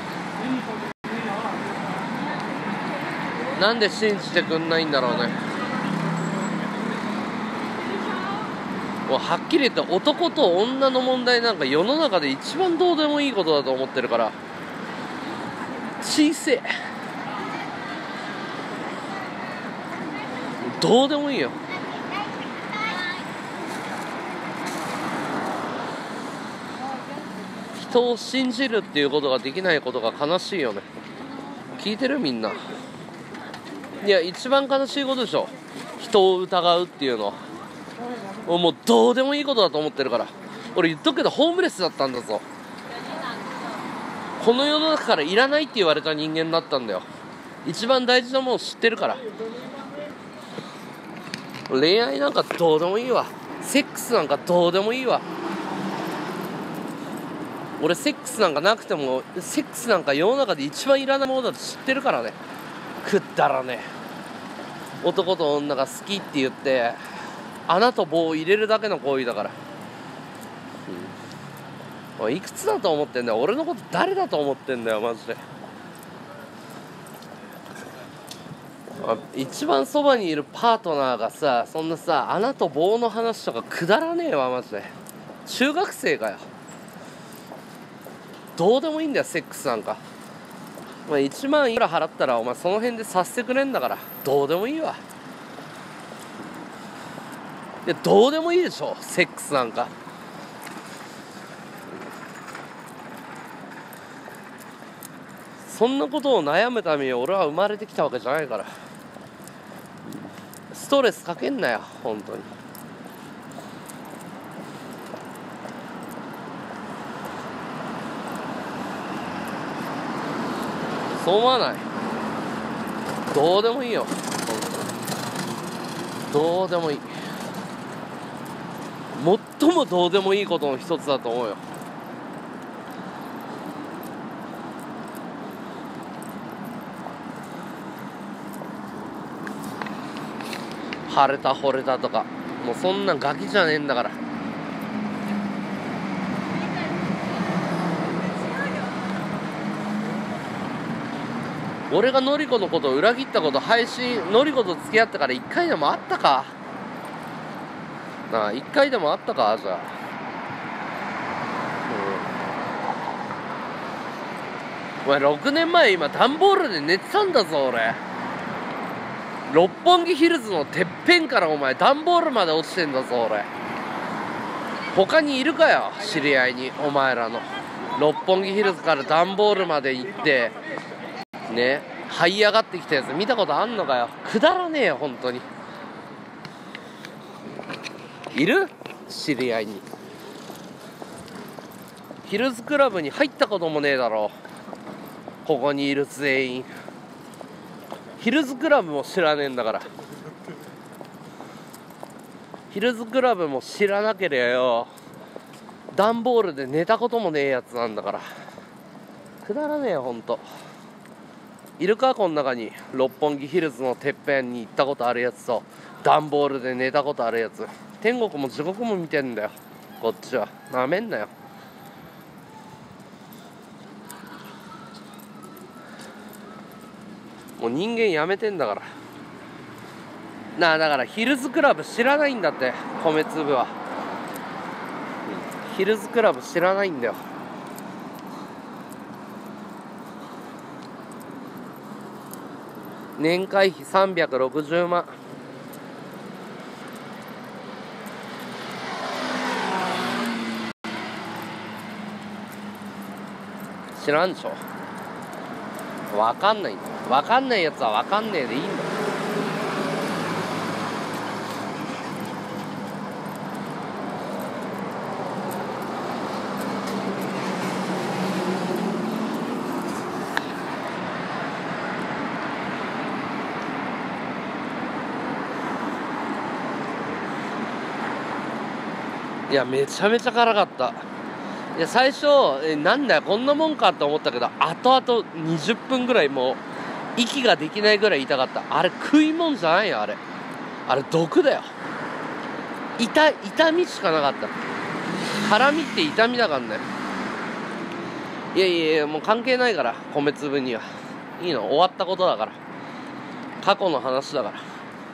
なんで信じてくんないんだろうね。もうはっきり言って男と女の問題なんか世の中で一番どうでもいいことだと思ってるから。小せえ、どうでもいいよ。人を信じるっていうことができないことが悲しいよね。聞いてるみんな。いや一番悲しいことでしょ、人を疑うっていうのは。もうどうでもいいことだと思ってるから。 俺言っとくけどホームレスだったんだぞ。この世の中からいらないって言われた人間だったんだよ。一番大事なもの知ってるから。恋愛なんかどうでもいいわ。セックスなんかどうでもいいわ。俺セックスなんかなくても、セックスなんか世の中で一番いらないものだと知ってるからね。くったらね、男と女が好きって言って穴と棒を入れるだけの行為だから。おい、いくつだと思ってんだよ。俺のこと誰だと思ってんだよマジで。一番そばにいるパートナーがさ、そんなさ穴と棒の話とかくだらねえわマジで。中学生かよ。どうでもいいんだよセックスなんか。お前1万いくら払ったらお前その辺でさせてくれんだから、どうでもいいわ。いやどうでもいいでしょセックスなんか。そんなことを悩むために俺は生まれてきたわけじゃないから。ストレスかけんなよ本当に。そう思わない？どうでもいいよ本当に。どうでもいい。最もどうでもいいことの一つだと思うよ。晴れた惚れたとかもうそんなんガキじゃねえんだから。俺がのりこのことを裏切ったこと、配信のりこと付き合ってから1回でもあったかなあ。1回でもあったか。じゃあお前6年前今段ボールで寝てたんだぞ俺。六本木ヒルズのてっぺんからお前段ボールまで落ちてんだぞ俺。他にいるかよ知り合いに。お前らの六本木ヒルズから段ボールまで行ってね、這い上がってきたやつ見たことあんのかよ。くだらねえよ本当に。いる？知り合いに。ヒルズクラブに入ったこともねえだろここにいる全員。ヒルズクラブも知らねえんだから。ヒルズクラブも知らなければよ、段ボールで寝たこともねえやつなんだから。くだらねえよほんと。いるかこの中に六本木ヒルズのてっぺんに行ったことあるやつと段ボールで寝たことあるやつ。天国も地獄も見てんだよこっちは。なめんなよ。もう人間やめてんだからなあ。だからヒルズクラブ知らないんだって米粒は。ヒルズクラブ知らないんだよ。年会費360万。知らんでしょ。分かんないんだ。分かんないやつは分かんねえでいいんだ。いやめちゃめちゃ辛かった。いや最初なんだよこんなもんかって思ったけど、後々20分ぐらいもう息ができないぐらい痛かった。あれ食い物じゃないよあれ毒だよ。痛みしかなかった。辛みって痛みだからね。いやいやいやもう関係ないから米粒には。いいの終わったことだから、過去の話だから。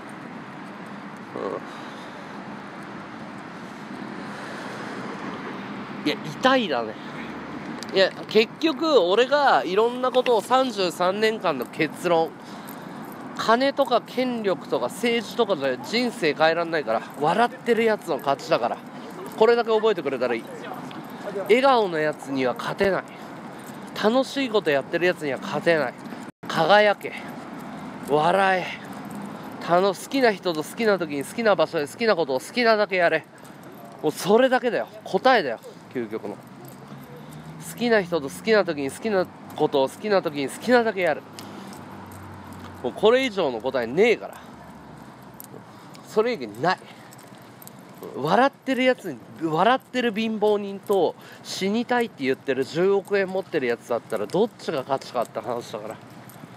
いや痛いだね。いや結局俺がいろんなことを33年間の結論、金とか権力とか政治とかじゃ人生変えらんないから、笑ってるやつの勝ちだから。これだけ覚えてくれたらいい。笑顔のやつには勝てない。楽しいことやってるやつには勝てない。輝け、笑え、好きな人と好きな時に好きな場所で好きなことを好きなだけやれ。 もうそれだけだよ、答えだよ、究極の。好きな人と好きな時に好きなことを好きな時に好きなだけやる。もうこれ以上の答えねえから。それ以外ない。笑ってるやつに、笑ってる貧乏人と死にたいって言ってる10億円持ってるやつだったらどっちが勝ちかって話だから。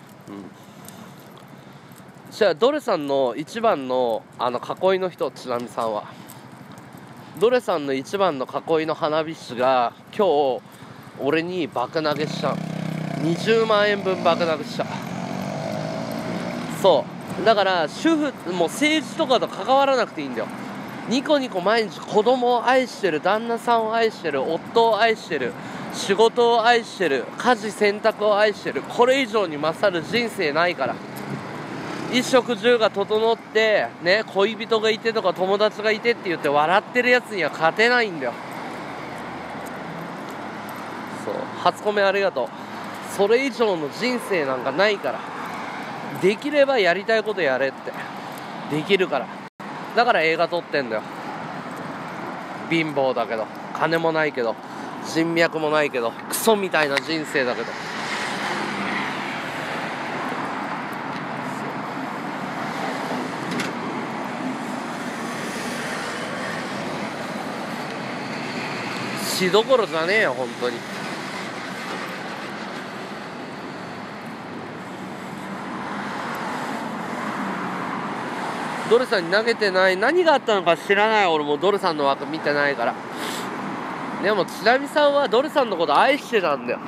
じゃあドレさんの一番の囲いの人、ちなみさんはドレさんの一番の囲いの花火師が今日俺に爆投げした20万円分爆投げした。そうだから主婦もう政治とかと関わらなくていいんだよ。ニコニコ毎日子供を愛してる、旦那さんを愛してる、夫を愛してる、仕事を愛してる、家事洗濯を愛してる、これ以上に勝る人生ないから。衣食住が整ってね、恋人がいてとか友達がいてって言って笑ってるやつには勝てないんだよ。そう、初コメありがとう。それ以上の人生なんかないから、できればやりたいことやれって。できるから。だから映画撮ってんだよ。貧乏だけど、金もないけど、人脈もないけど、クソみたいな人生だけど。死どころじゃねえよ本当に。ドルさんに投げてない、何があったのか知らない。俺もドルさんの枠見てないから。でもちなみさんはドルさんのこと愛してたんだよ。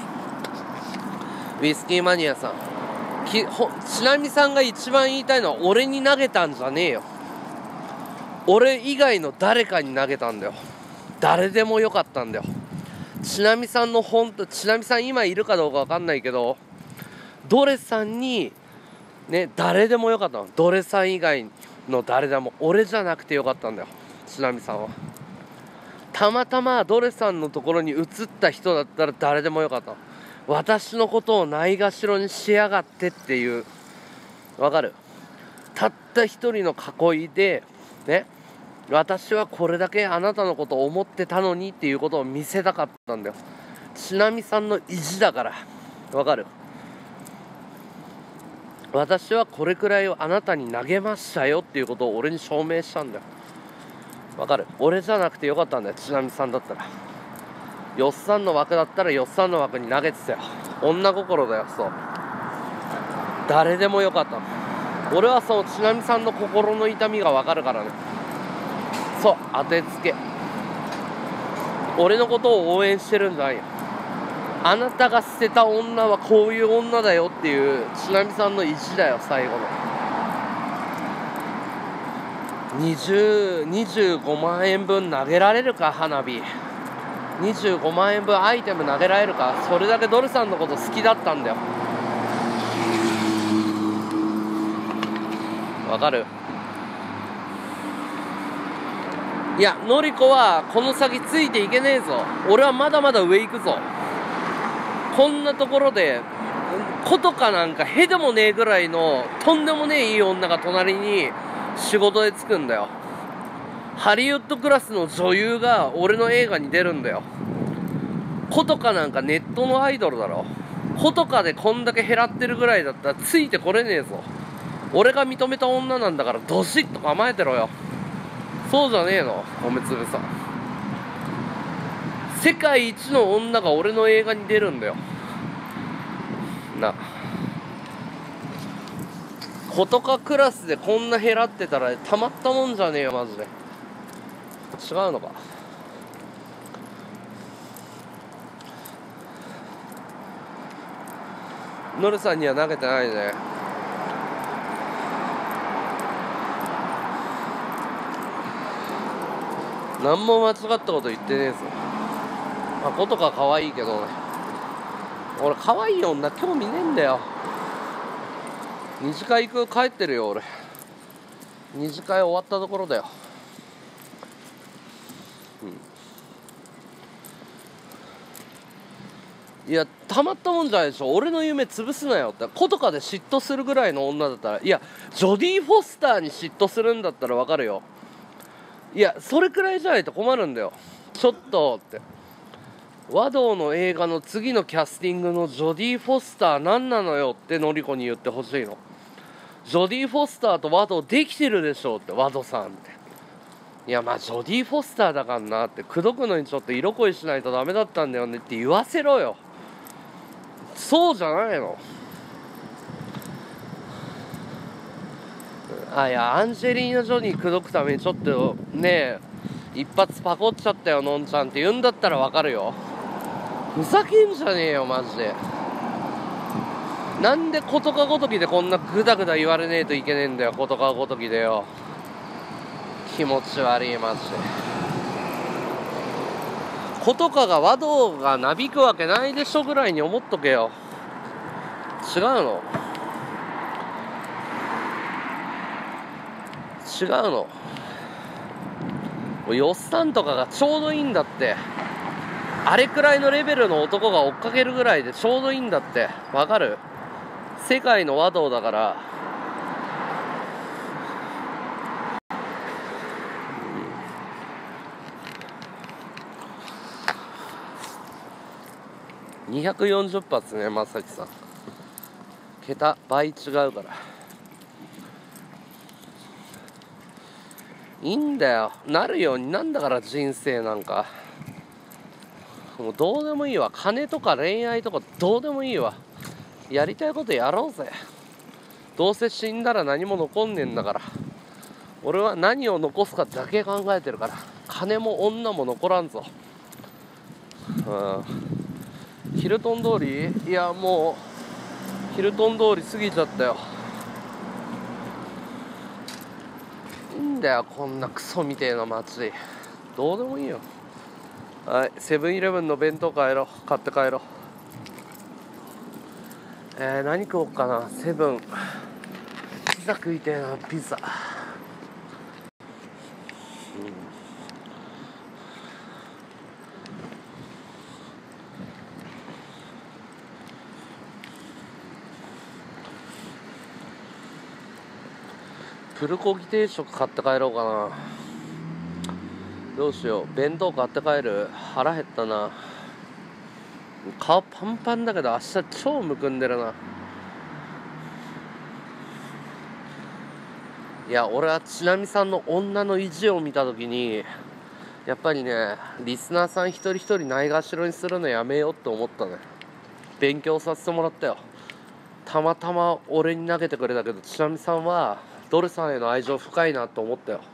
ウイスキーマニアさん、ちなみさんが一番言いたいのは俺に投げたんじゃねえよ。俺以外の誰かに投げたんだよ。誰でもよかったんだよ。ちなみさんのちなみさん今いるかどうか分かんないけど、ドレさんにね、誰でもよかったの。ドレさん以外の誰でも、俺じゃなくてよかったんだよ。ちなみさんはたまたまドレさんのところに移った人だったら誰でもよかったの。私のことをないがしろにしやがってっていう、わかる？たった一人の囲いでね、私はこれだけあなたのことを思ってたのにっていうことを見せたかったんだよ。ちなみさんの意地だから。わかる？私はこれくらいをあなたに投げましたよっていうことを俺に証明したんだよ。わかる？俺じゃなくてよかったんだよ。ちなみさんだったら、よっさんの枠だったらよっさんの枠に投げてたよ。女心だよ。そう、誰でもよかったの。俺はそのちなみさんの心の痛みがわかるからね。そう、当てつけ。俺のことを応援してるんじゃないよ。あなたが捨てた女はこういう女だよっていうちなみさんの意地だよ。最後の25万円分投げられるか。花火25万円分アイテム投げられるか。それだけドルさんのこと好きだったんだよ。わかる？いや、のりこはこの先ついていけねえぞ。俺はまだまだ上行くぞ。こんなところでことかなんかへでもねえぐらいのとんでもねえいい女が隣に仕事でつくんだよ。ハリウッドクラスの女優が俺の映画に出るんだよ。ことかなんかネットのアイドルだろ。ことかでこんだけ減らってるぐらいだったらついてこれねえぞ。俺が認めた女なんだからドシッと構えてろよ。そうじゃねえの、米粒さん。世界一の女が俺の映画に出るんだよな。ことかクラスでこんな減らってたらたまったもんじゃねえよマジで。違うのか。ノルさんには投げてないね。何も間違ったこと言ってねえぞ。まあ、ことか可愛いけどね。俺可愛い女興味ねえんだよ。二次会行く、帰ってるよ俺。二次会終わったところだよ。いや、たまったもんじゃないでしょ。俺の夢潰すなよって。ことかで嫉妬するぐらいの女だったら、いやジョディ・フォスターに嫉妬するんだったらわかるよ。 いやそれくらいじゃないと困るんだよ。ちょっとって和道の映画の次のキャスティングのジョディ・フォスター何なのよってのりこに言ってほしいの。ジョディ・フォスターと和道できてるでしょって、和道さんって。いやまあジョディ・フォスターだからなって、口説くのにちょっと色恋しないとダメだったんだよねって言わせろよ。そうじゃないの。いやアンジェリーナ・ジョニー口説くためにちょっとね一発パコっちゃったよのんちゃんって言うんだったらわかるよ。ふざけんじゃねえよマジで。なんでことかごときでこんなグダグダ言われねえといけねえんだよ。ことかごときでよ。気持ち悪いマジで。ことかが和道がなびくわけないでしょぐらいに思っとけよ。違うの違うの。よっさんとかがちょうどいいんだって。あれくらいのレベルの男が追っかけるぐらいでちょうどいいんだって。わかる？世界の和道だから。240発ね、まさきさん。桁倍違うから。いいんだよ、なるようになんだから人生なんか。もうどうでもいいわ。金とか恋愛とかどうでもいいわ。やりたいことやろうぜ。どうせ死んだら何も残んねえんだから。俺は何を残すかだけ考えてるから。金も女も残らんぞ。ヒルトン通り？いやもうヒルトン通り過ぎちゃったよ。いいんだよこんなクソみてえな街。どうでもいいよ。はい、セブンイレブンの弁当買って帰ろう。何食おうかな。セブンピザ食いてえな。ピザ、プルコギ定食買って帰ろうかな。どうしよう。弁当買って帰る？腹減ったな。顔パンパンだけど明日超むくんでるな。いや俺はちなみさんの女の意地を見た時にやっぱりね、リスナーさん一人一人ないがしろにするのやめようって思ったね。勉強させてもらったよ。たまたま俺に投げてくれたけど、ちなみさんはドルさんへの愛情深いなって思ったよ。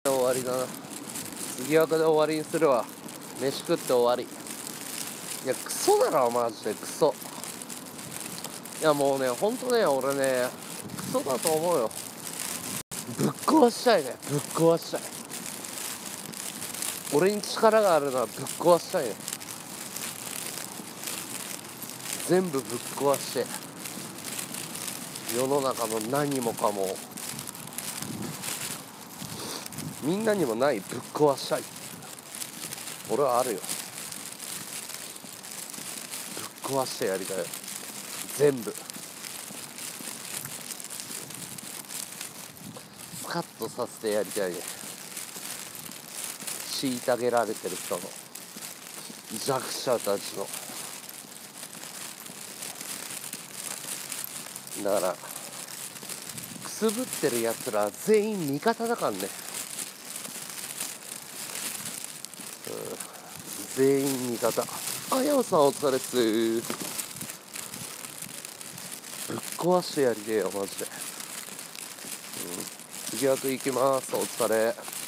終わりだな。次枠で終わりにするわ。飯食って終わり。いや、クソだろマジでクソ。いやもうね、ほんとね、俺ねクソだと思うよ。ぶっ壊したいね。ぶっ壊したい。俺に力があるのはぶっ壊したいね。全部ぶっ壊して世の中の何もかもみんなにもないぶっ壊したい。俺はあるよ。ぶっ壊してやりたいよ。全部スカッとさせてやりたいね。虐げられてる人の弱者たちの。だからくすぶってるやつら全員味方だからね。全員味方。あやおさんお疲れっす。ぶっ壊してやりてえよマジで。次枠行きます。お疲れ。